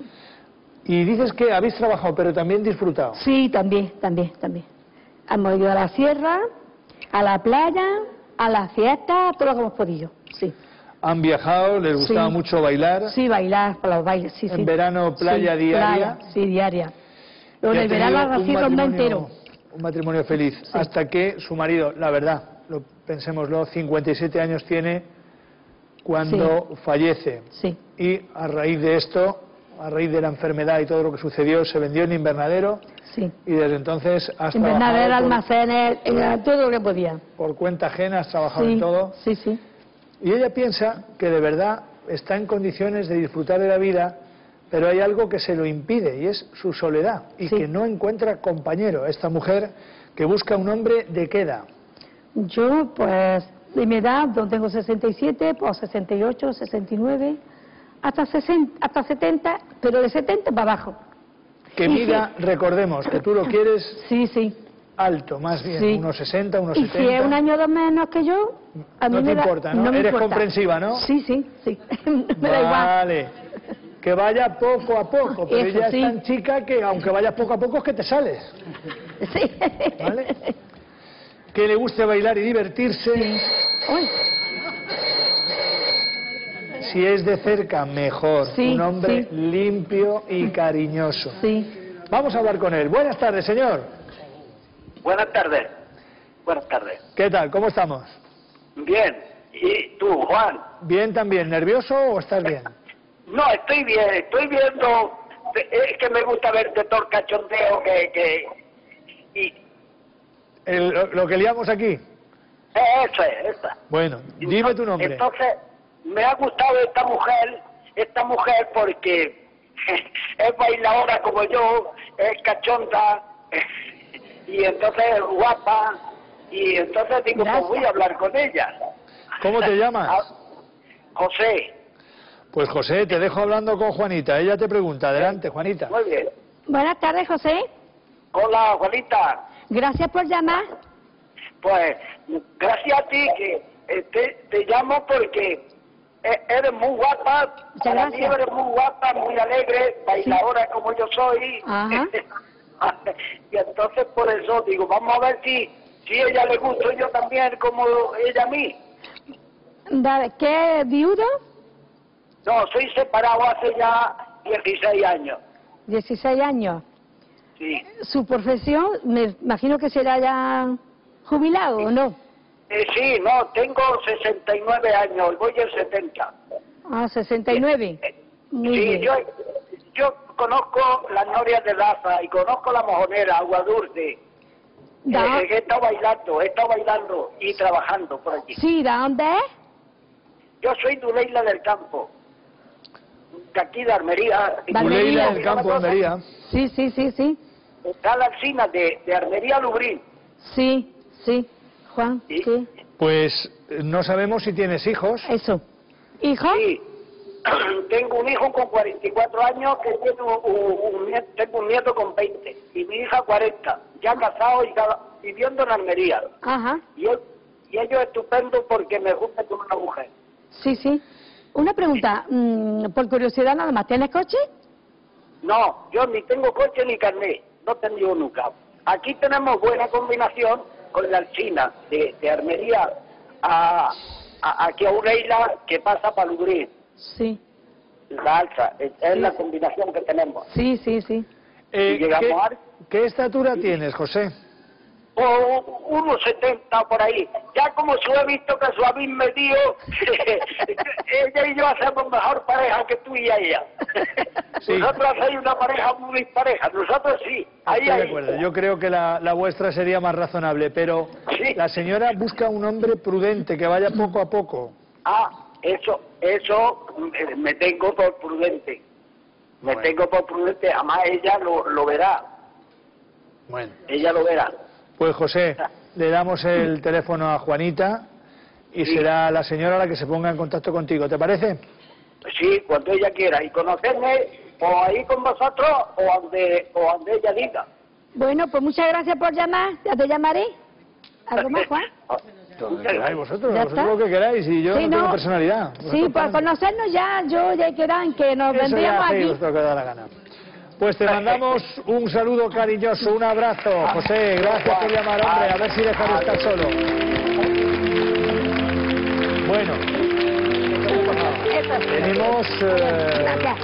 Y dices que habéis trabajado, pero también disfrutado. Sí, también, también, también. Hemos ido a la sierra, a la playa, a la fiesta, todo lo que hemos podido. Sí. Han viajado, les gustaba Sí. mucho bailar. Sí, bailar, para los bailes, sí, sí. En verano, playa Sí, diaria. playa, sí, diaria. Luego Y en ha el tenido verano un así ronda matrimonio- entero. Un matrimonio feliz. Hasta que su marido, la verdad, lo pensémoslo, cincuenta y siete años tiene cuando fallece. Sí, Y a raíz de esto, a raíz de la enfermedad y todo lo que sucedió, se vendió en invernadero sí. y desde entonces has Invernadero, trabajado por, almacenes, eh, todo lo que podía. por cuenta ajena, has trabajado Sí, en todo. sí, sí. Y ella piensa que de verdad está en condiciones de disfrutar de la vida, pero hay algo que se lo impide y es su soledad y Sí. que no encuentra compañero. Esta mujer que busca un hombre de qué edad. Yo, pues, de mi edad, yo tengo sesenta y siete, pues sesenta y ocho, sesenta y nueve, hasta, sesenta, hasta setenta, pero de setenta para abajo. Que Y mida, recordemos, que tú lo quieres Sí, sí. alto, más bien, Sí. unos sesenta, unos Y setenta. si es un año o dos menos que yo, a mí No te me da- importa, ¿no? me Eres importa. comprensiva, ¿no? Sí, sí, sí. me da igual. Vale. Que vaya poco a poco, pero Eso ella sí. es tan chica que aunque vayas poco a poco es que te sales. Sí. ¿Vale? Que le guste bailar y divertirse. Uy, Si es de cerca, mejor. Sí, Un hombre sí. limpio y cariñoso. sí. Vamos a hablar con él. Buenas tardes, señor. Buenas tardes. Buenas tardes. ¿Qué tal? ¿Cómo estamos? Bien. ¿Y tú, Juan? ¿Bien también? ¿Nervioso o estás bien? No, estoy bien. Estoy viendo... Es que me gusta verte todo el cachondeo que... que y El- lo, lo que liamos aquí. eso es, esta. Bueno, dime tu nombre. Entonces, me ha gustado esta mujer, esta mujer porque es bailadora como yo, es cachonda, y entonces es guapa, y entonces digo, Gracias. pues voy a hablar con ella. ¿Cómo te llamas? Ah, José. Pues José, te dejo hablando con Juanita. Ella te pregunta. Adelante, Juanita. Muy bien. Buenas tardes, José. Hola, Juanita. Gracias por llamar. Pues, gracias a ti que eh, te, te llamo porque e- eres muy guapa, Muchas para mí gracias. eres muy guapa, muy alegre, bailadora como yo soy. Ajá. Y entonces por eso digo, vamos a ver si, si ella le gusto yo también como ella a mí. Vale, ¿qué viudo? No, soy separado hace ya dieciséis años. dieciséis años. Sí. ¿Su profesión? Me imagino que será ya jubilado, ¿o no? Eh, sí, no, tengo sesenta y nueve años, voy en setenta. Ah, sesenta y nueve. Muy Sí, bien. yo, yo conozco las norias de Laza y conozco la mojonera, Agua Dulce. Da- Eh, he estado bailando, he estado bailando y trabajando por allí. Sí, ¿de dónde es? Yo soy Duleila del Campo, de aquí de Armería. De Armería. Uleila del Campo, Almería. Sí, sí, sí, sí. Está la alcina de, de Armería Lubrín. Sí, sí. Juan, Sí. sí. Pues eh, no sabemos si tienes hijos. Eso. ¿Hijo? Sí. Tengo un hijo con cuarenta y cuatro años que tiene un, un- un nieto, tengo un nieto con veinte y mi hija cuarenta, ya casado y cada- viviendo en Almería. Ajá. Y, él- y ello es estupendo porque me gusta con una mujer. Sí, sí. Una pregunta, mm, por curiosidad nada más, ¿tienes coche? No, yo ni tengo coche ni carnet, no he tenido nunca. Aquí tenemos buena combinación con la alcina de, de Armería a, a, aquí a Uleila que pasa para Lubrín. Sí, La alza, es, es la combinación que tenemos. sí, sí, sí. Eh, Y llegamos ¿qué, a- ¿Qué estatura tienes, José? O unos setenta por ahí. Ya como yo he visto que su habéis metido, ella y yo hacemos mejor pareja que tú y ella. Sí. Nosotros hacéis una pareja muy dispareja, nosotros sí. Ahí, Estoy de ahí. acuerdo. Yo creo que la, la vuestra sería más razonable, pero Sí. la señora busca un hombre prudente, que vaya poco a poco. Ah, eso, eso me, me tengo por prudente. Me Bueno. tengo por prudente, además ella lo, lo verá. Bueno. Ella lo verá. Pues José, le damos el teléfono a Juanita y Sí. será la señora la que se ponga en contacto contigo, ¿te parece? Sí, cuando ella quiera. Y conocerme o ahí con vosotros o donde, o donde ella diga. Bueno, pues muchas gracias por llamar, ya te llamaré. ¿Algo más, Juan? Lo que queráis vosotros, ¿Ya vosotros está? lo que queráis, y yo Sí, no tengo no. personalidad. Sí, Vosotros para para- conocernos ya, yo ya quedan que nos Eso vendríamos ya, sí, aquí. vosotros que os da la gana. Pues te mandamos un saludo cariñoso, un abrazo, José, gracias por llamar, hombre, a ver si dejas de estar solo. Bueno, Eso. tenemos... eh, Gracias.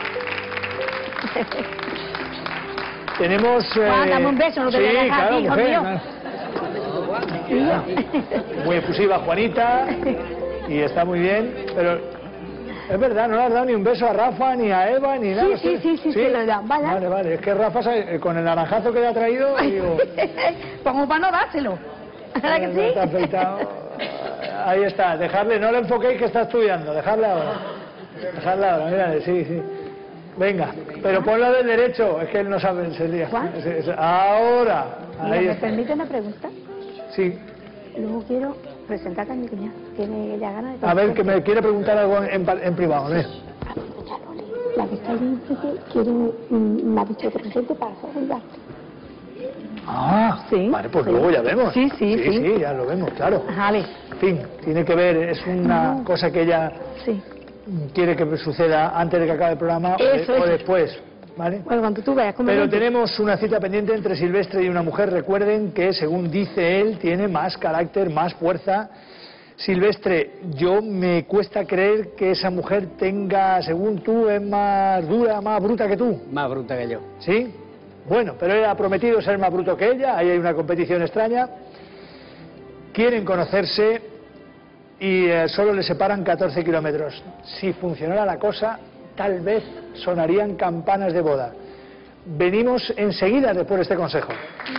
tenemos... eh, Juan, dame un beso, no te sí, voy a dejar, claro, hijo mujer, mío. nada. Muy efusiva Juanita, y está muy bien, pero... Es verdad, no le has dado ni un beso a Rafa, ni a Eva, ni nada. sí, sí, sí, se lo he dado, vaya. Vale, vale, es que Rafa, sabe, eh, con el naranjazo que le ha traído, digo... Como para no dárselo. ¿Verdad que no está sí? afeitado. Ahí está, dejarle, no le enfoquéis que está estudiando, dejarle ahora. Dejarle ahora, mírale, sí, sí. Venga, pero ponlo del derecho, es que él no sabe en serio. ¿Juan? Es- es- Ahora, Mira, ahí ¿me está. permite una pregunta? Sí. Luego quiero presentarte a mi cuñada. Tiene ella ganas de... A ver, que me quiere preguntar algo en, pa- en privado, a ver. La que está ahí enfrente quiere, mm, me ha dicho que presente para hacer el gasto. Ah, Sí, vale, pues sí. luego ya vemos. Sí, sí, sí. sí. Sí, ya lo vemos, claro. Vale, En fin, tiene que ver, es una No. cosa que ella sí. quiere que suceda antes de que acabe el programa o, Eso, de- o eso. después, ¿vale? Bueno, cuando tú veas cómo... Pero vente. tenemos una cita pendiente entre Silvestre y una mujer. Recuerden que, según dice él, tiene más carácter, más fuerza. Silvestre, yo me cuesta creer que esa mujer tenga, según tú, es más dura, más bruta que tú. Más bruta que yo. ¿Sí? Bueno, pero él ha prometido ser más bruto que ella. Ahí hay una competición extraña. Quieren conocerse y eh, solo le separan catorce kilómetros. Si funcionara la cosa, tal vez sonarían campanas de boda. Venimos enseguida después de este consejo.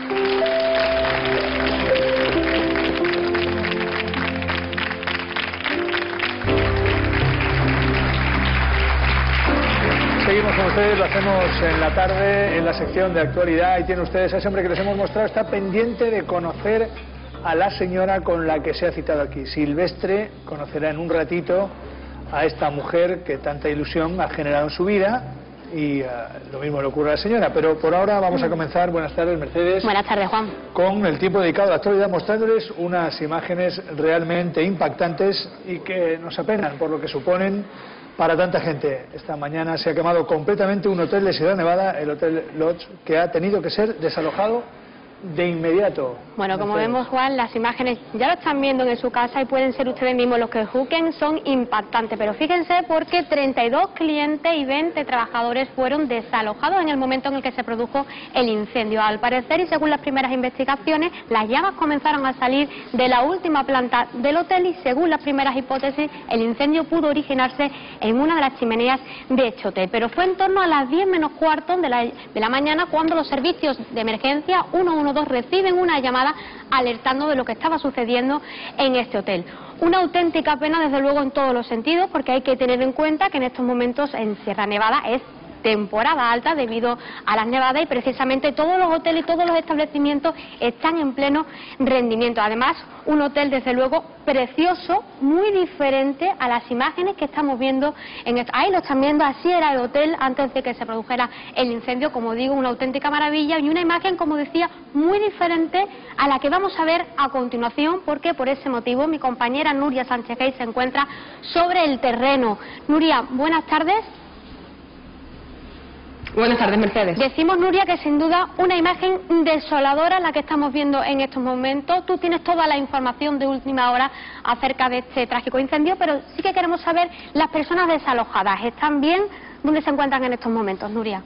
Seguimos con ustedes, lo hacemos en la tarde, en la sección de actualidad, y tienen ustedes a ese hombre que les hemos mostrado, está pendiente de conocer a la señora con la que se ha citado aquí. Silvestre conocerá en un ratito a esta mujer que tanta ilusión ha generado en su vida, y uh, lo mismo le ocurre a la señora. Pero por ahora vamos a comenzar. Buenas tardes, Mercedes. Buenas tardes, Juan. Con el tiempo dedicado a la actualidad, mostrándoles unas imágenes realmente impactantes y que nos apenan por lo que suponen para tanta gente. Esta mañana se ha quemado completamente un hotel de Sierra Nevada, el Hotel Lodge, que ha tenido que ser desalojado de inmediato. Bueno, como vemos, Juan, las imágenes ya lo están viendo en su casa y pueden ser ustedes mismos los que juzguen, son impactantes. Pero fíjense porque treinta y dos clientes y veinte trabajadores fueron desalojados en el momento en el que se produjo el incendio. Al parecer, y según las primeras investigaciones, las llamas comenzaron a salir de la última planta del hotel y según las primeras hipótesis, el incendio pudo originarse en una de las chimeneas de este hotel. Pero fue en torno a las diez menos cuarto de la, de la mañana cuando los servicios de emergencia uno uno dos reciben una llamada alertando de lo que estaba sucediendo en este hotel. Una auténtica pena, desde luego, en todos los sentidos, porque hay que tener en cuenta que en estos momentos en Sierra Nevada es temporada alta debido a las nevadas y precisamente todos los hoteles y todos los establecimientos están en pleno rendimiento. Además, un hotel desde luego precioso, muy diferente a las imágenes que estamos viendo en el... Ahí lo están viendo, así era el hotel antes de que se produjera el incendio. Como digo, una auténtica maravilla y una imagen, como decía, muy diferente a la que vamos a ver a continuación, porque por ese motivo mi compañera Nuria Sánchez Gay se encuentra sobre el terreno. Nuria, buenas tardes. Buenas tardes, Mercedes. Decimos, Nuria, que sin duda una imagen desoladora la que estamos viendo en estos momentos. Tú tienes toda la información de última hora acerca de este trágico incendio, pero sí que queremos saber, las personas desalojadas, ¿están bien? ¿Dónde se encuentran en estos momentos, Nuria?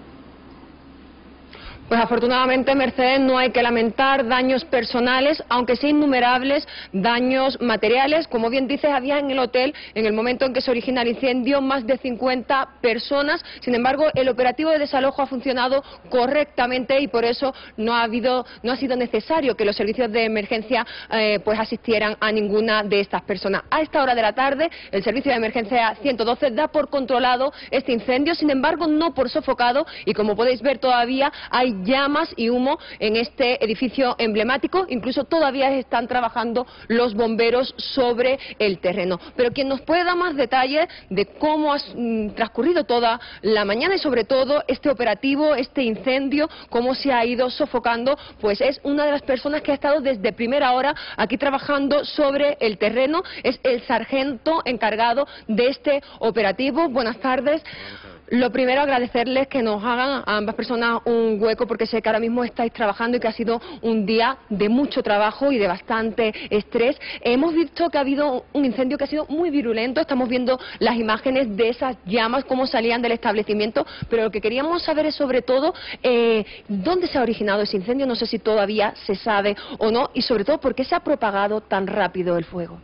Pues afortunadamente, Mercedes, no hay que lamentar daños personales, aunque sí innumerables daños materiales. Como bien dices, había en el hotel, en el momento en que se origina el incendio, más de cincuenta personas. Sin embargo, el operativo de desalojo ha funcionado correctamente y por eso no ha habido, no ha sido necesario que los servicios de emergencia eh, pues asistieran a ninguna de estas personas. A esta hora de la tarde, el servicio de emergencia ciento doce da por controlado este incendio, sin embargo, no por sofocado, y como podéis ver, todavía hay llamas y humo en este edificio emblemático. Incluso todavía están trabajando los bomberos sobre el terreno. Pero quien nos puede dar más detalles de cómo ha mm, transcurrido toda la mañana y sobre todo este operativo, este incendio, cómo se ha ido sofocando, pues es una de las personas que ha estado desde primera hora aquí trabajando sobre el terreno. Es el sargento encargado de este operativo. Buenas tardes. Lo primero, agradecerles que nos hagan a ambas personas un hueco, porque sé que ahora mismo estáis trabajando y que ha sido un día de mucho trabajo y de bastante estrés. Hemos visto que ha habido un incendio que ha sido muy virulento, estamos viendo las imágenes de esas llamas, cómo salían del establecimiento, pero lo que queríamos saber es sobre todo eh, dónde se ha originado ese incendio, no sé si todavía se sabe o no, y sobre todo por qué se ha propagado tan rápido el fuego.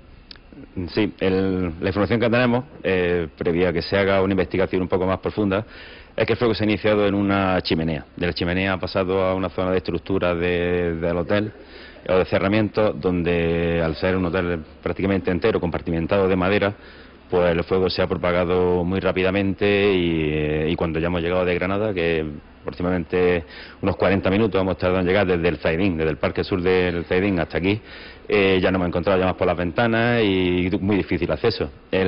Sí, el, la información que tenemos, eh, previa a que se haga una investigación un poco más profunda, es que el fuego se ha iniciado en una chimenea. De la chimenea ha pasado a una zona de estructura de, del hotel o de cerramiento, donde al ser un hotel prácticamente entero, compartimentado de madera, pues el fuego se ha propagado muy rápidamente y, y cuando ya hemos llegado de Granada, que aproximadamente unos cuarenta minutos hemos tardado en llegar desde el Zaidín, desde el Parque Sur del Zaidín hasta aquí, eh, ya no hemos encontrado llamas por las ventanas y muy difícil acceso.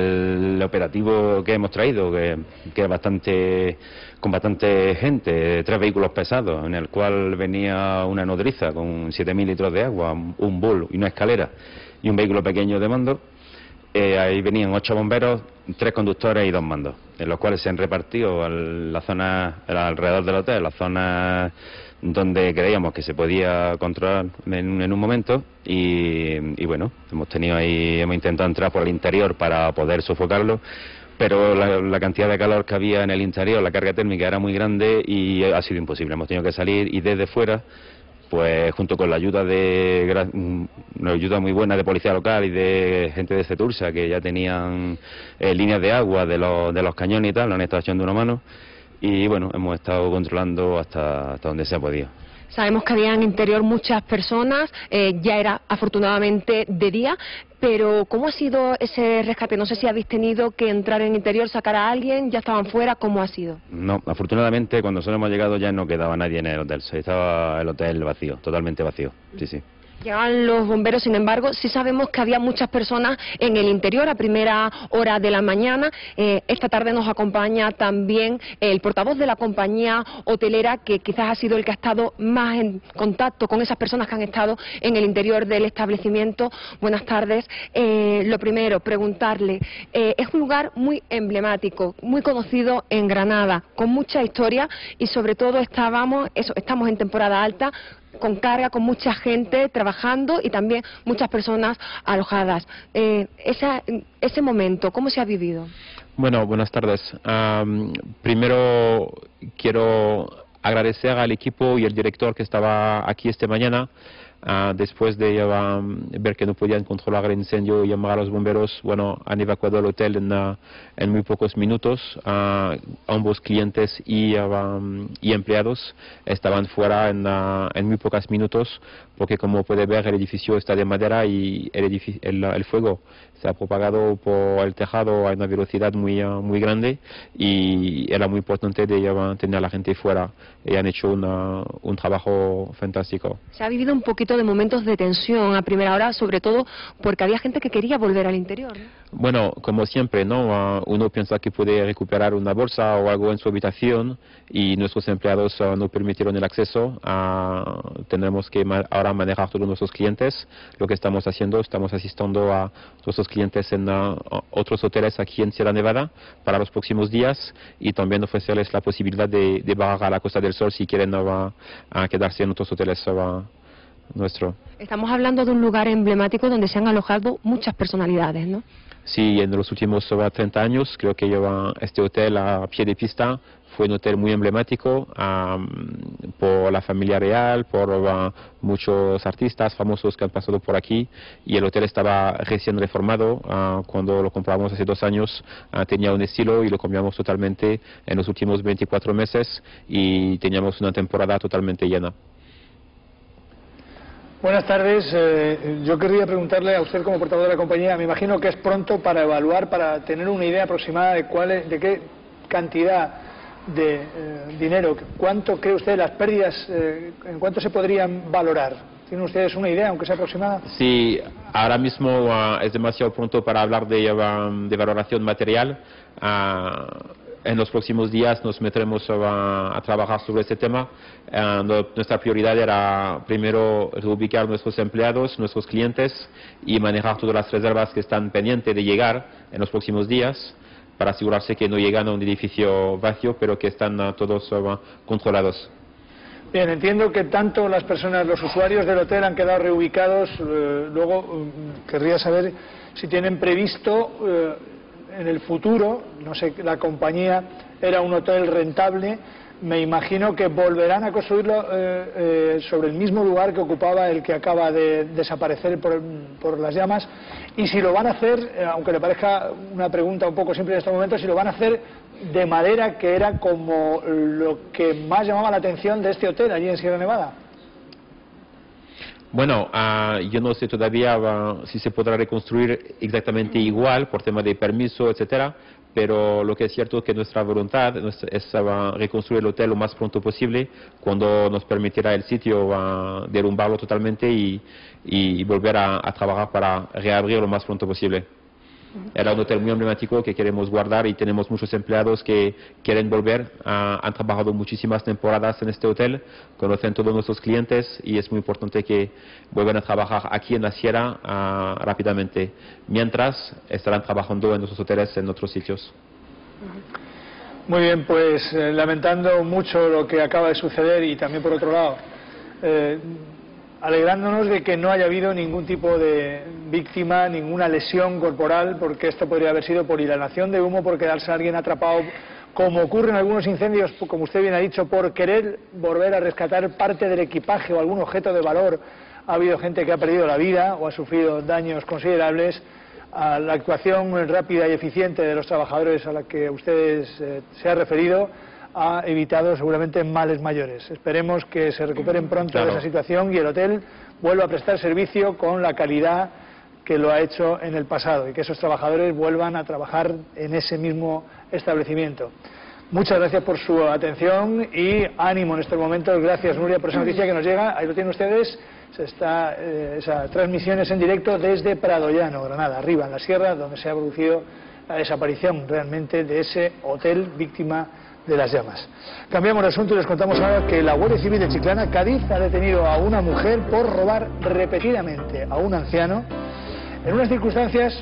El operativo que hemos traído, que, que es bastante, con bastante gente, tres vehículos pesados, en el cual venía una nodriza con siete mil litros de agua, un bull y una escalera y un vehículo pequeño de mando. Eh, ahí venían ocho bomberos, tres conductores y dos mandos, en los cuales se han repartido a la zona alrededor del hotel, las zonas donde creíamos que se podía controlar en, en un momento y, y bueno, hemos tenido ahí, hemos intentado entrar por el interior para poder sofocarlo, pero la, la cantidad de calor que había en el interior, la carga térmica era muy grande y ha sido imposible. Hemos tenido que salir y desde fuera, pues junto con la ayuda de una ayuda muy buena de policía local y de gente de Cetursa, que ya tenían eh, líneas de agua de los, de los cañones y tal, lo han estado echando una mano y bueno, hemos estado controlando hasta, hasta donde se ha podido. Sabemos que había en el interior muchas personas, eh, ya era afortunadamente de día, pero ¿cómo ha sido ese rescate? No sé si habéis tenido que entrar en el interior, sacar a alguien, ya estaban fuera, ¿cómo ha sido? No, afortunadamente cuando nosotros hemos llegado ya no quedaba nadie en el hotel, estaba el hotel vacío, totalmente vacío, sí, sí. Llegan los bomberos, sin embargo, sí sabemos que había muchas personas en el interior a primera hora de la mañana. Eh, esta tarde nos acompaña también el portavoz de la compañía hotelera, que quizás ha sido el que ha estado más en contacto con esas personas que han estado en el interior del establecimiento. Buenas tardes. Eh, lo primero, preguntarle, eh, es un lugar muy emblemático, muy conocido en Granada, con mucha historia y sobre todo estábamos, eso, estamos en temporada alta, con carga, con mucha gente trabajando y también muchas personas alojadas. Eh, esa, ese momento, ¿cómo se ha vivido? Bueno, buenas tardes. Um, primero quiero agradecer al equipo y al director que estaba aquí esta mañana. Uh, después de uh, ver que no podían controlar el incendio y llamar a los bomberos, bueno, han evacuado el hotel en, uh, en muy pocos minutos. Uh, ambos clientes y, uh, um, y empleados estaban fuera en, uh, en muy pocos minutos, porque como puede ver el edificio está de madera y el, el, el fuego se ha propagado por el tejado a una velocidad muy, uh, muy grande y era muy importante de uh, tener a la gente fuera y han hecho una, un trabajo fantástico. Se ha vivido un poquito de momentos de tensión a primera hora, sobre todo porque había gente que quería volver al interior, ¿no? Bueno, como siempre, ¿no? Uh, uno piensa que puede recuperar una bolsa o algo en su habitación y nuestros empleados uh, no permitieron el acceso. Uh, tenemos que ma ahora manejar todos nuestros clientes. Lo que estamos haciendo, estamos asistiendo a nuestros clientes en uh, otros hoteles aquí en Sierra Nevada para los próximos días y también ofrecerles la posibilidad de, de bajar a la Costa del Sol si quieren uh, uh, quedarse en otros hoteles uh, nuestro. Estamos hablando de un lugar emblemático donde se han alojado muchas personalidades, ¿no? Sí, en los últimos uh, treinta años creo que lleva este hotel a pie de pista. Fue un hotel muy emblemático um, por la familia real, por uh, muchos artistas famosos que han pasado por aquí, y el hotel estaba recién reformado. Uh, cuando lo compramos hace dos años uh, tenía un estilo y lo cambiamos totalmente en los últimos veinticuatro meses y teníamos una temporada totalmente llena. Buenas tardes. Eh, yo querría preguntarle a usted como portavoz de la compañía, me imagino que es pronto para evaluar, para tener una idea aproximada de cuál es, de qué cantidad de eh, dinero, cuánto cree usted las pérdidas, eh, en cuánto se podrían valorar. ¿Tienen ustedes una idea, aunque sea aproximada? Sí, ahora mismo uh, es demasiado pronto para hablar de, uh, de valoración material. Uh, En los próximos días nos meteremos a, a trabajar sobre este tema. Uh, no, nuestra prioridad era primero reubicar nuestros empleados, nuestros clientes y manejar todas las reservas que están pendientes de llegar en los próximos días para asegurarse que no llegan a un edificio vacío, pero que están uh, todos uh, controlados. Bien, entiendo que tanto las personas, los usuarios del hotel han quedado reubicados. Eh, luego, eh, querría saber si tienen previsto eh, en el futuro, no sé, la compañía era un hotel rentable, me imagino que volverán a construirlo eh, eh, sobre el mismo lugar que ocupaba el que acaba de desaparecer por, por las llamas, y si lo van a hacer, eh, aunque le parezca una pregunta un poco simple en este momento, si lo van a hacer de madera, que era como lo que más llamaba la atención de este hotel allí en Sierra Nevada. Bueno, uh, yo no sé todavía uh, si se podrá reconstruir exactamente igual por tema de permiso, etcétera, pero lo que es cierto es que nuestra voluntad es uh, reconstruir el hotel lo más pronto posible, cuando nos permitirá el sitio uh, derrumbarlo totalmente y, y volver a, a trabajar para reabrir lo más pronto posible. Era un hotel muy emblemático que queremos guardar y tenemos muchos empleados que quieren volver. Uh, han trabajado muchísimas temporadas en este hotel, conocen todos nuestros clientes y es muy importante que vuelvan a trabajar aquí en la Sierra uh, rápidamente, mientras estarán trabajando en nuestros hoteles en otros sitios. Muy bien, pues eh, lamentando mucho lo que acaba de suceder y también por otro lado eh, alegrándonos de que no haya habido ningún tipo de víctima, ninguna lesión corporal, porque esto podría haber sido por inhalación de humo, por quedarse alguien atrapado, como ocurre en algunos incendios, como usted bien ha dicho, por querer volver a rescatar parte del equipaje o algún objeto de valor. Ha habido gente que ha perdido la vida o ha sufrido daños considerables. A la actuación rápida y eficiente de los trabajadores a la que usted eh, se ha referido ha evitado seguramente males mayores. Esperemos que se recuperen pronto claro. de esa situación y el hotel vuelva a prestar servicio con la calidad que lo ha hecho en el pasado y que esos trabajadores vuelvan a trabajar en ese mismo establecimiento. Muchas gracias por su atención y ánimo en estos momentos. Gracias, Nuria, por esa noticia que nos llega. Ahí lo tienen ustedes. Se está, eh, esa transmisión es en directo desde Pradoyano, Granada, arriba en la sierra, donde se ha producido la desaparición realmente de ese hotel víctima de las llamas. Cambiamos de asunto y les contamos ahora que la Guardia Civil de Chiclana, Cádiz, ha detenido a una mujer por robar repetidamente a un anciano en unas circunstancias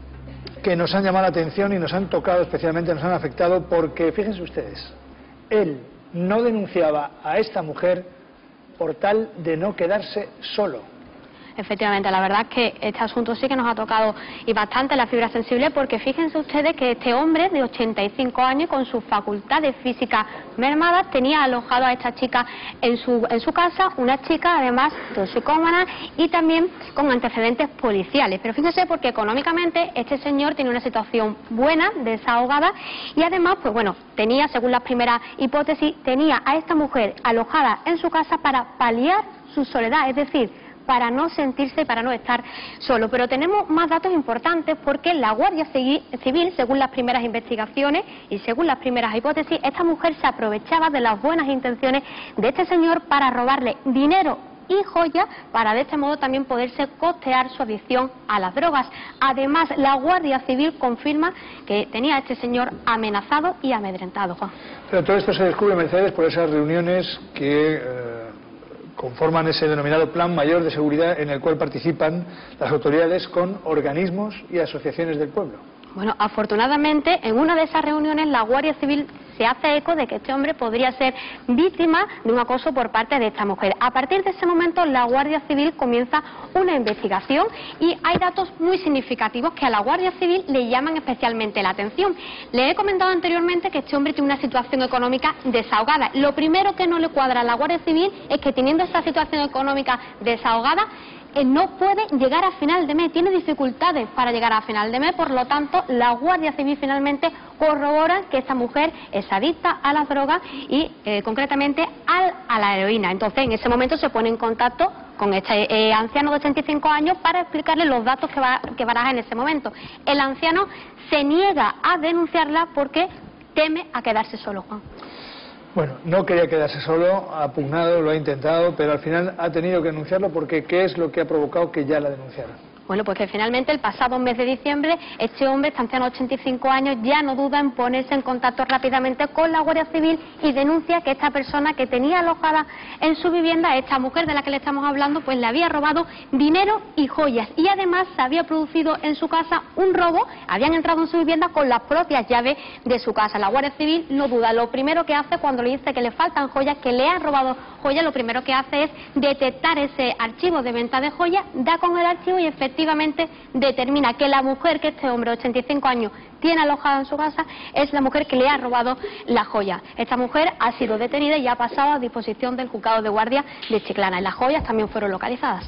que nos han llamado la atención y nos han tocado especialmente, nos han afectado, porque fíjense ustedes, él no denunciaba a esta mujer por tal de no quedarse solo. Efectivamente, la verdad es que este asunto sí que nos ha tocado y bastante la fibra sensible, porque fíjense ustedes que este hombre de ochenta y cinco años, con sus facultades físicas mermadas, tenía alojado a esta chica en su, en su casa, una chica además toxicómana y también con antecedentes policiales. Pero fíjense, porque económicamente este señor tiene una situación buena, desahogada, y además, pues bueno, tenía, según las primeras hipótesis, tenía a esta mujer alojada en su casa para paliar su soledad, es decir, para no sentirse, para no estar solo. Pero tenemos más datos importantes, porque la Guardia Civil, según las primeras investigaciones y según las primeras hipótesis, esta mujer se aprovechaba de las buenas intenciones de este señor para robarle dinero y joyas, para de este modo también poderse costear su adicción a las drogas. Además, la Guardia Civil confirma que tenía a este señor amenazado y amedrentado, Juan. Pero todo esto se descubre, Mercedes, por esas reuniones que Eh... conforman ese denominado Plan Mayor de Seguridad, en el cual participan las autoridades con organismos y asociaciones del pueblo. Bueno, afortunadamente, en una de esas reuniones la Guardia Civil se hace eco de que este hombre podría ser víctima de un acoso por parte de esta mujer. A partir de ese momento, la Guardia Civil comienza una investigación y hay datos muy significativos que a la Guardia Civil le llaman especialmente la atención. Le he comentado anteriormente que este hombre tiene una situación económica desahogada. Lo primero que no le cuadra a la Guardia Civil es que, teniendo esta situación económica desahogada, no puede llegar a final de mes, tiene dificultades para llegar a final de mes. Por lo tanto, la Guardia Civil finalmente corrobora que esta mujer es adicta a las drogas y eh, concretamente al, a la heroína. Entonces, en ese momento se pone en contacto con este eh, anciano de ochenta y cinco años para explicarle los datos que, va, que baraja en ese momento. El anciano se niega a denunciarla porque teme a quedarse solo, Juan. Bueno, no quería quedarse solo, ha pugnado, lo ha intentado, pero al final ha tenido que denunciarlo, porque ¿qué es lo que ha provocado que ya la denunciaran? Bueno, pues que finalmente el pasado mes de diciembre este hombre, este anciano de ochenta y cinco años, ya no duda en ponerse en contacto rápidamente con la Guardia Civil y denuncia que esta persona que tenía alojada en su vivienda, esta mujer de la que le estamos hablando, pues le había robado dinero y joyas, y además se había producido en su casa un robo, habían entrado en su vivienda con las propias llaves de su casa. La Guardia Civil no duda, lo primero que hace cuando le dice que le faltan joyas, que le han robado joyas, lo primero que hace es detectar ese archivo de venta de joyas, da con el archivo y efectivamente efectivamente determina que la mujer que este hombre de ochenta y cinco años tiene alojada en su casa es la mujer que le ha robado la joya. Esta mujer ha sido detenida y ha pasado a disposición del juzgado de guardia de Chiclana, y las joyas también fueron localizadas.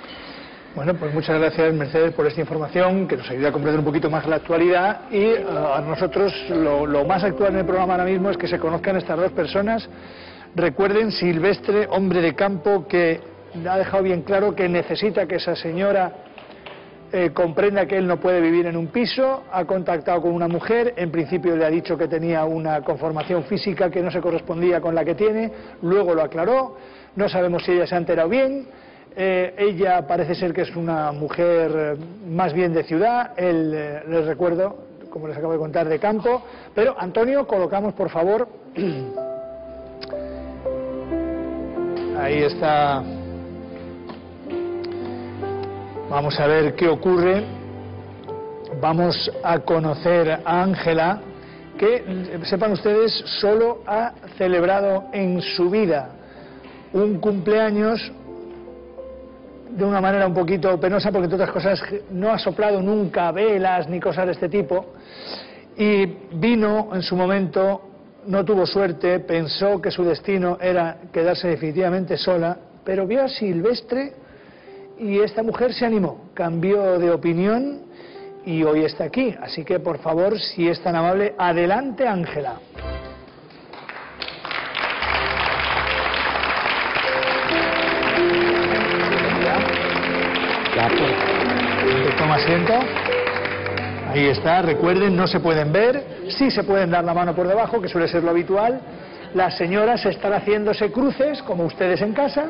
Bueno, pues muchas gracias, Mercedes, por esta información que nos ayuda a comprender un poquito más la actualidad, y uh, a nosotros lo, lo más actual en el programa ahora mismo es que se conozcan estas dos personas. Recuerden, Silvestre, hombre de campo, que ha dejado bien claro que necesita que esa señora Eh, comprenda que él no puede vivir en un piso, ha contactado con una mujer, en principio le ha dicho que tenía una conformación física que no se correspondía con la que tiene, luego lo aclaró, no sabemos si ella se ha enterado bien, eh, ella parece ser que es una mujer eh, más bien de ciudad, él, eh, les recuerdo, como les acabo de contar, de campo. Pero, Antonio, colocamos por favor, ahí está. Vamos a ver qué ocurre. Vamos a conocer a Ángela, que, sepan ustedes, solo ha celebrado en su vida un cumpleaños de una manera un poquito penosa, porque entre otras cosas no ha soplado nunca velas ni cosas de este tipo, y vino en su momento, no tuvo suerte, pensó que su destino era quedarse definitivamente sola, pero vio a Silvestre y esta mujer se animó, cambió de opinión y hoy está aquí. Así que, por favor, si es tan amable, adelante, Ángela. Toma asiento. Ahí está. Recuerden, no se pueden ver. sí se pueden dar la mano por debajo, que suele ser lo habitual. Las señoras están haciéndose cruces, como ustedes en casa,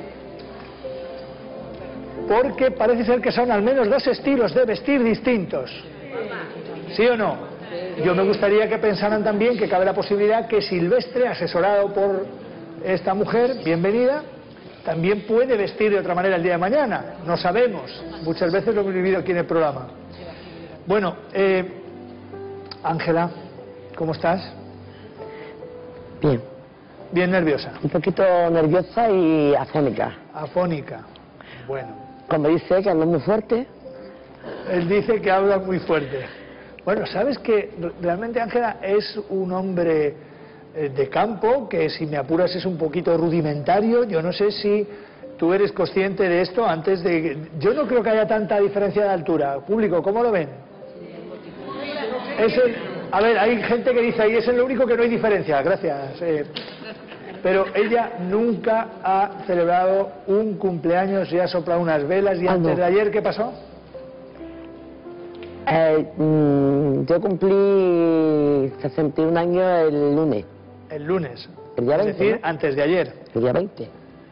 porque parece ser que son al menos dos estilos de vestir distintos. ¿Sí o no? Yo me gustaría que pensaran también que cabe la posibilidad que Silvestre, asesorado por esta mujer, bienvenida, también puede vestir de otra manera el día de mañana. No sabemos. Muchas veces lo hemos vivido aquí en el programa. Bueno, eh, Ángela, ¿cómo estás? Bien. Bien nerviosa. Un poquito nerviosa y afónica. Afónica. Bueno. Como dice que habla muy fuerte. Él dice que habla muy fuerte. Bueno, sabes que realmente Ángela es un hombre eh, de campo, que si me apuras es un poquito rudimentario. Yo no sé si tú eres consciente de esto antes de... Yo no creo que haya tanta diferencia de altura. Público, ¿cómo lo ven? Es el... A ver, hay gente que dice ahí, es lo único que no hay diferencia. Gracias. Eh, pero ella nunca ha celebrado un cumpleaños y ha soplado unas velas. ¿Y ah, antes no. de ayer qué pasó? Eh, mmm, yo cumplí sesenta y un años el lunes. El lunes. El día veinte, es decir, ¿no? antes de ayer. El día veinte.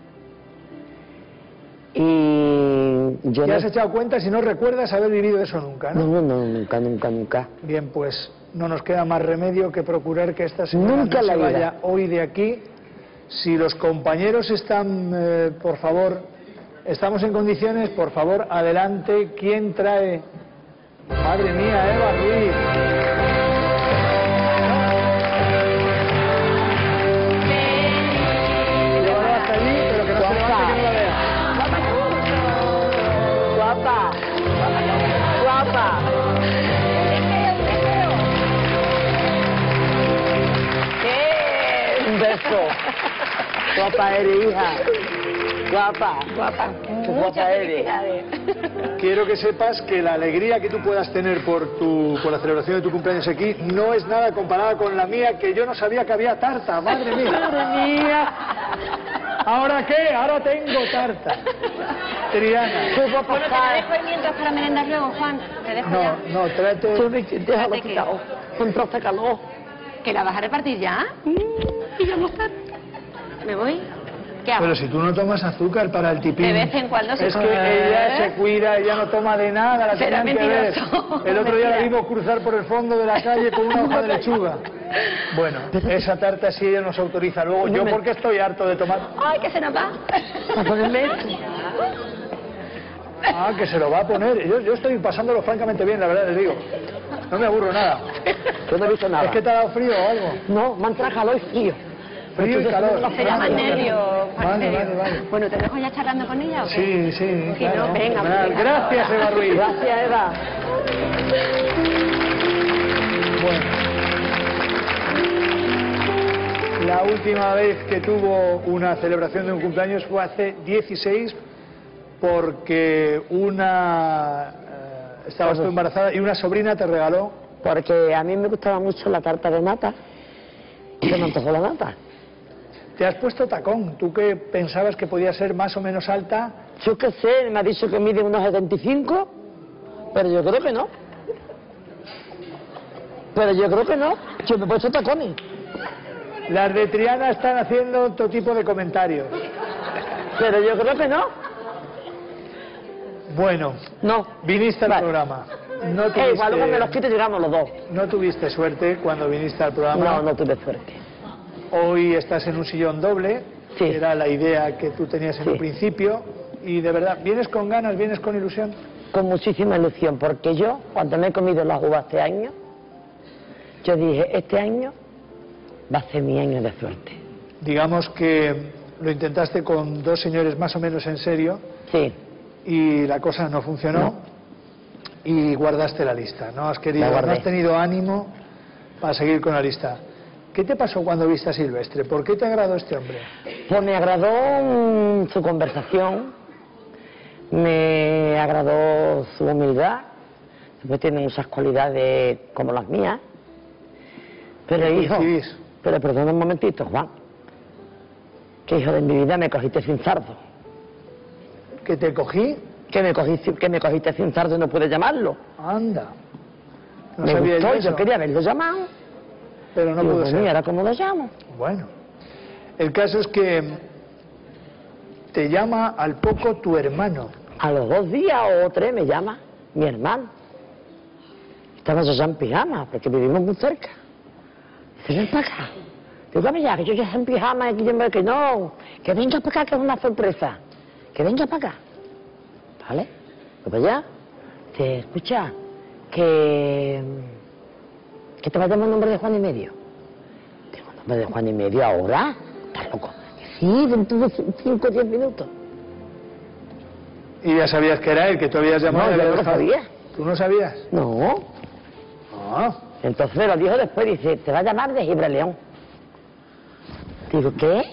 Y yo ¿Te no... has echado cuenta si no recuerdas haber vivido eso nunca, no? No, no, no, nunca, nunca, nunca. Bien, pues no nos queda más remedio que procurar que esta señora nunca no la se vida. vaya hoy de aquí. Si los compañeros están, eh, por favor, estamos en condiciones, por favor, adelante. ¿Quién trae? Madre mía, Eva Ruiz. Llévalo hasta allí, pero que no se levante, que no la vea. Guapa. Guapa. Un beso. Guapa eres, hija. Guapa. Guapa. Qué guapa eres. Quiero que sepas que la alegría que tú puedas tener por tu por la celebración de tu cumpleaños aquí no es nada comparada con la mía, que yo no sabía que había tarta. Madre mía. Madre mía. ¿Ahora qué? Ahora tengo tarta. Triana. Bueno, te la dejo ahí mientras para merendar luego, Juan. Te dejo No, ya. no, tráete. Déjalo quitado. Un trozo de calor. ¿Que la vas a repartir ya? Y yo no sé. ¿Me voy? ¿Qué hago? Pero si tú no tomas azúcar para el tipín. De vez en cuando se Es que come. ella se cuida, ella no toma de nada, la Será tenían que ver. mentiroso. El otro día la Mentira. vimos cruzar por el fondo de la calle con una hoja de lechuga. Bueno, esa tarta sí ella nos autoriza. Luego yo, porque estoy harto de tomar. Ay, que se nos va. A ponerme esto. Ah, que se lo va a poner. Yo, yo estoy pasándolo francamente bien, la verdad les digo. No me aburro nada. Yo no he visto nada. ¿Es que te ha dado frío o algo? No, me han traído calor y frío. Frío y calor. Se llama nervio. Vale, vale, vale. Bueno, ¿te dejo ya charlando con ella o qué? Sí, sí, Si claro. no, venga, pues Fenomenal. venga. Gracias, Eva Ruiz. Gracias, Eva. Bueno. La última vez que tuvo una celebración de un cumpleaños fue hace dieciséis, porque una eh, estabas tú embarazada y una sobrina te regaló. Porque a mí me gustaba mucho la tarta de nata y se me antojó la nata. Te has puesto tacón. ¿Tú que pensabas que podía ser más o menos alta? Yo qué sé, me ha dicho que mide unos setenta y cinco, pero yo creo que no. Pero yo creo que no. Yo me he puesto tacones. Las de Triana están haciendo todo tipo de comentarios. Pero yo creo que no. Bueno, no. Viniste al Vale. programa. No Eh, igual luego me los quito y llegamos los dos. No tuviste suerte cuando viniste al programa. No, no tuve suerte. Hoy estás en un sillón doble, Sí. que era la idea que tú tenías en Sí. un principio, y de verdad, ¿vienes con ganas, vienes con ilusión? Con muchísima ilusión, porque yo, cuando me he comido las uvas este año, yo dije, este año va a ser mi año de suerte. Digamos que lo intentaste con dos señores más o menos en serio, Sí. y la cosa no funcionó, No. y guardaste la lista, ¿no? Has querido, La no guardé. has tenido ánimo para seguir con la lista. ¿Qué te pasó cuando viste a Silvestre? ¿Por qué te agradó este hombre? Pues me agradó mm, su conversación, me agradó su humildad, después tiene muchas cualidades como las mías. Pero hijo, Coincidís. pero perdona un momentito, Juan, que hijo de mi vida me cogiste sin sardo. ¿Que te cogí? Que me, cogiste, que me cogiste sin sardo y no pude llamarlo. Anda. No me sabía gustó, yo eso. yo quería haberlo llamado. Pero no Digo, pudo pues ser. mira, ¿ahora cómo lo llamo? Bueno, el caso es que te llama al poco tu hermano. A los dos días o tres me llama mi hermano. Estaba yo ya en pijama, porque vivimos muy cerca. Dice, ven para acá. Digo, dame ya, que yo ya estoy en pijama, y que, yo me... que no, que venga para acá, que es una sorpresa. Que venga para acá. ¿Vale? Voy para allá. Te escucha, que... que te va a llamar el nombre de Juan y medio. Digo, ¿nombre de Juan y medio ahora? ¿Estás loco? Que sí, dentro de cinco o diez minutos. Y ya sabías que era él, que tú habías llamado. No, y yo le no lo habías- sabía. ¿Tú no sabías? No. No. Entonces me lo dijo después, dice, te va a llamar de Gibraleón. Digo, ¿qué?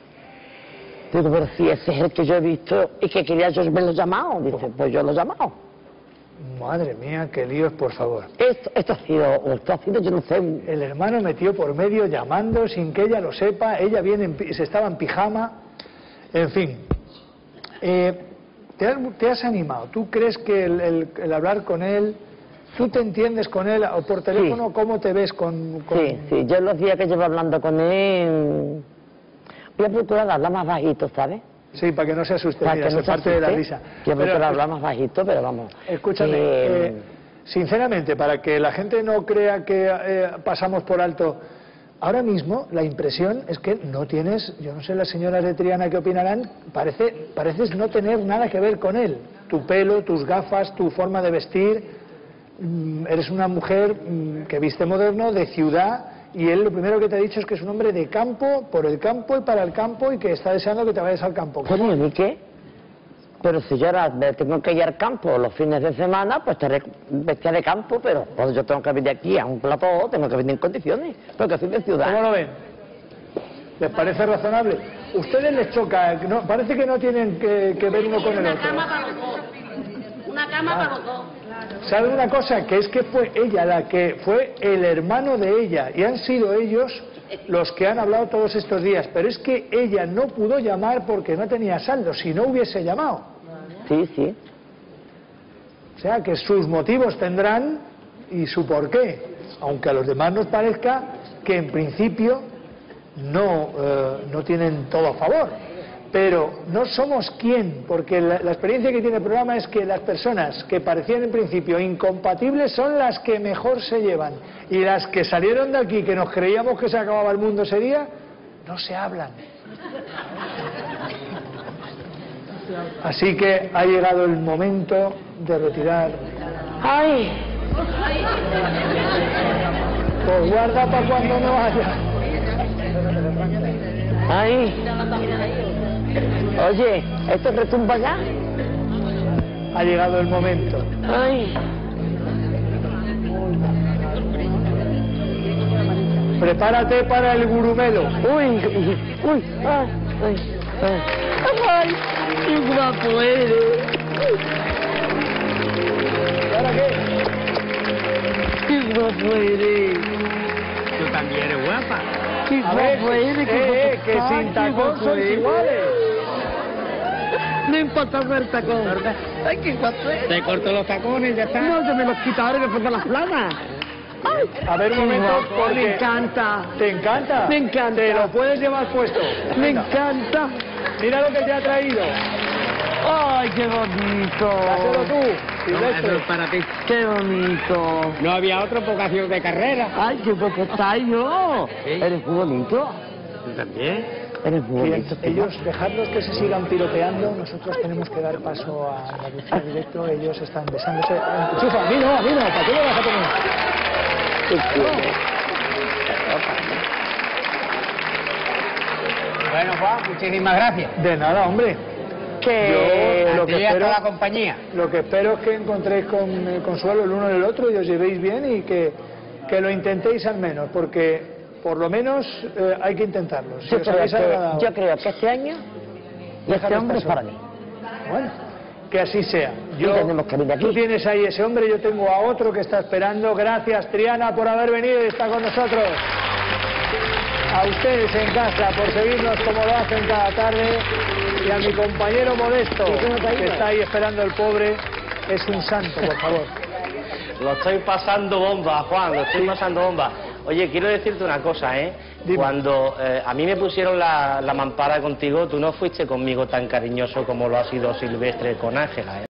Digo, pero si ese es el que yo he visto y que quería yo haberlo llamado. Dice, pues yo lo he llamado. Madre mía, qué líos, por favor. Esto, esto ha sido, esto ha sido, yo no sé. El hermano metió por medio llamando sin que ella lo sepa. Ella viene en pi- se estaba en pijama. En fin. Eh, te, has, te has animado. ¿Tú crees que el, el- el hablar con él, tú te entiendes con él o por teléfono? Sí. ¿Cómo te ves con, con- Sí, sí, yo los días que llevo hablando con él, voy a procurar hablar más bajito, ¿sabes? Sí, para que no se asuste, Para mira, que no se se parte de la asuste. risa. Yo Pero, procurar hablar más bajito, pero vamos. Escúchame, que- eh, sinceramente, para que la gente no crea que eh, pasamos por alto, ahora mismo la impresión es que no tienes, yo no sé las señoras de Triana qué opinarán, parece, pareces no tener nada que ver con él. Tu pelo, tus gafas, tu forma de vestir, mm, eres una mujer mm, que viste moderno, de ciudad, y él lo primero que te ha dicho es que es un hombre de campo, por el campo y para el campo, y que está deseando que te vayas al campo. Coño, ¿y qué? Pero si yo ahora me tengo que ir al campo los fines de semana, pues estaré vestida de campo, pero cuando yo tengo que venir aquí a un plató, tengo que venir en condiciones, porque soy de ciudad. ¿Cómo lo ven? ¿Les parece razonable? ¿Ustedes les choca? No, parece que no tienen que, que ver uno con el otro. para los dos. Una cama para los dos. ¿Saben una cosa? Que es que fue ella la que fue el hermano de ella y han sido ellos los que han hablado todos estos días. Pero es que ella no pudo llamar porque no tenía saldo, si no hubiese llamado. Sí, sí. O sea, que sus motivos tendrán y su porqué, aunque a los demás nos parezca que en principio no, eh, no tienen todo a favor. Pero no somos quién, porque la, la experiencia que tiene el programa es que las personas que parecían en principio incompatibles son las que mejor se llevan. Y las que salieron de aquí, que nos creíamos que se acababa el mundo ese día, no se hablan. Así que ha llegado el momento de retirar. ¡Ay! Pues guarda para cuando no vaya. ¡Ay! Oye, ¿esto retumba ya? Ha llegado el momento. ¡Ay! Prepárate para el gurumelo. ¡Uy! ¡Uy! ¡Ay! ¡Ay! ¡Ay! ¡Ay! ¡Qué guapo eres! ¿Y ahora qué? ¡Qué guapo eres! Tú también eres guapa. ¡Qué A ver, guapo eres! ¡Qué eh, eh, guapo que estás, sin qué tacón guapo son eres! iguales. No importa ver tacón. ¡Ay, qué guapo eres! Te corto los tacones y ya está. No, yo me los quito ahora y me pongo las planas. ¡Ay! A ver un qué momento, guapo, porque- me encanta. ¿Te encanta? Me encanta. Te lo puedes llevar puesto. Me Venga, encanta. mira lo que te ha traído. ¡Ay, qué bonito! Dáselo tú, No, Silvestre. eso es para ti. ¡Qué bonito! No había otro por ocasión de carrera. ¡Ay, qué guapo estás yo! Sí. Eres muy bonito. ¿Tú también? Eres muy Bien, bonito. ellos, dejadlos que se sigan piropeando, nosotros tenemos que dar paso a la ducha en directo, ellos están besándose. Chufa, a mí no, a mí no, ¿para qué lo vas a poner? Bueno, Juan, muchísimas gracias. De nada, hombre. Que... Yo lo A que ti y a espero, toda la compañía. lo que espero es que encontréis con eh, consuelo el uno en el otro y os llevéis bien y que, que lo intentéis al menos, porque por lo menos eh, hay que intentarlo. Si Yo os creo, habéis que, agradado, yo creo que este año déjalo este hombre es estar para solo. mí. Bueno, que así sea. Yo, Y tenemos que venir aquí. Tú tienes ahí ese hombre, yo tengo a otro que está esperando. Gracias, Triana, por haber venido y estar con nosotros. A ustedes en casa por seguirnos como lo hacen cada tarde. Y a mi compañero Modesto, que está ahí esperando el pobre, es un santo, por favor. Lo estoy pasando bomba, Juan, lo estoy pasando bomba. Oye, quiero decirte una cosa, ¿eh? Dime. Cuando eh, a mí me pusieron la, la mampara contigo, tú no fuiste conmigo tan cariñoso como lo ha sido Silvestre con Ángela, ¿eh?